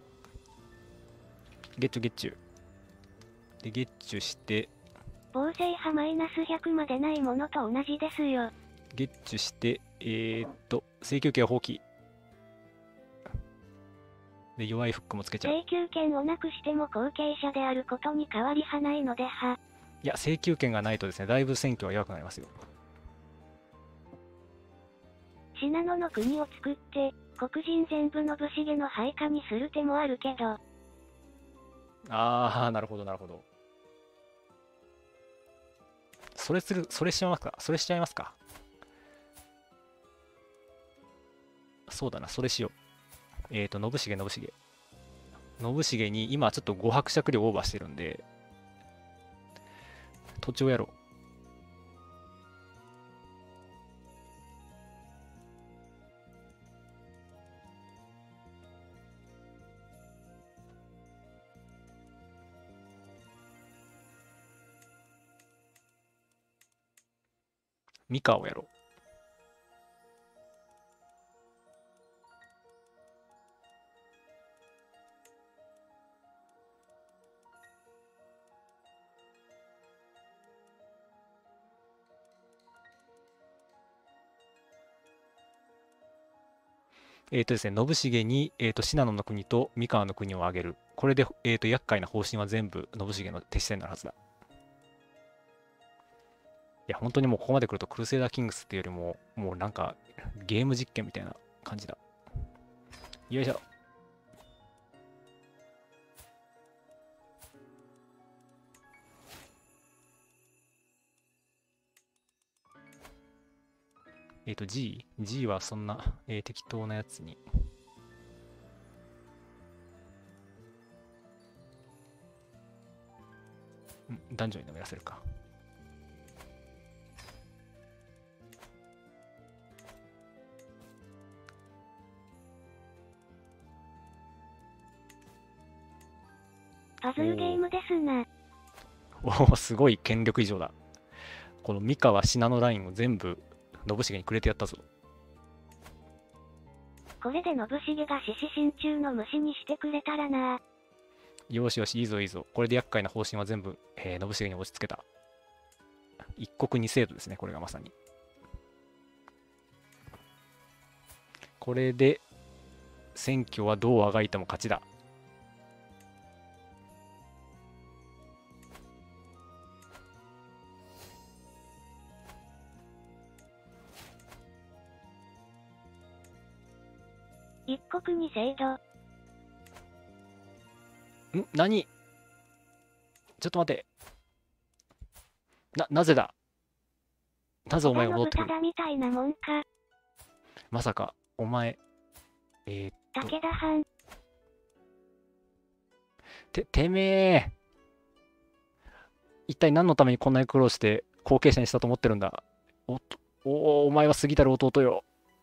ゲッチュゲッチュ。で、ゲッチュして、 防水波マイナスひゃくまでないものと同じですよ。 ゲッチュして、えーっと、請求権を放棄。で、弱いフックもつけちゃう。 請求権をなくしても後継者であることに変わりはないのでは。 いや、請求権がないとですね、だいぶ選挙は弱くなりますよ。 信濃の国を作って、黒人全部信繁の配下にする手もあるけど。 あー、なるほど、なるほど。それする、それしちゃいますかそれしちゃいますかそうだな、それしよう。えーと、信繁、信繁。信繁に、今ちょっとご伯爵領オーバーしてるんで、土地をやろう。三河をやろう。えっとですね、信繁に、えーと信濃の国と三河の国を挙げる。これで、えーと厄介な方針は全部信繁の手下になるはずだ。いや、本当にもうここまで来るとクルセイダーキングスっていうよりも、もうなんかゲーム実験みたいな感じだ。よいしょ。えっと G? G はそんな、えー適当なやつに。んダンジョンに飲めらせるか。 パズルゲームですな。 おお、すごい権力以上だ。この三河信濃ラインを全部信繁にくれてやったぞ。 これで信繁が獅子心中の虫にしてくれたらな。 よしよし、いいぞいいぞ。これで厄介な方針は全部、えー、信繁に押し付けた。一国二制度ですね、これがまさに。これで、選挙はどうあがいても勝ちだ。 一国二制度。 ん何ちょっと待って。な、なぜだなぜお前が戻ってくるただみたいなもんか。 まさか、お前、えー、っと、 武田藩。 て、てめえ、一体何のためにこんなに苦労して後継者にしたと思ってるんだ。おっと、お、お前は過ぎたる弟よ。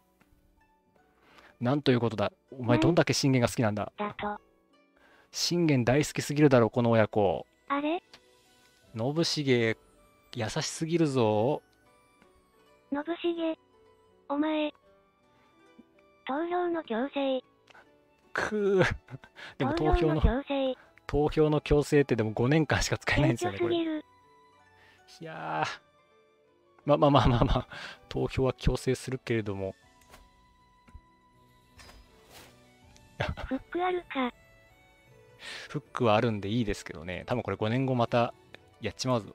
なんということだ。お前どんだけ信玄が好きなんだ。 だと。 信玄大好きすぎるだろ、この親子。 あれ信繁、優しすぎるぞ。 信繁。お前。投票の強制。 くー。でも投票の、 強制。 投票の強制ってでもごねんかんしか使えないんですよね、これ。い謙虚すぎる。 やー、まあまあまあまあまあ、投票は強制するけれども、 フックあるか。 フックはあるんでいいですけどね、多分これごねんごまたやっちまうぞ。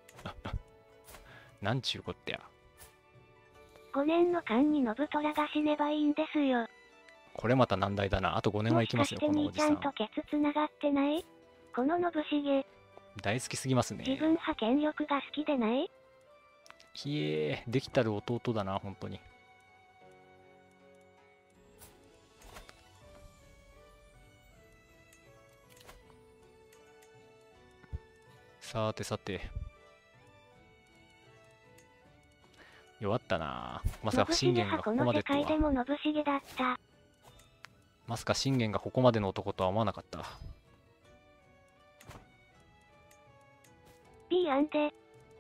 なんちゅうこってや。 ごねんの間に信虎が死ねばいいんですよ。 これまた難題だな。あとごねんはもしかいきますよ、 して兄ちゃこのおじさん。 んとケツつながってない？この信繁。 大好きすぎますね。 自分派権力が好きでない？ ひえー、できたる弟だな、本当に。さてさて。弱ったな。まさか信玄がここまでとは。 信繁派この世界でも信繁だった。 まさか信玄がここまでの男とは思わなかった。 B 案で。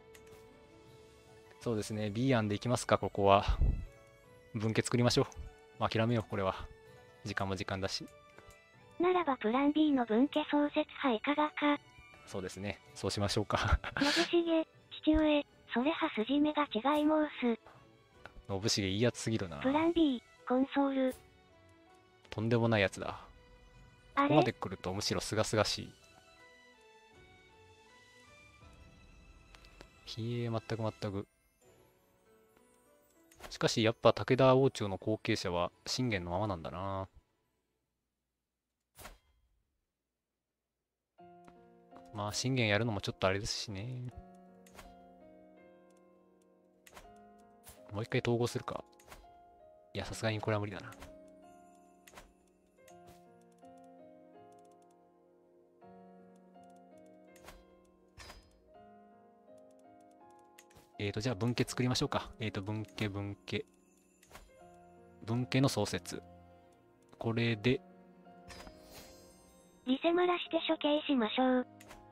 そうですね、B 案でいきますか、ここは。分家作りましょう。諦めよう、これは。時間も時間だし。 ならばプラン B の分家創設派いかがか。 そうですね、そうしましょうか。 信繁、父上、それは筋目が違い申す。 信繁いいやつすぎるな。 プラン B、コンソール。 とんでもないやつだ。 あれここまで来るとむしろすがすがしい。ひえ、全く全く。しかしやっぱ武田王朝の後継者は信玄のままなんだな。まあ信玄やるのもちょっとあれですしね。もう一回統合するか。いや、さすがにこれは無理だな。えーと、じゃあ分家作りましょうか。えーと、分家分家。分家の創設。これで。 リセマラして処刑しましょう。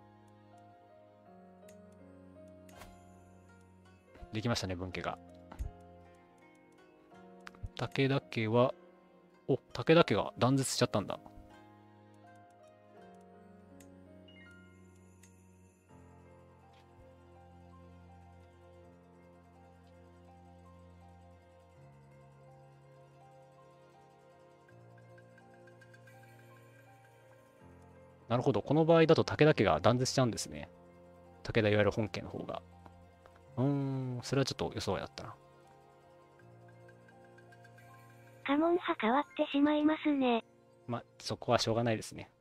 できましたね、分家が。武田家は、お、武田家が断絶しちゃったんだ。なるほど。この場合だと武田家が断絶しちゃうんですね。武田いわゆる本家の方が。うーん、それはちょっと予想外だったな。 家紋派変わってしまいますね。 まあ、そこはしょうがないですね。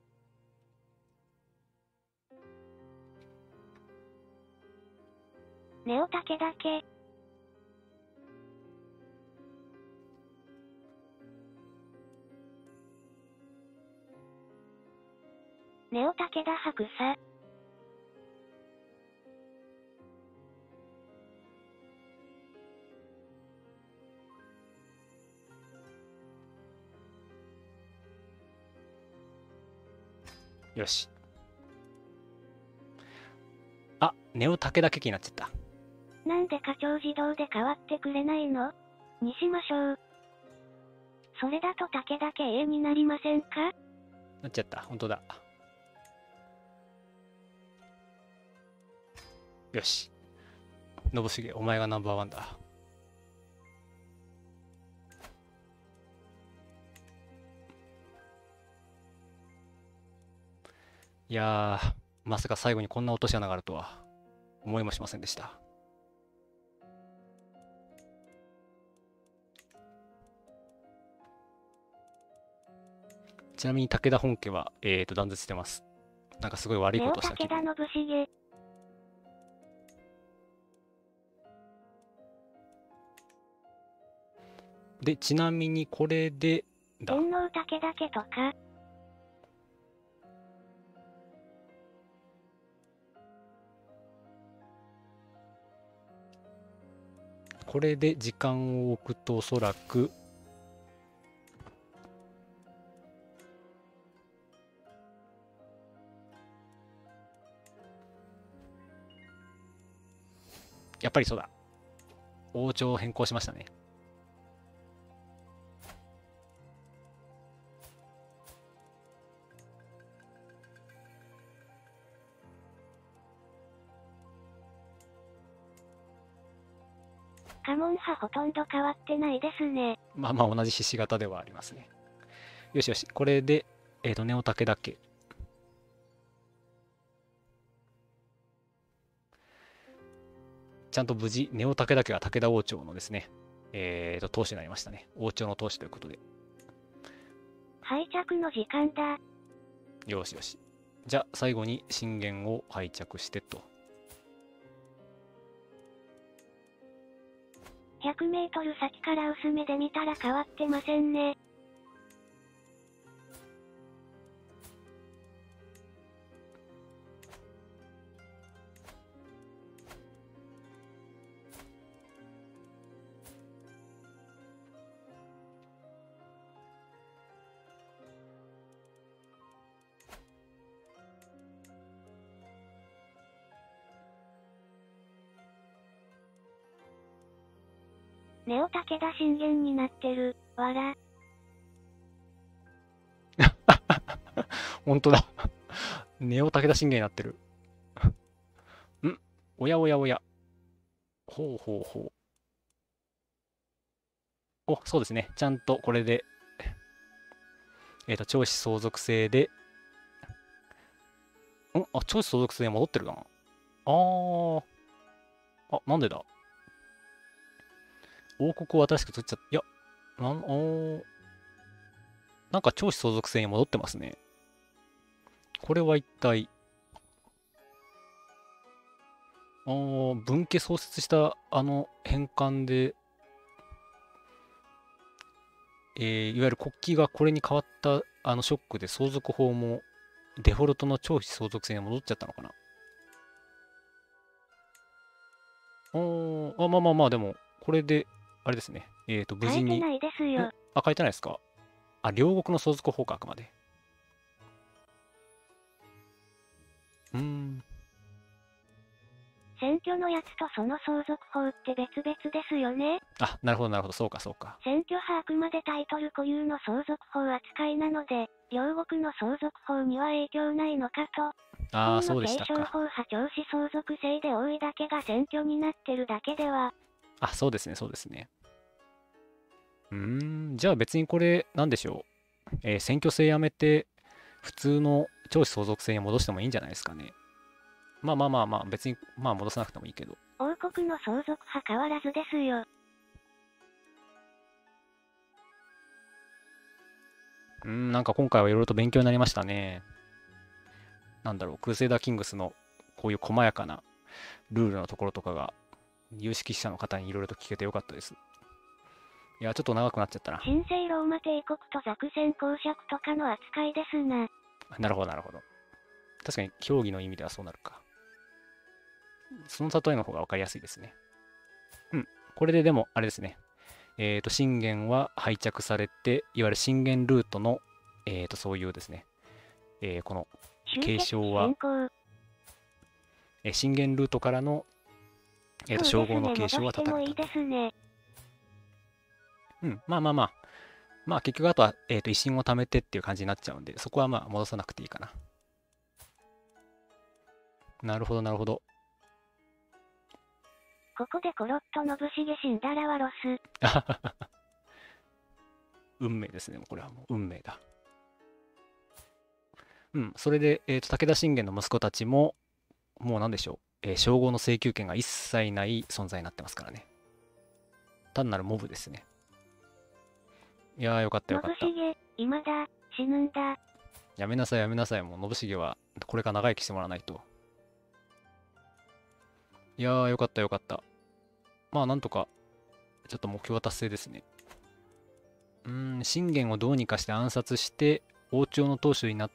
ネオ武田家。ネオ武田白さ。 よし。あ、ネオ武田家になっちゃった。 なんで課長自動で変わってくれないの？にしましょう。それだと武田家 A になりませんか？ なっちゃった。本当だ。よし。信繁、お前がナンバーワンだ。いやー、まさか最後にこんな落とし穴があるとは思いもしませんでした。ちなみに武田本家は、えーと、断絶してます。なんかすごい悪いことをした気分。 ネオ武田信繁。 で、ちなみにこれで、だ。 天皇武田家とか。 これで時間を置くとおそらく、やっぱりそうだ。王朝を変更しましたね。 家紋派ほとんど変わってないですね。 まあまあ同じひし形ではありますね。よしよし、これで、えっと、ネオ武田家。ちゃんと無事、ネオ武田家が武田王朝のですね、えっと、当主になりましたね。王朝の当主ということで。 拝着の時間だ。 よしよし。じゃあ、最後に信玄を拝着してと。 ひゃくメートル先から薄目で見たら変わってませんね。ネオ武田信玄になってる、わら。 本当だ。ネオ武田信玄になってる。んおやおやおや。ほうほうほう。お、そうですね。ちゃんとこれで、えっと、長子相続制で、んあ、長子相続制戻ってるな。あー。あ、なんでだ王国を新しく作っちゃった。いや、なん、おー。なんか長子相続制に戻ってますね。これは一体、あー、分家創設したあの返還で、えーいわゆる国旗がこれに変わったあのショックで相続法もデフォルトの長子相続制に戻っちゃったのかな。おー、あ、まあまあまあ、でも、これで、あれですね。えっと、無事に。 変えてないですんよ。 あ、変えてないですか？あ、両国の相続法か、あくまで。うーん。 選挙のやつとその相続法って別々ですよね。 あ、なるほど、なるほど。そうか、そうか。 選挙派あくまでタイトル固有の相続法扱いなので、両国の相続法には影響ないのかと。 ああ、そう本の継でしたか。 承法派長子相続制で多いだけが選挙になってるだけでは。 あ、そうですね、そうですね。うーん、じゃあ別にこれ、なんでしょう。えー選挙制やめて、普通の長子相続制に戻してもいいんじゃないですかね。まあまあまあまあ、別に、まあ戻さなくてもいいけど。 王国の相続派変わらずですよ。 うーん、なんか今回はいろいろと勉強になりましたね。なんだろう、クルセイダーキングスのこういう細やかなルールのところとかが、有識者の方にいろいろと聞けてよかったです。いや、ちょっと長くなっちゃったな。 神聖ローマ帝国とザクセン公爵とかの扱いですな。 なるほど、なるほど。確かに競技の意味ではそうなるか。その例えの方が分かりやすいですね。うん。これででも、あれですね。えっと、信玄は廃着されて、いわゆる信玄ルートの、えっと、そういうですね、えーこの継承は、 先行。 えー信玄ルートからの、えっと、称号の継承は戻してもいい断たれたと。 ですね。 うん。まあまあまあ。まあ結局あとは、えっと、威信を貯めてっていう感じになっちゃうんで、そこはまあ戻さなくていいかな。なるほど、なるほど。 ここでコロッと信繁死んだらはロス。 運命ですね。これはもう運命だ。うん。それで、えっと、武田信玄の息子たちも、もうなんでしょう。えー称号の請求権が一切ない存在になってますからね。単なるモブですね。いやー、よかったよかった。 信繁、今だ、死ぬんだ。 やめなさいやめなさい。もう信繁はこれから長生きしてもらわないと。いやー、よかったよかった。まあなんとか、ちょっと目標は達成ですね。うーん、信玄をどうにかして暗殺して、王朝の当主になって、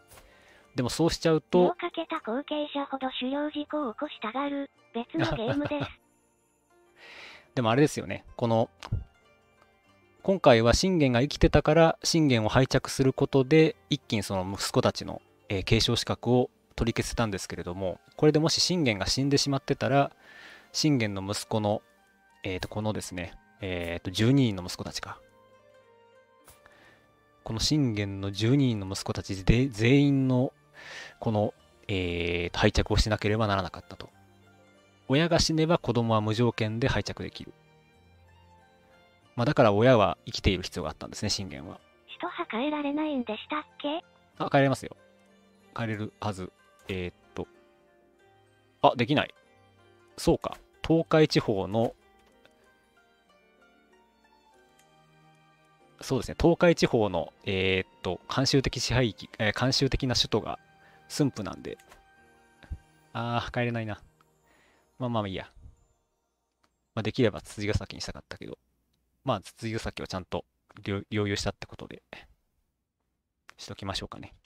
でもそうしちゃう目をと、 かけた後継者ほど狩猟事故を起こしたがる、別のゲームです。 でもあれですよね。この、今回は信玄が生きてたから信玄を拝着することで一気にその息子たちの、えー継承資格を取り消せたんですけれども、これでもし信玄が死んでしまってたら信玄の息子の、えー、とこのですね、えー、とじゅうににんの息子たちか、この信玄のじゅうににんの息子たちで全員のこの、えーと拝着をしなければならなかったと。 親が死ねば子供は無条件で拝借できる。まあ、だから親は生きている必要があったんですね、信玄は。 使徒派変えられないんでしたっけ？ あ、変えれますよ。変えれるはず。えーっと。あ、できない。そうか。東海地方の、そうですね、東海地方の、えーっと、慣習的支配域、えー慣習的な首都が駿府なんで、あー、変えれないな。まあまあいいや。まあ、できれば辻ヶ崎にしたかったけど、まあ、辻ヶ崎はちゃんと領領有したってことで、しときましょうかね。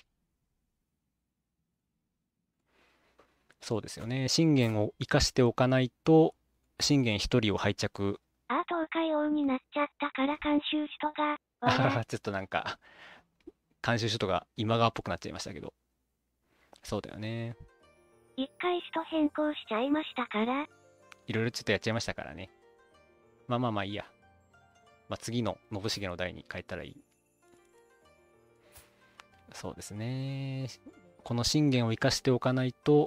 そうですよね。信玄を生かしておかないと、信玄一人を拝借、 ああ、東海王になっちゃったから監修人が、 あはわら。 はちょっとなんか、監修書とか今川っぽくなっちゃいましたけど、そうだよね。 一回人変更しちゃいましたから。 いろいろちょっとやっちゃいましたからね。まあまあまあいいや。まあ次の信繁の代に変えたらいい。そうですね。この信玄を生かしておかないと、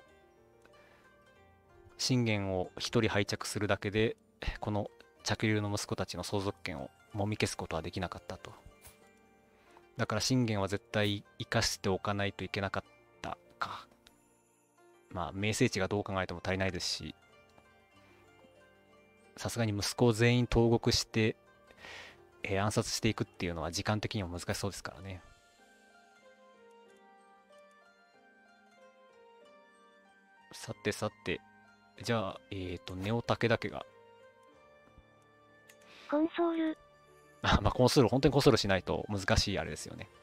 信玄を一人拝借するだけで、この着流の息子たちの相続権をもみ消すことはできなかったと。だから信玄は絶対生かしておかないといけなかったか。まあ、名声地がどう考えても足りないですし、さすがに息子を全員投獄して、えー暗殺していくっていうのは時間的にも難しそうですからね。さてさて、じゃあ、えっ、ー、と、ネオ武田家が、 コンソール。 あまあ、コンソール、本当にコンソールしないと難しいあれですよね。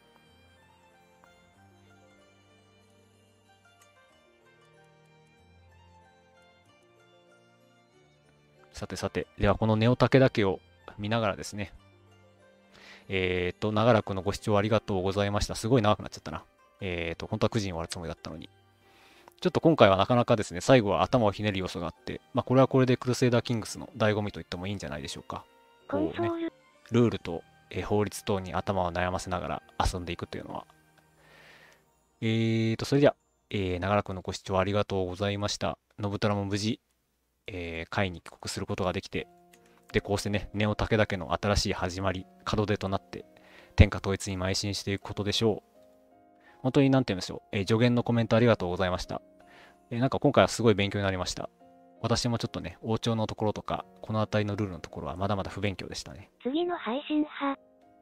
さてさて、ではこのネオ武田家を見ながらですね、えっ、ー、と、長らくのご視聴ありがとうございました。すごい長くなっちゃったな。えっ、ー、と、本当はくじに終わるつもりだったのに。ちょっと今回はなかなかですね、最後は頭をひねる要素があって、まあ、これはこれでクルセイダーキングスの醍醐味と言ってもいいんじゃないでしょうか。 コンこうね、 ソール。 ルールと、えー法律等に頭を悩ませながら遊んでいくというのは。えーと、それでは、えー長らくのご視聴ありがとうございました。信虎も無事、えー、会に帰国することができて、で、こうしてね、ネオ武田家の新しい始まり、門出となって、天下統一に邁進していくことでしょう。本当に何て言うんでしょう。えー助言のコメントありがとうございました。えーなんか今回はすごい勉強になりました。私もちょっとね、王朝のところとか、この辺りのルールのところはまだまだ不勉強でしたね。 次の配信派。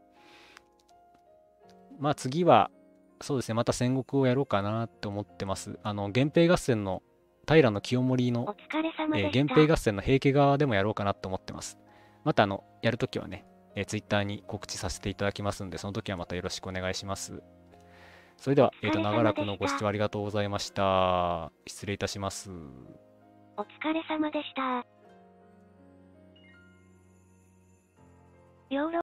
まあ次は、そうですね、また戦国をやろうかなって思ってます。あの、源平合戦の平清盛の、 お疲れ様えーでした。 源平合戦の平家側でもやろうかなと思ってます。またあの、やるときはね、えー、ツイッターに告知させていただきますんで、その時はまたよろしくお願いします。それでは、えっ、と、 お疲れ様長らくのでした。 ご視聴ありがとうございました。失礼いたします。 お疲れ様でした。ヨーロ